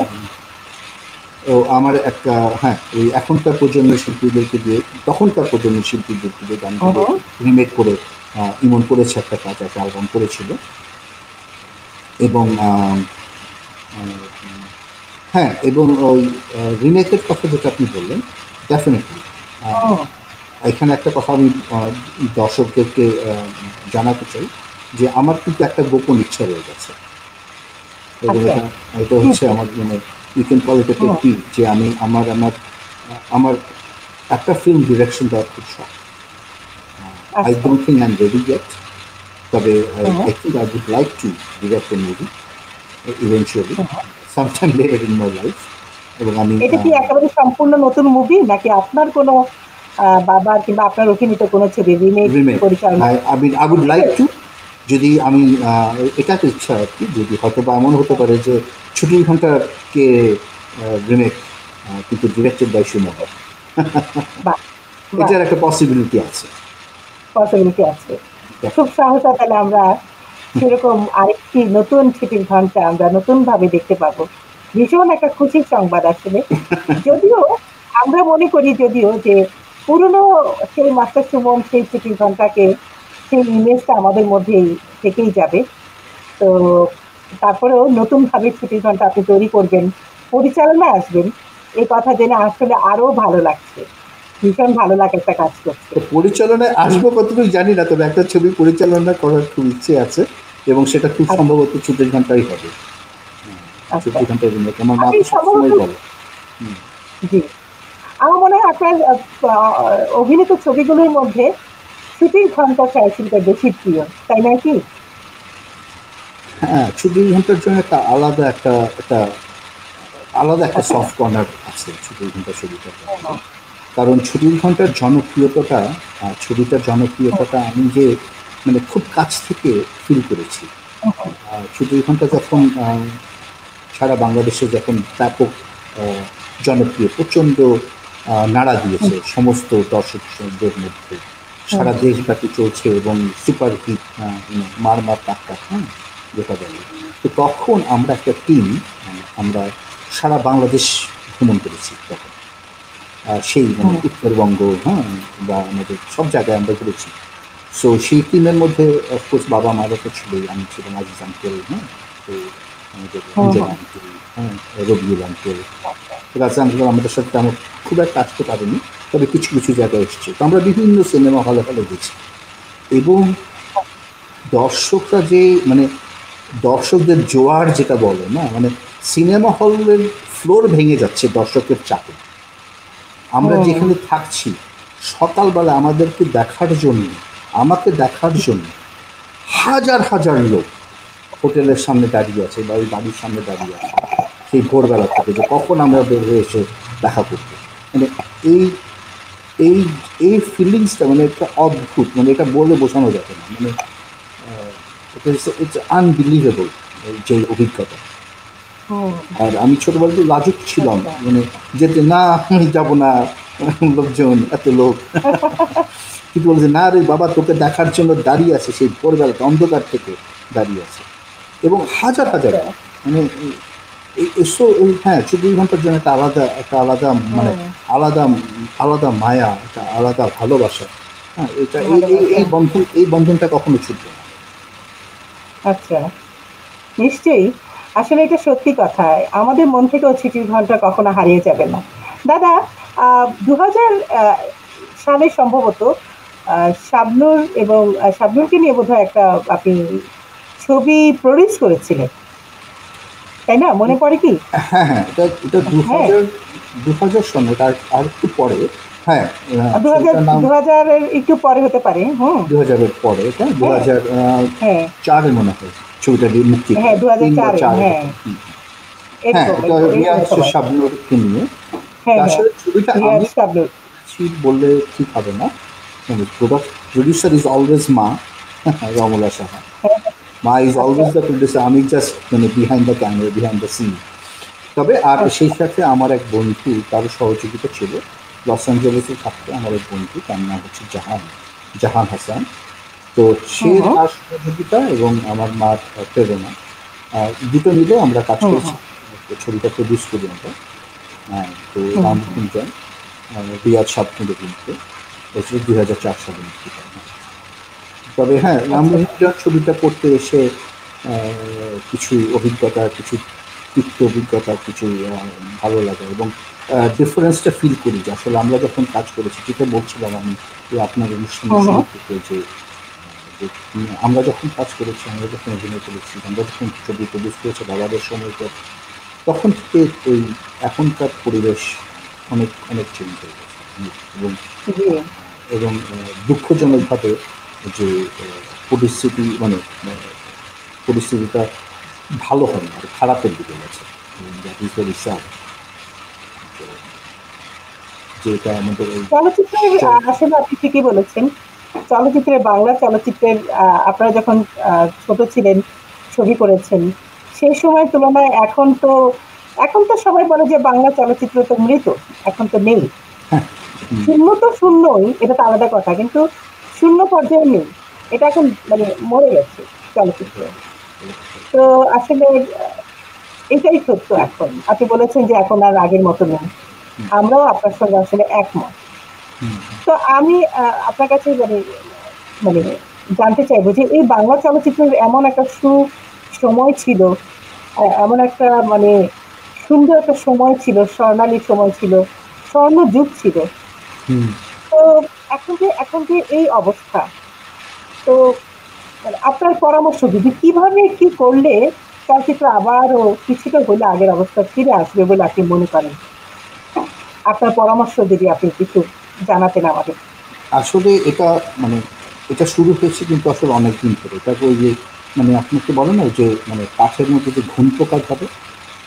ও আমার একটা, হ্যাঁ, ওই এখনকার প্রজন্মের শিল্পীদেরকে দিয়ে, তখনকার প্রজন্মের শিল্পীদেরকে দিয়ে হুম গানগুলো হুম রিমেক করে ইমন করেছে একটা কাজ, একটা অ্যালবাম করেছিল। এবং হ্যাঁ, এবং ওই রিমেকের কথা যেটা আপনি বললেন, ডেফিনেটলি হুম। এখানে একটা কথা আমি দর্শকদেরকে জানাতে চাই, যে আমার কিন্তু একটা গোপন ইচ্ছা রয়ে গেছে। এবং আচ্ছা। এটা এটা জি হচ্ছে জি। আমার, মানে you can call it a pet hmm. Peeve, যে আমি আমার আমার আমার একটা ফিল্ম ডিরেকশন দেওয়ার খুব শখ। আই আচ্ছা। Don't think I am ready yet, তবে hmm I think I would like to direct a movie eventually, hmm. Sometime later in my life. এবং আমি এটা কি একেবারে সম্পূর্ণ নতুন মুভি, নাকি আপনার কোনো বাবার কিংবা আপনার অভিনীত কোনো ছবি রিমেক রিমেক, পরিচালনা? আই উড লাইক টু, যদি আমি এটা তো ইচ্ছা আর কি, যদি হয়তো বা এমন হতে পারে যে ছুটির ঘন্টাকে রিমেক, কিন্তু ডিরেক্টেড বাই সুমন, বাহ। বাহ। এটার একটা পসিবিলিটি আছে। পসিবিলিটি আছে। খুব সহজা তাহলে আমরা সেরকম আরেকটি নতুন ছুটির ঘন্টা আমরা নতুন ভাবে দেখতে পাবো। ভীষণ একটা খুশির সংবাদ আসলে। যদিও আমরা মনে করি, যদিও যে পুরনো সেই মাস্টার সুমন সেই ছুটির ঘন্টাকে, সেই ইমেজটা আমাদের মধ্যেই থেকেই যাবে। তো তারপরেও নতুন ভাবে ছুটির ঘন্টা আপনি তৈরি করবেন, পরিচালনায় আসবেন, এই কথা জেনে আসলে আরো ভালো লাগছে। ভীষণ ভালো লাগে, একটা কাজ করছে। তো পরিচালনায় আসবো কতটুকু জানি না, তবে একটা ছবি পরিচালনা করার খুব ইচ্ছে আছে, এবং সেটা খুব আচ্ছা সম্ভবত 24 ঘন্টাই হবে। আচ্ছা। 24 ঘন্টার রিমেক আমার মা আপনি তো সম্ভবত, সবসময় বলে। জি, আমার মনে হয় আপনার অভিনীত ছবিগুলোর মধ্যে ছুটির ঘন্টা ছায়াছবিটা বেশি প্রিয়, তাই নয় কি? হ্যাঁ, 24 ঘন্টার জন্য একটা আলাদা একটা একটা আলাদা একটা সফট কর্নার আছে ছুটির ঘন্টা ছবিটার ব্যাপারে। কারণ ছুটির ঘন্টার জনপ্রিয়তাটা, ছবিটার জনপ্রিয়তাটা আমি যে মানে খুব কাছ থেকে ফিল করেছি। ছুটির ঘন্টা যখন সারা বাংলাদেশে যখন ব্যাপক জনপ্রিয়, প্রচণ্ড নাড়া দিয়েছে সমস্ত দর্শকদের মধ্যে, সারা দেশব্যাপী চলছে এবং সুপার হিট, মার মার টাক্কা, হ্যাঁ, যেটা বলে। তো তখন আমরা একটা টিম, আমরা সারা বাংলাদেশ ভ্রমণ করেছি তখন। সেই মানে উত্তরবঙ্গ, হ্যাঁ, বা আমাদের সব জায়গায় আমরা ঘুরেছি। সো সেই টিমের মধ্যে অফকোর্স বাবা মারা তো ছিলই, আমি ছিলাম আজিজ আঙ্কেল, হ্যাঁ, তো আমাদের অঞ্জনা আঙ্কেল, হ্যাঁ, রবিউল আঙ্কেল, রাজা আঙ্কেল আমাদের সাথে তেমন খুব একটা আসতে পারেনি, তবে কিছু কিছু জায়গায় এসছে। তো আমরা বিভিন্ন সিনেমা হলে হলে গেছি এবং দর্শকরা যে মানে দর্শকদের জোয়ার যেটা বলে না, মানে সিনেমা হলের ফ্লোর ভেঙে যাচ্ছে দর্শকের চাপে। আমরা যেখানে থাকছি সকালবেলা আমাদেরকে দেখার জন্য, আমাকে দেখার জন্য হাজার হাজার লোক হোটেলের সামনে দাঁড়িয়ে আছে বা ওই বাড়ির সামনে দাঁড়িয়ে আছে সেই ভোরবেলা থেকে, যে কখন আমরা বের হয়ে এসে দেখা করবো। মানে এই এই এই ফিলিংসটা মানে একটা অদ্ভুত, মানে এটা বলে বোঝানো যাবে না, মানে ইটস আনবিলিভেবল যে অভিজ্ঞতা। আর আমি ছোটবেলাতে লাজুক ছিলাম, মানে যেতে না, আমি যাবো না, লোকজন এত লোক, কিন্তু বলছে না রে বাবা, তোকে দেখার জন্য দাঁড়িয়ে আছে সেই ভোরবেলাতে, অন্ধকার থেকে দাঁড়িয়ে আছে এবং হাজার হাজার, মানে হ্যাঁ, 24 ঘন্টার জন্য একটা আলাদা মানে আলাদা আলাদা মায়া, একটা আলাদা ভালোবাসা, হ্যাঁ, এটা এই বন্ধনটা কখনো ছুটবে না। আচ্ছা, নিশ্চয়ই। আসলে এটা সত্যি কথা, আমাদের মন থেকেও ছুটির ঘন্টা কখনো হারিয়ে যাবে না। দাদা, 2000 সালে সম্ভবত শাবনূর এবং শাবনূরকে নিয়ে বোধহয় একটা আপনি ছবি প্রডিউস করেছিলেন, তাই না? মনে পড়ে কি? হ্যাঁ হ্যাঁ, এটা 2000 সনে, আর একটু পরে, হ্যাঁ, 2000 এর একটু পরে হতে পারে। 2000-এর পরে, এটা 2004-এ মনে হয় ছবিটা মুক্তি। হ্যাঁ, 2004। হ্যাঁ, এটা রিয়াজ শাবনূরকে নিয়ে। আসলে ছবিটা আমি বললে ঠিক হবে না, প্রডিউসার ইজ অলওয়েজ মা, রমলা সাহা। মা ইজ অলওয়েজ দ্য প্রডিউসার, আমি জাস্ট মানে behind the camera, behind the scene. তবে আর সেই সাথে আমার এক বন্ধু, তার সহযোগিতা ছিল লস অ্যাঞ্জেলেসে থাকতে আমার এক বন্ধু, তার নাম হচ্ছে জাহান হাসান। তো সে তার সহযোগিতা এবং আমার মার প্রেরণা, দুটো মিলে আমরা কাজ করেছি, ছবিটা প্রডিউস করি আমরা। তো রামকুঞ্জন রিয়াজ শাবনূরের কিন্তু 2004 সালে মুক্তি পায়। তবে হ্যাঁ, রামকুঞ্জন ছবিটা করতে এসে কিছু অভিজ্ঞতা, কিছু তিক্ত অভিজ্ঞতা, কিছু ভালো লাগে এবং ডিফারেন্সটা ফিল করি যে আসলে আমরা যখন কাজ করেছি, যেটা বলছিলাম আমি আপনার অনুষ্ঠানে থেকে, যে আমরা যখন কাজ করেছি, আমরা যখন অভিনয় করেছি, আমরা যখন ছবি প্রডিউস করেছি বাবাদের সময়টা, তখন থেকে ওই এখনকার পরিবেশ অনেক অনেক চেঞ্জ হয়ে গেছে এবং দুঃখজনকভাবে যে পরিস্থিতিটা ভালো হয় না, খারাপের দিকে গেছে। যেটা আমাদের চলচ্চিত্রের, আসলে আপনি ঠিকই বলেছেন, চলচ্চিত্রের, বাংলা চলচ্চিত্রের আপনারা যখন ছোট ছিলেন, ছবি করেছেন, সেই সময় তুলনায় এখন তো সবাই বলে যে বাংলা চলচ্চিত্র তো মৃত, এখন তো নেই। শূন্য তো শূন্যই, এটা তো আলাদা কথা, কিন্তু শূন্য পর্যায়ে নেই, এটা এখন মানে মরে গেছে চলচ্চিত্র। তো আসলে এটাই সত্য। এখন আপনি বলেছেন যে এখন আর আগের মতো নেই, আমরাও আপনার সঙ্গে আসলে একমত। তো আমি আপনার কাছে মানে জানতে চাইবো যে এই বাংলা চলচ্চিত্রের এমন একটা সময় ছিল, এমন একটা মানে সুন্দর একটা সময় ছিল, স্বর্ণালী সময় ছিল, স্বর্ণ যুগ ছিল। তো এখন যে এই অবস্থা, তো আপনার পরামর্শ যদি কিভাবে কি করলে চলচ্চিত্র আবারও কিছুটা হলে আগের অবস্থা ফিরে আসবে বলে আপনি মনে করেন? আপনার পরামর্শ যদি আপনি কিছু জানাতেন আমাদের। আসলে এটা শুরু হয়েছে কিন্তু আসলে অনেকদিন ধরে। তারপর ওই যে মানে আপনাকে বলে না যে মানে কাঠের মধ্যে যে ঘুন পোকা ধরে,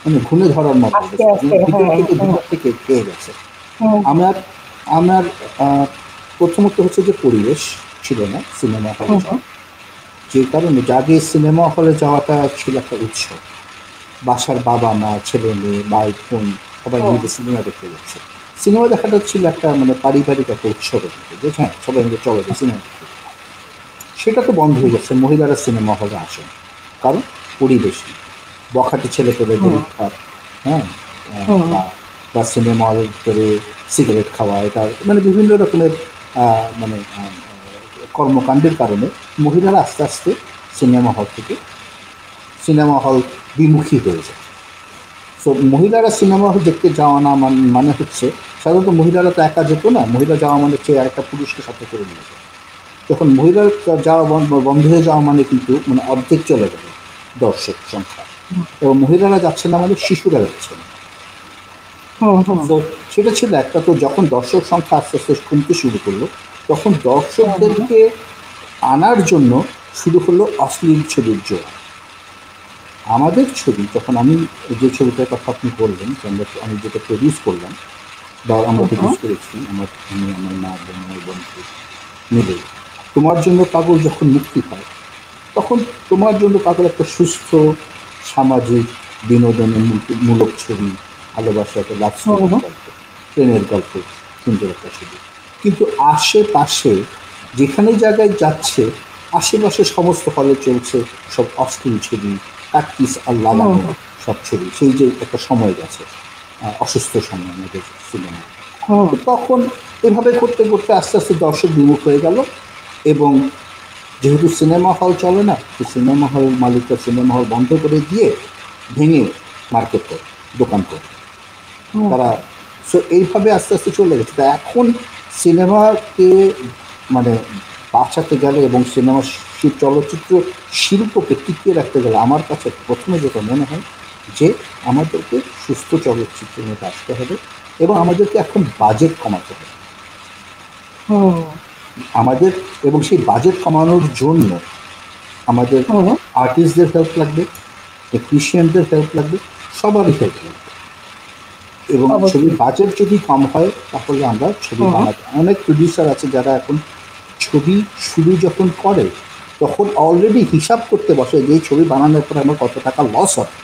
মানে ঘুণে ধরার মতো আস্তে অবস্থা, আস্তে, ভিতর হ্যাঁ, থেকে হ্যাঁ, ভিতর থেকে খেয়ে গেছে। হুম, আমার আমার প্রথমত হচ্ছে যে পরিবেশ ছিল না সিনেমা হলে হুম, হুম, যাওয়া, যে কারণে আগে সিনেমা হলে যাওয়াটা ছিল একটা উৎসব। বাসার বাবা মা ছেলে মেয়ে ভাই বোন সবাই হুম, মিলে সিনেমা দেখতে যাচ্ছে। সিনেমা দেখাটা ছিল একটা মানে পারিবারিক একটা উৎসবের মতো, যে হ্যাঁ সবাই মিলে চলে যায় সিনেমা দেখতে। সেটা তো বন্ধ হয়ে যাচ্ছে, মহিলারা সিনেমা হলে আসেন, কারণ পরিবেশ নেই। বখাটে ছেলে পেলেদের হুম, উৎপাত, হ্যাঁ, হুম, বা বা সিনেমা হলের ভিতরে সিগারেট খাওয়া, এটা মানে বিভিন্ন রকমের মানে কর্মকাণ্ডের কারণে মহিলারা আস্তে আস্তে সিনেমা হল থেকে সিনেমা হল বিমুখী হয়ে যায়। তো মহিলারা সিনেমা হল দেখতে যাওয়া না মানে হচ্ছে, সাধারণত মহিলারা তো একা যেত না, মহিলা যাওয়া মানে হচ্ছে একটা পুরুষকে সাথে করে নিয়ে যায়। যখন মহিলার যাওয়া বন্ধ হয়ে যাওয়া মানে কিন্তু মানে অর্ধেক চলে গেল দর্শক সংখ্যা, এবং মহিলারা যাচ্ছে না মানে শিশুরা যাচ্ছে না। হুম, হুম, তো সেটা ছিল একটা। তো যখন দর্শক সংখ্যা আস্তে আস্তে কমতে শুরু করলো, তখন হুম, দর্শকদেরকে আনার জন্য শুরু হলো অশ্লীল ছবির জোয়ার। আমাদের ছবি, যখন আমি যে ছবিটার কথা আপনি বললেন, যে আমি যেটা প্রডিউস করলাম বা আমরা হুম, হুম, প্রডিউস করেছি, আমি আমার মা বোন আমার বন্ধু মিলে, তোমার জন্য পাগল যখন মুক্তি পায়, তখন তোমার জন্য পাগল একটা সুস্থ সামাজিক বিনোদনের মূলক ছবি, ভালোবাসা, একটা লাভ হুম, স্টোরির হুম, গল্প, প্রেমের গল্প, সুন্দর একটা ছবি। কিন্তু আশেপাশে যেখানে জায়গায় যাচ্ছে, আশেপাশে সমস্ত হলে চলছে সব অশ্লীল ছবি, কাটপিস আর হুম, লাগানো সব ছবি। সেই যে একটা সময় গেছে, অসুস্থ সময় আমাদের সিনেমা। হুম, তো তখন এভাবে করতে করতে আস্তে আস্তে দর্শক বিমুখ হয়ে গেল। এবং যেহেতু সিনেমা হল চলে না, তো সিনেমা হল মালিকরা সিনেমা হল বন্ধ করে দিয়ে ভেঙে মার্কেট করে, দোকান করে হুম, তারা। সো এইভাবে আস্তে আস্তে চলে গেছে। তা এখন সিনেমাকে মানে বাঁচাতে গেলে এবং সিনেমা চলচ্চিত্র শিল্পকে টিকিয়ে রাখতে গেলে আমার কাছে প্রথমে যেটা মনে হয় যে আমাদেরকে সুস্থ চলচ্চিত্রের মধ্যে আসতে হবে, এবং আমাদেরকে এখন বাজেট কমাতে হবে হুম, আমাদের। এবং সেই বাজেট কমানোর জন্য আমাদের হুম, আর্টিস্টদের হেল্প লাগবে, টেকনিশিয়ানদের হেল্প লাগবে, সবারই হেল্প লাগবে। এবং ছবির অবশ্যই। বাজেট যদি কম হয়, তাহলে আমরা ছবি হুম, বানাতে, অনেক প্রডিউসার আছে যারা এখন ছবি শুরু যখন করে তখন অলরেডি হিসাব করতে বসে যে এই ছবি বানানোর পর আমার কত টাকা লস হবে।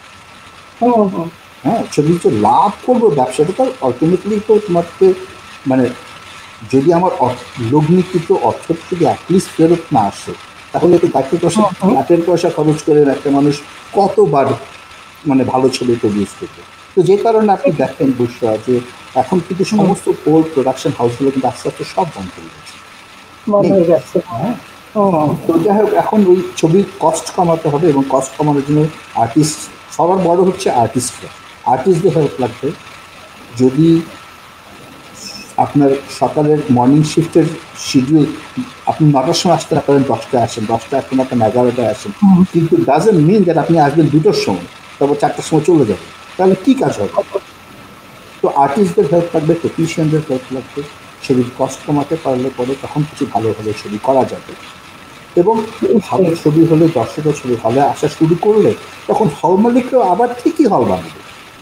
হুম, হুম, হ্যাঁ, ছবি যে লাভ করবো ব্যবসাটা তো আলটিমেটলি তো তোমাকে মানে, যদি আমার লগ্নিকৃত অর্থ যদি অ্যাটলিস্ট ফেরত না আসে, তাহলে তো হুম, হুম, কাঠের পয়সা খরচ করে একটা মানুষ কতবার মানে ভালো ছবি প্রডিউস করবে। তো যে কারণে আপনি সেটাই। দেখেন বুঝরা যে এখন কিন্তু হুম, সমস্ত ওল্ড প্রোডাকশন হাউসগুলো কিন্তু আস্তে আস্তে সব বন্ধ হয়ে গেছে, বন্ধ নেই। হয়ে যাচ্ছে। হ্যাঁ, হুম, তো যাই হোক, এখন ওই ছবির কস্ট কমাতে হবে, এবং কস্ট কমানোর জন্য আর্টিস্ট, সবার বড় হচ্ছে আর্টিস্টরা, আর্টিস্টদের হেল্প লাগবে। যদি আপনার সকালের মর্নিং শিফটের শিডিউল, আপনি ৯টার সময় আসতে পারেন, 10টায় আসেন, 10টায় আসতে না পারেন 11টায় আসেন, হুম, কিন্তু ডাজেন্ট মিন দ্যাট আপনি আসবেন 2টোর সময়, তারপর 4টার সময় চলে যাবেন, তাহলে কী কাজ হবে? তো আর্টিস্টদের হেল্প লাগবে, টেকনিশিয়ানদের হেল্প লাগবে। ছবির কস্ট কমাতে পারলে পরে তখন কিছু ভালো ভালো ছবি করা যাবে। এবং ভালো নিশ্চয়ই। ছবি হলে, দর্শকের ছবি হলে আসা শুরু করলে, তখন হল মালিকরাও আবার ঠিকই হল বানাবে।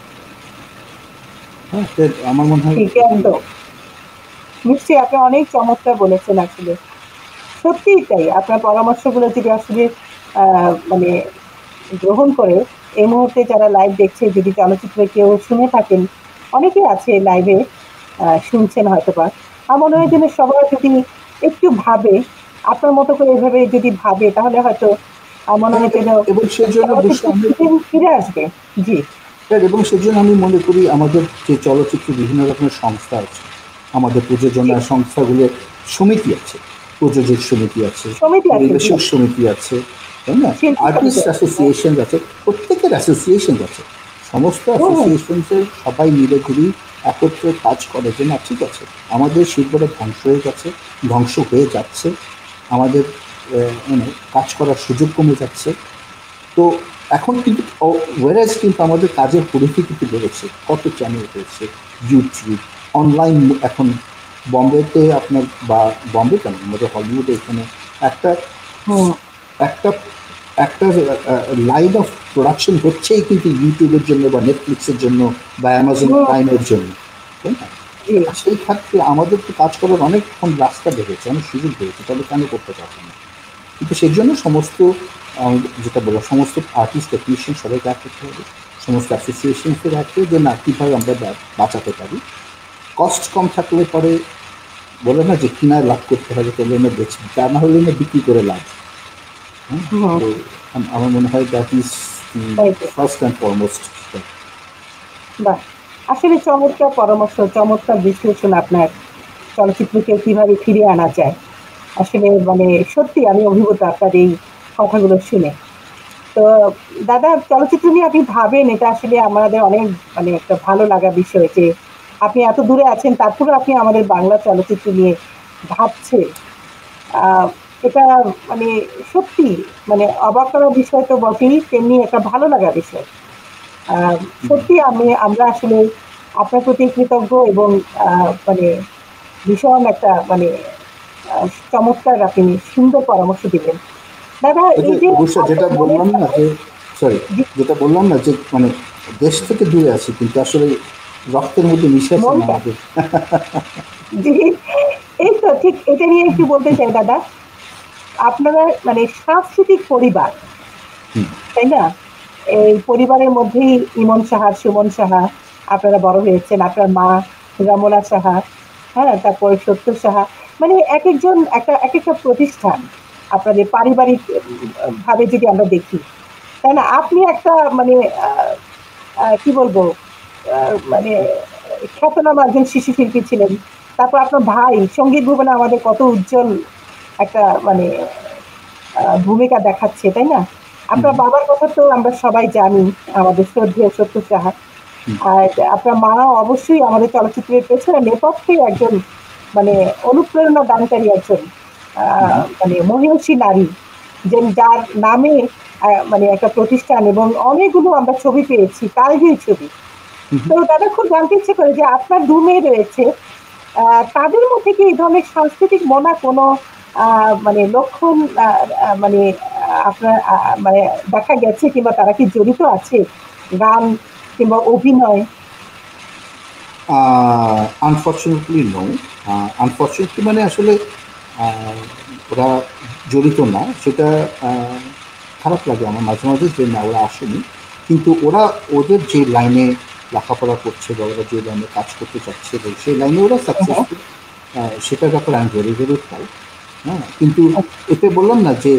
হ্যাঁ, তো আমার মনে হয় ঠিক, একদম। নিশ্চয়ই আপনি অনেক চমৎকার বলেছেন আসলে। সত্যিই তাই। আপনার পরামর্শগুলো যদি আসলে মানে গ্রহণ করে, এই মুহূর্তে যারা লাইভ দেখছে, যদি চলচ্চিত্রে কেউ শুনে থাকেন, অনেকেই আছে লাইভে শুনছেন হয়তোবা। আমার মনে হয় যেন সবাই যদি একটু ভাবে, আপনার মতো করে এভাবে যদি ভাবে, তাহলে হয়তো মনে হ্যাঁ, হয় যেন এবং সেজন্য চলচ্চিত্র আমি, ফিরে আসবে। জি। হ্যাঁ, এবং সেজন্য আমি মনে করি আমাদের যে চলচ্চিত্র বিভিন্ন রকমের সংস্থা আছে, আমাদের জি। প্রযোজনা সংস্থাগুলো, সমিতি আছে, প্রযোজক সমিতি আছে, সমিতি আছে, জি। পরিবেশক সমিতি আছে, তাই না, শিল্পী সমিতি আর্টিস্ট আছে, হ্যাঁ। অ্যাসোসিয়েশন আছে, প্রত্যেকের অ্যাসোসিয়েশন আছে। সমস্ত হুম, হুম, অ্যাসোসিয়েশনসের সবাই মিলে ঘুরি একত্রে কাজ করে যে না ঠিক আছে, আমাদের শিল্পটা ধ্বংস হয়ে গেছে, ধ্বংস হয়ে যাচ্ছে, আমাদের মানে কাজ করার সুযোগ কমে যাচ্ছে। তো এখন কিন্তু ওয়ারাজ কিন্তু আমাদের কাজের পরিধি কিন্তু বেড়েছে, কত চ্যানেল হয়েছে, ইউটিউব, অনলাইন। এখন বম্বেতে আপনার, বা বম্বে কেন, আমাদের হলিউডে এখানে একটা হুম, একটা একটা লাইন অফ প্রোডাকশন হচ্ছেই কিন্তু ইউটিউবের জন্য বা নেটফ্লিক্সের জন্য বা অ্যামাজন প্রাইমের জন্য, তাই না? সেই ক্ষেত্রে আমাদের তো কাজ করার অনেকক্ষণ রাস্তা বেড়েছে, অনেক সুযোগ বেড়েছে, তাহলে কেন করতে পারবো না? কিন্তু সেই জন্য সমস্ত যেটা বলবো, সমস্ত আর্টিস্ট টেকনিশিয়ান সবাইকে এক করতে হবে, সমস্ত অ্যাসোসিয়েশনকে রাখতে, যে না কীভাবে আমরা বাঁচাতে পারি। কস্ট কম থাকলে পরে বলে না যে কিনায় লাভ করতে হবে, তাহলে না বেচি, তা না হলে না বিক্রি করে লাভ। তো আমার মনে হয় that is first and foremost. বাহ, আসলে চমৎকার পরামর্শ, চমৎকার বিশ্লেষণ আপনার। চলচ্চিত্রকে কিভাবে ফিরিয়ে আনা যায়, আসলে মানে সত্যি আমি অভিভূত আপনার এই কথাগুলো শুনে। তো দাদা, চলচ্চিত্র নিয়ে আপনি ভাবেন, এটা আসলে আমাদের অনেক মানে একটা ভালো লাগা বিষয় যে আপনি এত দূরে আছেন তারপরে আপনি আমাদের বাংলা চলচ্চিত্র নিয়ে ভাবছেন। আহ, এটা মানে সত্যি মানে অবাক করার বিষয় তো বটেই, তেমনি একটা ভালো লাগা বিষয়। সত্যি আমরা আসলে আপনার প্রতি কৃতজ্ঞ এবং মানে ভীষণ একটা মানে চমৎকার আপনি সুন্দর পরামর্শ দিবেন দাদা। এই যে যেটা বললাম না যে, সরি, যেটা বললাম না যে মানে দেশ থেকে দূরে আছি কিন্তু আসলে রক্তের মধ্যে মিশে আছে আমাদের। জি, এই তো ঠিক এটা নিয়ে একটু বলতে চাই দাদা। আপনারা মানে সাংস্কৃতিক পরিবার, তাই না? এই পরিবারের মধ্যেই ইমন সাহা, সুমন সাহা আপনারা বড় হয়েছেন, আপনার মা রমলা সাহা, হ্যাঁ, তারপরে সত্য সাহা, মানে এক একজন এক একটা প্রতিষ্ঠান আপনাদের পারিবারিক ভাবে যদি আমরা দেখি, তাই না? আপনি একটা মানে কি বলবো, মানে খ্যাতনামা একজন শিশু শিল্পী ছিলেন। তারপর আপনার ভাই সঙ্গীত ভুবনে আমাদের কত উজ্জ্বল একটা মানে ভূমিকা দেখাচ্ছে, তাই না? আপনার বাবার কথা তো আমরা সবাই জানি, আমাদের শ্রদ্ধেয় সত্য সাহা। আর আপনার মা অবশ্যই আমাদের চলচ্চিত্রের পেছনে নেপথ্যে একজন মানে অনুপ্রেরণা দানকারী একজন মানে মহিয়সী নারী, যে যার নামে মানে একটা প্রতিষ্ঠান এবং অনেকগুলো আমরা ছবি পেয়েছি, কালজয়ী ছবি। তো দাদা, খুব জানতে ইচ্ছে করে যে আপনার দু মেয়ে রয়েছে, তাদের মধ্যে কি এই ধরনের সাংস্কৃতিক মনা কোনো মানে লক্ষণ মানে আপনার মানে দেখা গেছে, কিংবা তারা কি জড়িত আছে গান কিংবা অভিনয়? Unfortunately no. আনফর্চুনেটলি মানে আসলে ওরা জড়িত না, সেটা খারাপ লাগে আমার মাঝে মাঝে যে না ওরা আসেনি। কিন্তু ওরা ওদের যে লাইনে লেখাপড়া করছে বা ওরা যে লাইনে কাজ করতে চাচ্ছে সেই লাইনে ওরা সাকসেসফুল, সেটার ব্যাপারে আমি ভেরি ভেরি প্রাউড। হ্যাঁ, কিন্তু এতে বললাম না যে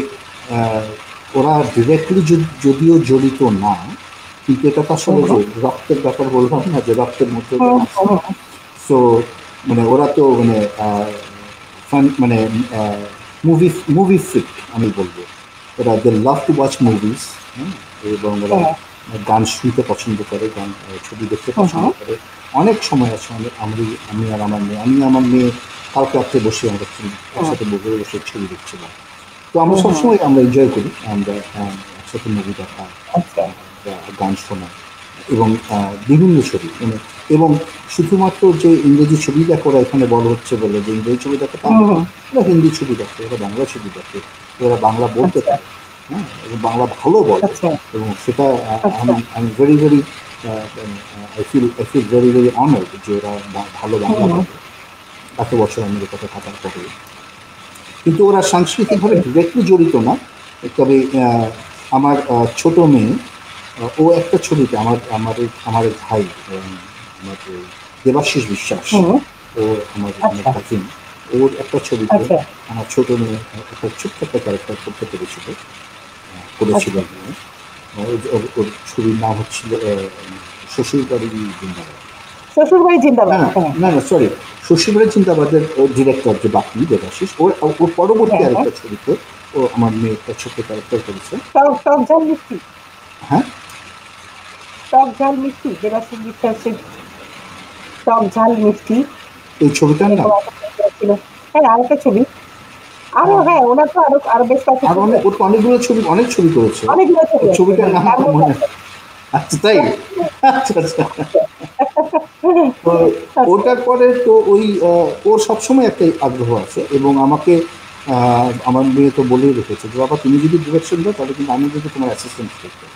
ওরা ডিরেক্টলি যদিও জড়িত না, কিন্তু এটা তো আসলে যে রক্তের ব্যাপার বললাম না, যে রক্তের মধ্যে সো মানে ওরা তো মানে মানে মুভি ফ্রিক আমি বলবো। ওরা they love to watch movies, এবং ওরা গান শুনতে পছন্দ করে, গান ছবি দেখতে পছন্দ করে। অনেক সময় আছে আমি আর আমার মেয়ে কালকে রাত্রে বসে আমরা একসাথে বসে ছবি দেখছিলাম। তো আমরা সবসময় আমরা এনজয় করি, আমরা একসাথে মুভি দেখা, গান শোনা এবং বিভিন্ন ছবি মানে, এবং শুধুমাত্র যে ইংরেজি ছবি দেখো ওরা এখানে বড় হচ্ছে বলে যে ইংরেজি ছবি দেখো তা ওরা হিন্দি ছবি দেখে, ওরা বাংলা ছবি দেখে, ওরা বাংলা বলতে পারে, হ্যাঁ, এবং বাংলা ভালো বলে। এবং সেটা আমি very very I feel very very honoured যে ওরা ভালো বাংলা বলে এত বছর আমেরিকাতে থাকার পরে। কিন্তু ওরা সাংস্কৃতিকভাবে ডিরেক্টলি জড়িত না। তবে আমার ছোট মেয়ে, ও একটা ছবিতে আমার ভাই আমার দেবাশিস বিশ্বাস, ও আমার কাজিন, ওর একটা ছবিতে আমার ছোট মেয়ে একটা ছোট্ট একটা ক্যারেক্টার করতে পেরেছিল, করেছিল। ওর ছবির নাম হচ্ছিল শ্বশুরবাড়ি জিন্দাবাদ। শ্বশুরবাড়ি জিন্দাবাদ, না সরি, শ্বশুরবাড়ি জিন্দাবাদের ডিরেক্টর যে বাপি দেবাশিস, ওর পরবর্তী আরেকটা ছবিতে ও আমার মেয়ে একটা ছোট্ট ক্যারেক্টার করেছে। টক ঝাল মিষ্টি, হ্যাঁ, টক ঝাল মিষ্টি, দেবাশিস বিশ্বাসের টক ঝাল মিষ্টি এই ছবিটার নাম। হ্যাঁ, আরেকটা ছবি আরো, হ্যাঁ, ওনার তো আরো বেশ অনেকগুলো ছবি, অনেক ছবি করেছে। ছবিটার নাম মনে, আচ্ছা তাই, আচ্ছা আচ্ছা। ওটার পরে তো ওই ওর সবসময় একটা আগ্রহ আছে এবং আমাকে আমার মেয়ে তো বলেই রেখেছে যে বাবা তুমি যদি ডিরেকশন দাও তাহলে কিন্তু আমি যদি তোমার অ্যাসিস্ট্যান্ট থাকবো।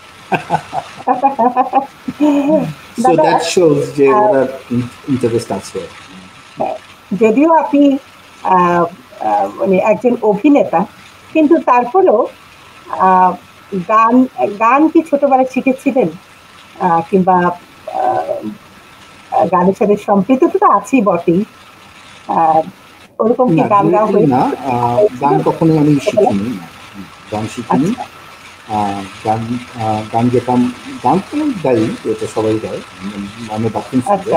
সো দাদা, দ্যাট শোজ যে আহ, ওনার ইন্টারেস্ট আছে। হ্যাঁ, যদিও আপনি আহ, মানে একজন অভিনেতা, কিন্তু তারপরেও আহ, গান গান কি ছোটবেলায় শিখেছিলেন? কিংবা আহ, গানের সাথে সম্পৃক্ত তো আছেই বটেই। আহ, ওরকম কি না, গান গাওয়া ডিরেক্টলি না, হয়েছিল গান কখনোই আমি ছোটবেলায়? শিখিনি না। গান শিখিনি। আচ্ছা। গান গান যেতাম, গান তো গাই, এটা সবাই গায়, আমি বাথরুম আচ্ছা। সিঙ্গার।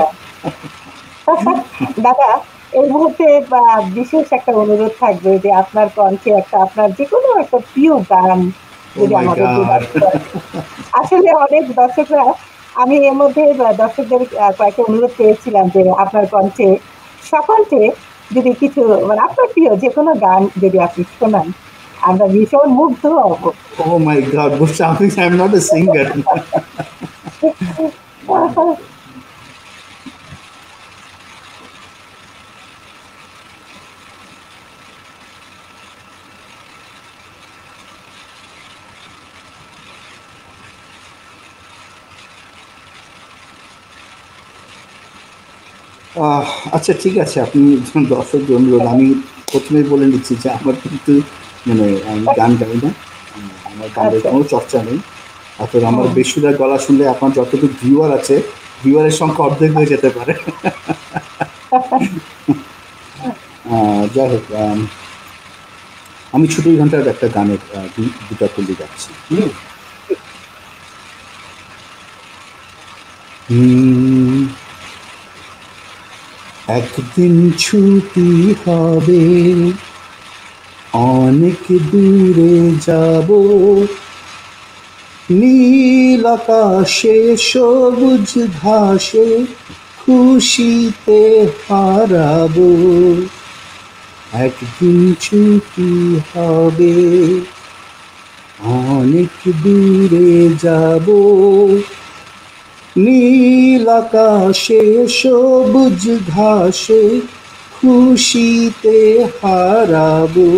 দাদা, এই মুহূর্তে বিশেষ একটা অনুরোধ থাকবে যে আপনার কণ্ঠে একটা আপনার যে কোনো একটা প্রিয় গান ও যদি মাই আমাদের গড! প্রদান করেন। আসলে অনেক দর্শকরা, আমি এর মধ্যে দর্শকদের কয়েকটা অনুরোধ পেয়েছিলাম যে আপনার কণ্ঠে, সকণ্ঠে যদি কিছু, মানে আপনার প্রিয় যে কোনো গান যদি আপনি শোনান, আমরা ভীষণ মুগ্ধ হব। Oh my God! বলছে আমি, I am not a singer. আচ্ছা ঠিক আছে, আপনি দর্শকদের অনুরোধ, আমি প্রথমেই বলে নিচ্ছি যে আমার কিন্তু মানে আমি গান গাই না। আমার গানের আচ্ছা। কোনো চর্চা নেই। অর্থাৎ আমার হুম। বেসুরা গলা শুনলে আপনার যতটুকু ভিউয়ার আছে, ভিউয়ারের সংখ্যা অর্ধেক হয়ে যেতে পারে। যাই হোক, আমি ছুটির ঘন্টার একটা গানের দুটা তুলি গাচ্ছি। হুম। একদিন ছুটি হবে, অনেক দূরে যাব, নীল আকাশে সবুজ ঘাসে খুশিতে হারাবো। একদিন ছুটি হবে, অনেক দূরে যাব, নীল আকাশে সবুজ ঘাসে খুশিতে হারাবো।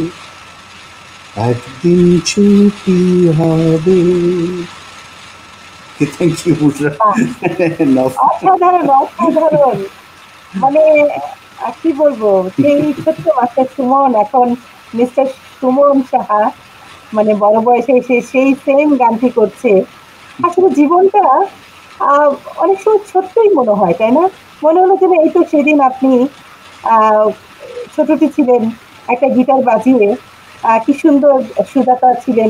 একদিন ছুটি হবে। থ্যাংক ইউ বুজরা। বাহ, অসাধারণ, অসাধারণ। মানে কি বলবো, সেই ছোট্ট মাস্টার সুমন এখন মিস্টার সুমন সাহা, মানে বড় বয়সে এসে সেই সেম গানটি করছে। আসলে জীবনটা আহ, অনেক সময় ছোট্টই মনে হয়, তাই না? মনে হলো যেন এই তো সেদিন আপনি আহ ছোটটি ছিলেন, একটা গিটার বাজিয়ে কি সুন্দর সুজাতা ছিলেন,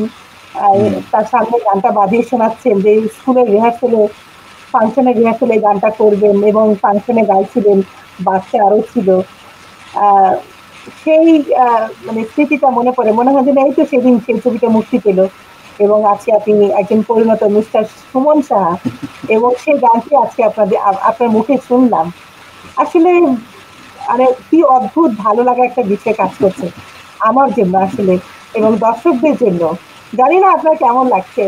তার সামনে গানটা বাজিয়ে শোনাচ্ছেন যে স্কুলের রিহার্সেলে, ফাংশনের রিহার্সেলে গানটা করবেন এবং ফাংশনে গাইছিলেন, বাচ্চা আরো ছিল। আহ সেই মানে স্মৃতিটা মনে পড়ে, মনে হয় যেন এই তো সেদিন সেই ছবিটা মুক্তি পেল এবং আজকে আপনি একজন পরিণত মিস্টার সুমন সাহা, এবং সেই গানটি আজকে আপনার মুখে শুনলাম। আসলে মানে কি অদ্ভুত ভালো লাগা একটা বিষয় কাজ করছে আমার জন্য আসলে, এবং দর্শকদের জন্য। জানি না আপনার কেমন লাগছে,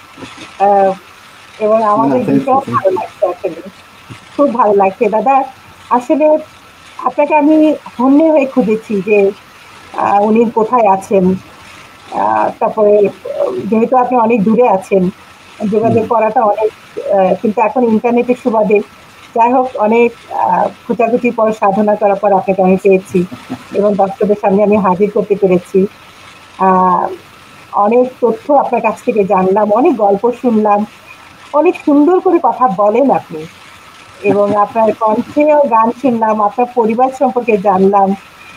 আহ, এবং না, আমাদের থ্যাংক ইউ, ভীষণ থ্যাংক ভালো ইউ। লাগছে আসলে, খুব ভালো লাগছে দাদা। আসলে আপনাকে আমি হন্যে হয়ে খুঁজেছি যে উনি কোথায় আছেন। তারপরে যেহেতু আপনি অনেক দূরে আছেন, যোগাযোগ করাটা অনেক, কিন্তু এখন ইন্টারনেটের সুবাদে, যাই হোক, অনেক খোঁজাখুঁজির পর, সাধনা করার পর আপনাকে আমি পেয়েছি এবং দর্শকদের সামনে আমি হাজির করতে পেরেছি। আহ অনেক তথ্য আপনার কাছ থেকে জানলাম, অনেক গল্প শুনলাম, অনেক সুন্দর করে কথা বলেন আপনি, এবং আপনার কণ্ঠেও গান শুনলাম, আপনার পরিবার সম্পর্কে জানলাম।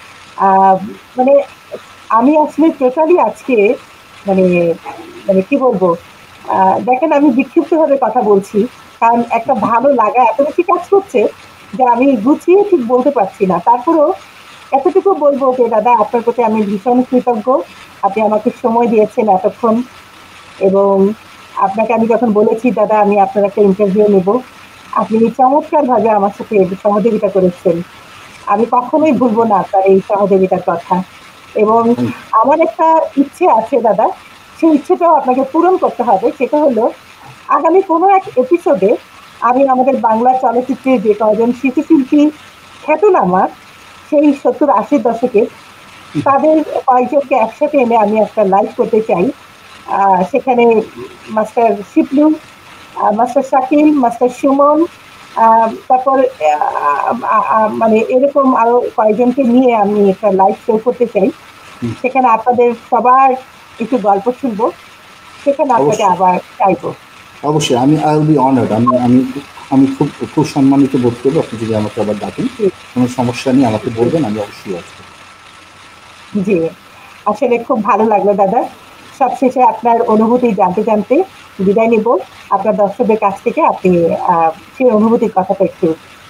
আহ মানে আমি আসলে টোটালি আজকে, মানে মানে কি বলবো, দেখেন আমি বিক্ষিপ্ত ভাবে কথা বলছি, কারণ একটা ভালো লাগা এত বেশি কাজ করছে যে আমি গুছিয়ে ঠিক বলতে পারছি না। তারপরেও এতটুকু বলবো যে দাদা, আপনার প্রতি আমি ভীষণ কৃতজ্ঞ। আপনি আমাকে সময় দিয়েছেন এতক্ষণ, এবং আপনাকে আমি যখন বলেছি দাদা আমি আপনার একটা ইন্টারভিউ নেব, আপনি চমৎকার ভাবে আমার সাথে সহযোগিতা করেছেন। আমি কখনোই ভুলবো না আপনার এই সহযোগিতার কথা। এবং আমার একটা ইচ্ছে আছে দাদা, সেই ইচ্ছেটাও আপনাকে পূরণ করতে হবে। সেটা হলো, আগামী কোনো এক এপিসোডে আমি আমাদের বাংলা চলচ্চিত্রের যে কয়জন শিশুশিল্পী খ্যাতনামা, সেই 70-80 দশকের, তাদের কয়েকজনকে একসাথে এনে আমি একটা লাইভ করতে চাই। সেখানে master Shiblu, master Shakil, master Sumon, তারপর মানে এরকম আরো কয়েকজনকে নিয়ে আমি একটা লাইভ শো করতে চাই। সেখানে আপনাদের সবার একটু গল্প শুনবো, সেখানে আপনাকে আবার চাইবো। অবশ্যই, আমি আই উইল বি অনার্ড। আমি আমি আমি খুব খুব সম্মানিত বোধ করবো আপনি যদি আমাকে আবার ডাকেন। কোনো সমস্যা নেই, আমাকে বলবেন, আমি অবশ্যই আসবো। জি, আসলে খুব ভালো লাগলো দাদা। সবশেষে আপনার অনুভূতি জানতে জানতে বিদায় নিব। আপনার দর্শকদের কাছ থেকে আপনি সেই অনুভূতির কথাটা একটু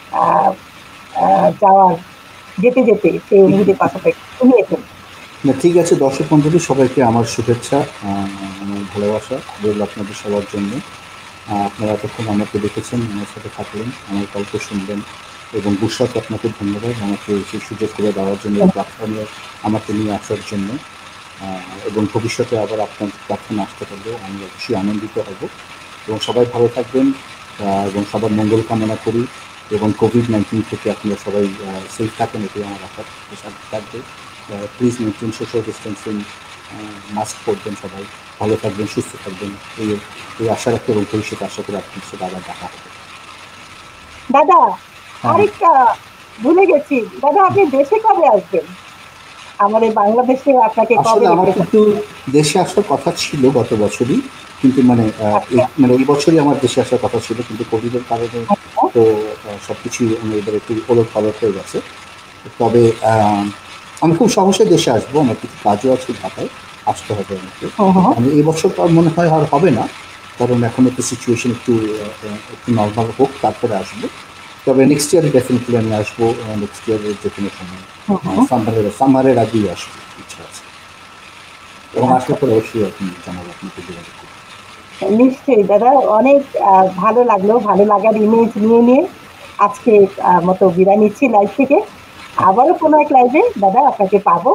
যাওয়ার যেতে যেতে সেই অনুভূতির কথাটা একটু শুনিয়েছেন। না, ঠিক আছে। দর্শক মন্ডলী সবাইকে আমার শুভেচ্ছা, আমার ভালোবাসা রইল আপনাদের সবার জন্য। আপনারা এতক্ষণ আমাকে দেখেছেন, আমার সাথে থাকলেন, আমার গল্প শুনলেন, এবং বুশরাত আপনাকে ধন্যবাদ আমাকে সেই সুযোগ করে দেওয়ার জন্য, এই প্ল্যাটফর্মে আমাকে নিয়ে আসার জন্য। এবং ভবিষ্যতে আবার আপনার প্ল্যাটফর্মে আসতে পারলে আমি অবশ্যই আনন্দিত হব। এবং সবাই ভালো থাকবেন, এবং সবার মঙ্গল কামনা করি। এবং কোভিড-19 থেকে আপনারা সবাই সেফ থাকেন, এটাই আমার আশা থাকবে। Please maintain social distancing, mask পরবেন, সবাই ভালো থাকবেন, সুস্থ থাকবেন, এই আশা রাখতে, এবং ভবিষ্যতে আশা করি আপনার সাথে আবার দেখা হবে। দাদা আরেকটা ভুলে গেছি, দাদা আপনি দেশে কবে আসবেন? আমাদের বাংলাদেশে আপনাকে আসলে আমার কিন্তু দেশে আসার কথা ছিল গত বছরই, কিন্তু মানে এই বছরই আমার দেশে আসার কথা ছিল, কিন্তু কোভিডের কারণে তো সবকিছু এবার একটু ওলট পালট হয়ে গেছে। তবে আমি খুব সহজে দেশে আসবো, আমার কিছু কাজও আছে, ঢাকায় আসতে হবে আমাকে। আমি এই বছর তো মনে হয় আর হবে না, কারণ এখন একটু সিচুয়েশন একটু নর্মাল হোক, তারপরে আসবো। তবে নেক্সট ইয়ার ডেফিনেটলি আমি আসবো, নেক্সট ইয়ারের যে কোনো সময় সামারের আগেই আসবো, ইচ্ছা আছে। এবং আসার পরে অবশ্যই আপনি জানাবো, আপনাকে যোগাযোগ করবো। নিশ্চয়ই দাদা, অনেক ভালো লাগলো, ভালো লাগার ইমেজ নিয়ে আজকে মতো বিদায় নিচ্ছি লাইভ থেকে। আবারও কোনো এক লাইভে দাদা আপনাকে পাবো।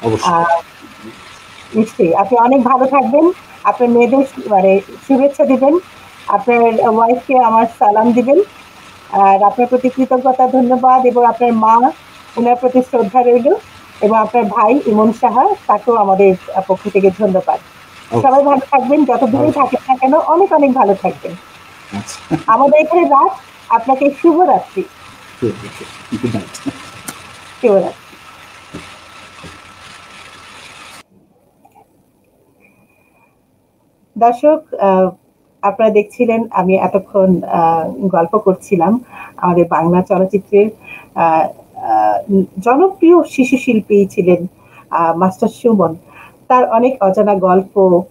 নিশ্চয়ই আপনি অনেক ভালো থাকবেন, আপনার মেয়েদের মানে শুভেচ্ছা দিবেন, আপনার ওয়াইফকে আমার সালাম দিবেন, আর আপনার প্রতি কৃতজ্ঞতা, ধন্যবাদ, এবং আপনার মা, ওনার প্রতি শ্রদ্ধা রইল, এবং আপনার ভাই ইমন সাহা, তাকেও আমাদের পক্ষ থেকে ধন্যবাদ। সবাই ভালো থাকবেন, যত দূরেই থাকেন না কেন, অনেক অনেক ভালো থাকবেন। আমাদের এখানে রাত, আপনাকে শুভরাত্রি। শুভরাত্রি। দর্শক, আপনারা দেখছিলেন আমি এতক্ষণ গল্প করছিলাম আমাদের বাংলা চলচ্চিত্রের জনপ্রিয় শিশু শিল্পী ছিলেন মাস্টার সুমন। তার অনেক অজানা গল্প,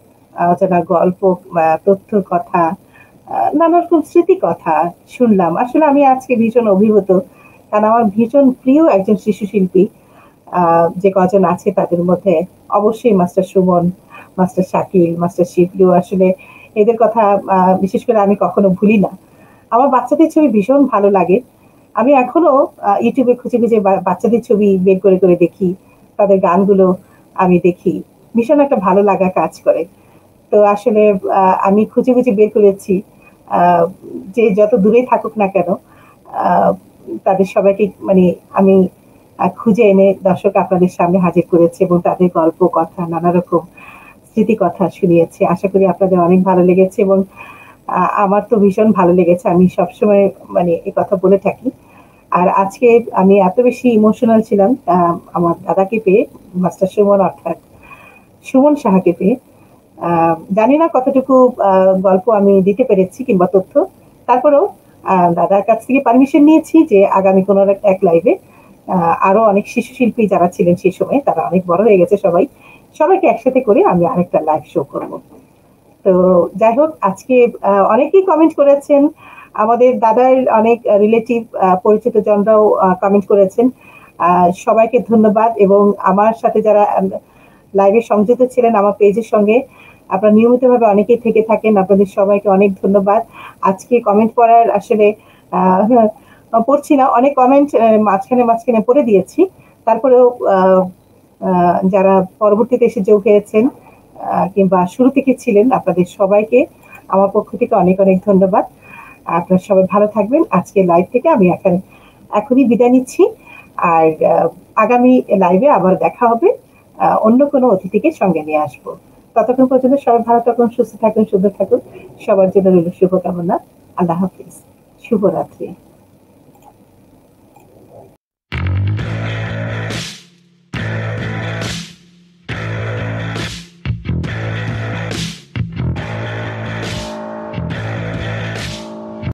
তথ্য কথা, নানা রকম স্মৃতি কথা শুনলাম। আসলে আমি আজকে ভীষণ অভিভূত, কারণ আমার ভীষণ প্রিয় একজন শিশু শিল্পী যে কজন আছে তাদের মধ্যে অবশ্যই master Sumon, master Shakil, master Shiblu, আসলে এদের কথা বিশেষ করে আমি কখনো ভুলি না। আমার বাচ্চাদের ছবি ভীষণ ভালো লাগে। আমি এখনো ইউটিউবে খুঁজে খুঁজে বাচ্চাদের ছবি বের করে করে দেখি, তাদের গানগুলো আমি দেখি, ভীষণ একটা ভালো লাগা কাজ করে। তো আসলে আমি খুঁজে খুঁজে বের করেছি যে যত দূরে থাকুক না কেন, তাদের সবাইকে মানে আমি খুঁজে এনে দর্শক আপনাদের সামনে হাজির করেছি, এবং তাদের গল্প কথা, নানা রকম স্মৃতি কথা শুনিয়েছে। আশা করি আপনাদের অনেক ভালো লেগেছে, এবং আমার তো ভীষণ ভালো লেগেছে। আমি সবসময় মানে এই কথা বলে থাকি। আর আজকে আমি এত বেশি ইমোশনাল ছিলাম আমার দাদাকে পেয়ে, মাস্টার সুমন অর্থাৎ সুমন সাহাকে পেয়ে। জানি না কতটুকু গল্প আমি দিতে পেরেছি কিংবা তথ্য, তারপরেও দাদার কাছ থেকে পারমিশন নিয়েছি যে আগামী কোনো এক লাইভে আরো অনেক শিশু শিল্পী যারা ছিলেন সেই সময়, তারা অনেক বড় হয়ে গেছে, সবাইকে একসাথে করে আমি আরেকটা লাইভ শো করব। তো যাই হোক, আজকে অনেকেই কমেন্ট করেছেন, আমাদের দাদার অনেক রিলেটিভ পরিচিত জনরাও কমেন্ট করেছেন। সবাইকে ধন্যবাদ, এবং আমার সাথে যারা লাইভে সংযুক্ত ছিলেন আমার পেজের সঙ্গে, আপনারা নিয়মিতভাবে অনেকেই থেকে থাকেন, আপনাদের সবাইকে অনেক ধন্যবাদ। আজকে কমেন্ট পড়ার আসলে পড়ছি না, অনেক কমেন্ট মাঝখানে পড়ে দিয়েছি, তারপরেও যারা পরবর্তীতে এসে যোগ হয়েছেন কিংবা শুরু থেকে ছিলেন, আপনাদের সবাইকে আমার পক্ষ থেকে অনেক অনেক ধন্যবাদ। আপনারা সবাই ভালো থাকবেন। আজকে লাইভ থেকে আমি এখনই বিদায় নিচ্ছি। আর আগামী লাইভে আবার দেখা হবে, অন্য কোনো অতিথিকে সঙ্গে নিয়ে আসবো। ততক্ষণ পর্যন্ত সবাই ভালো থাকুন, সুস্থ থাকুন, সুন্দর থাকুন। সবার জন্য রইল শুভকামনা। আল্লাহ হাফিজ, শুভরাত্রি।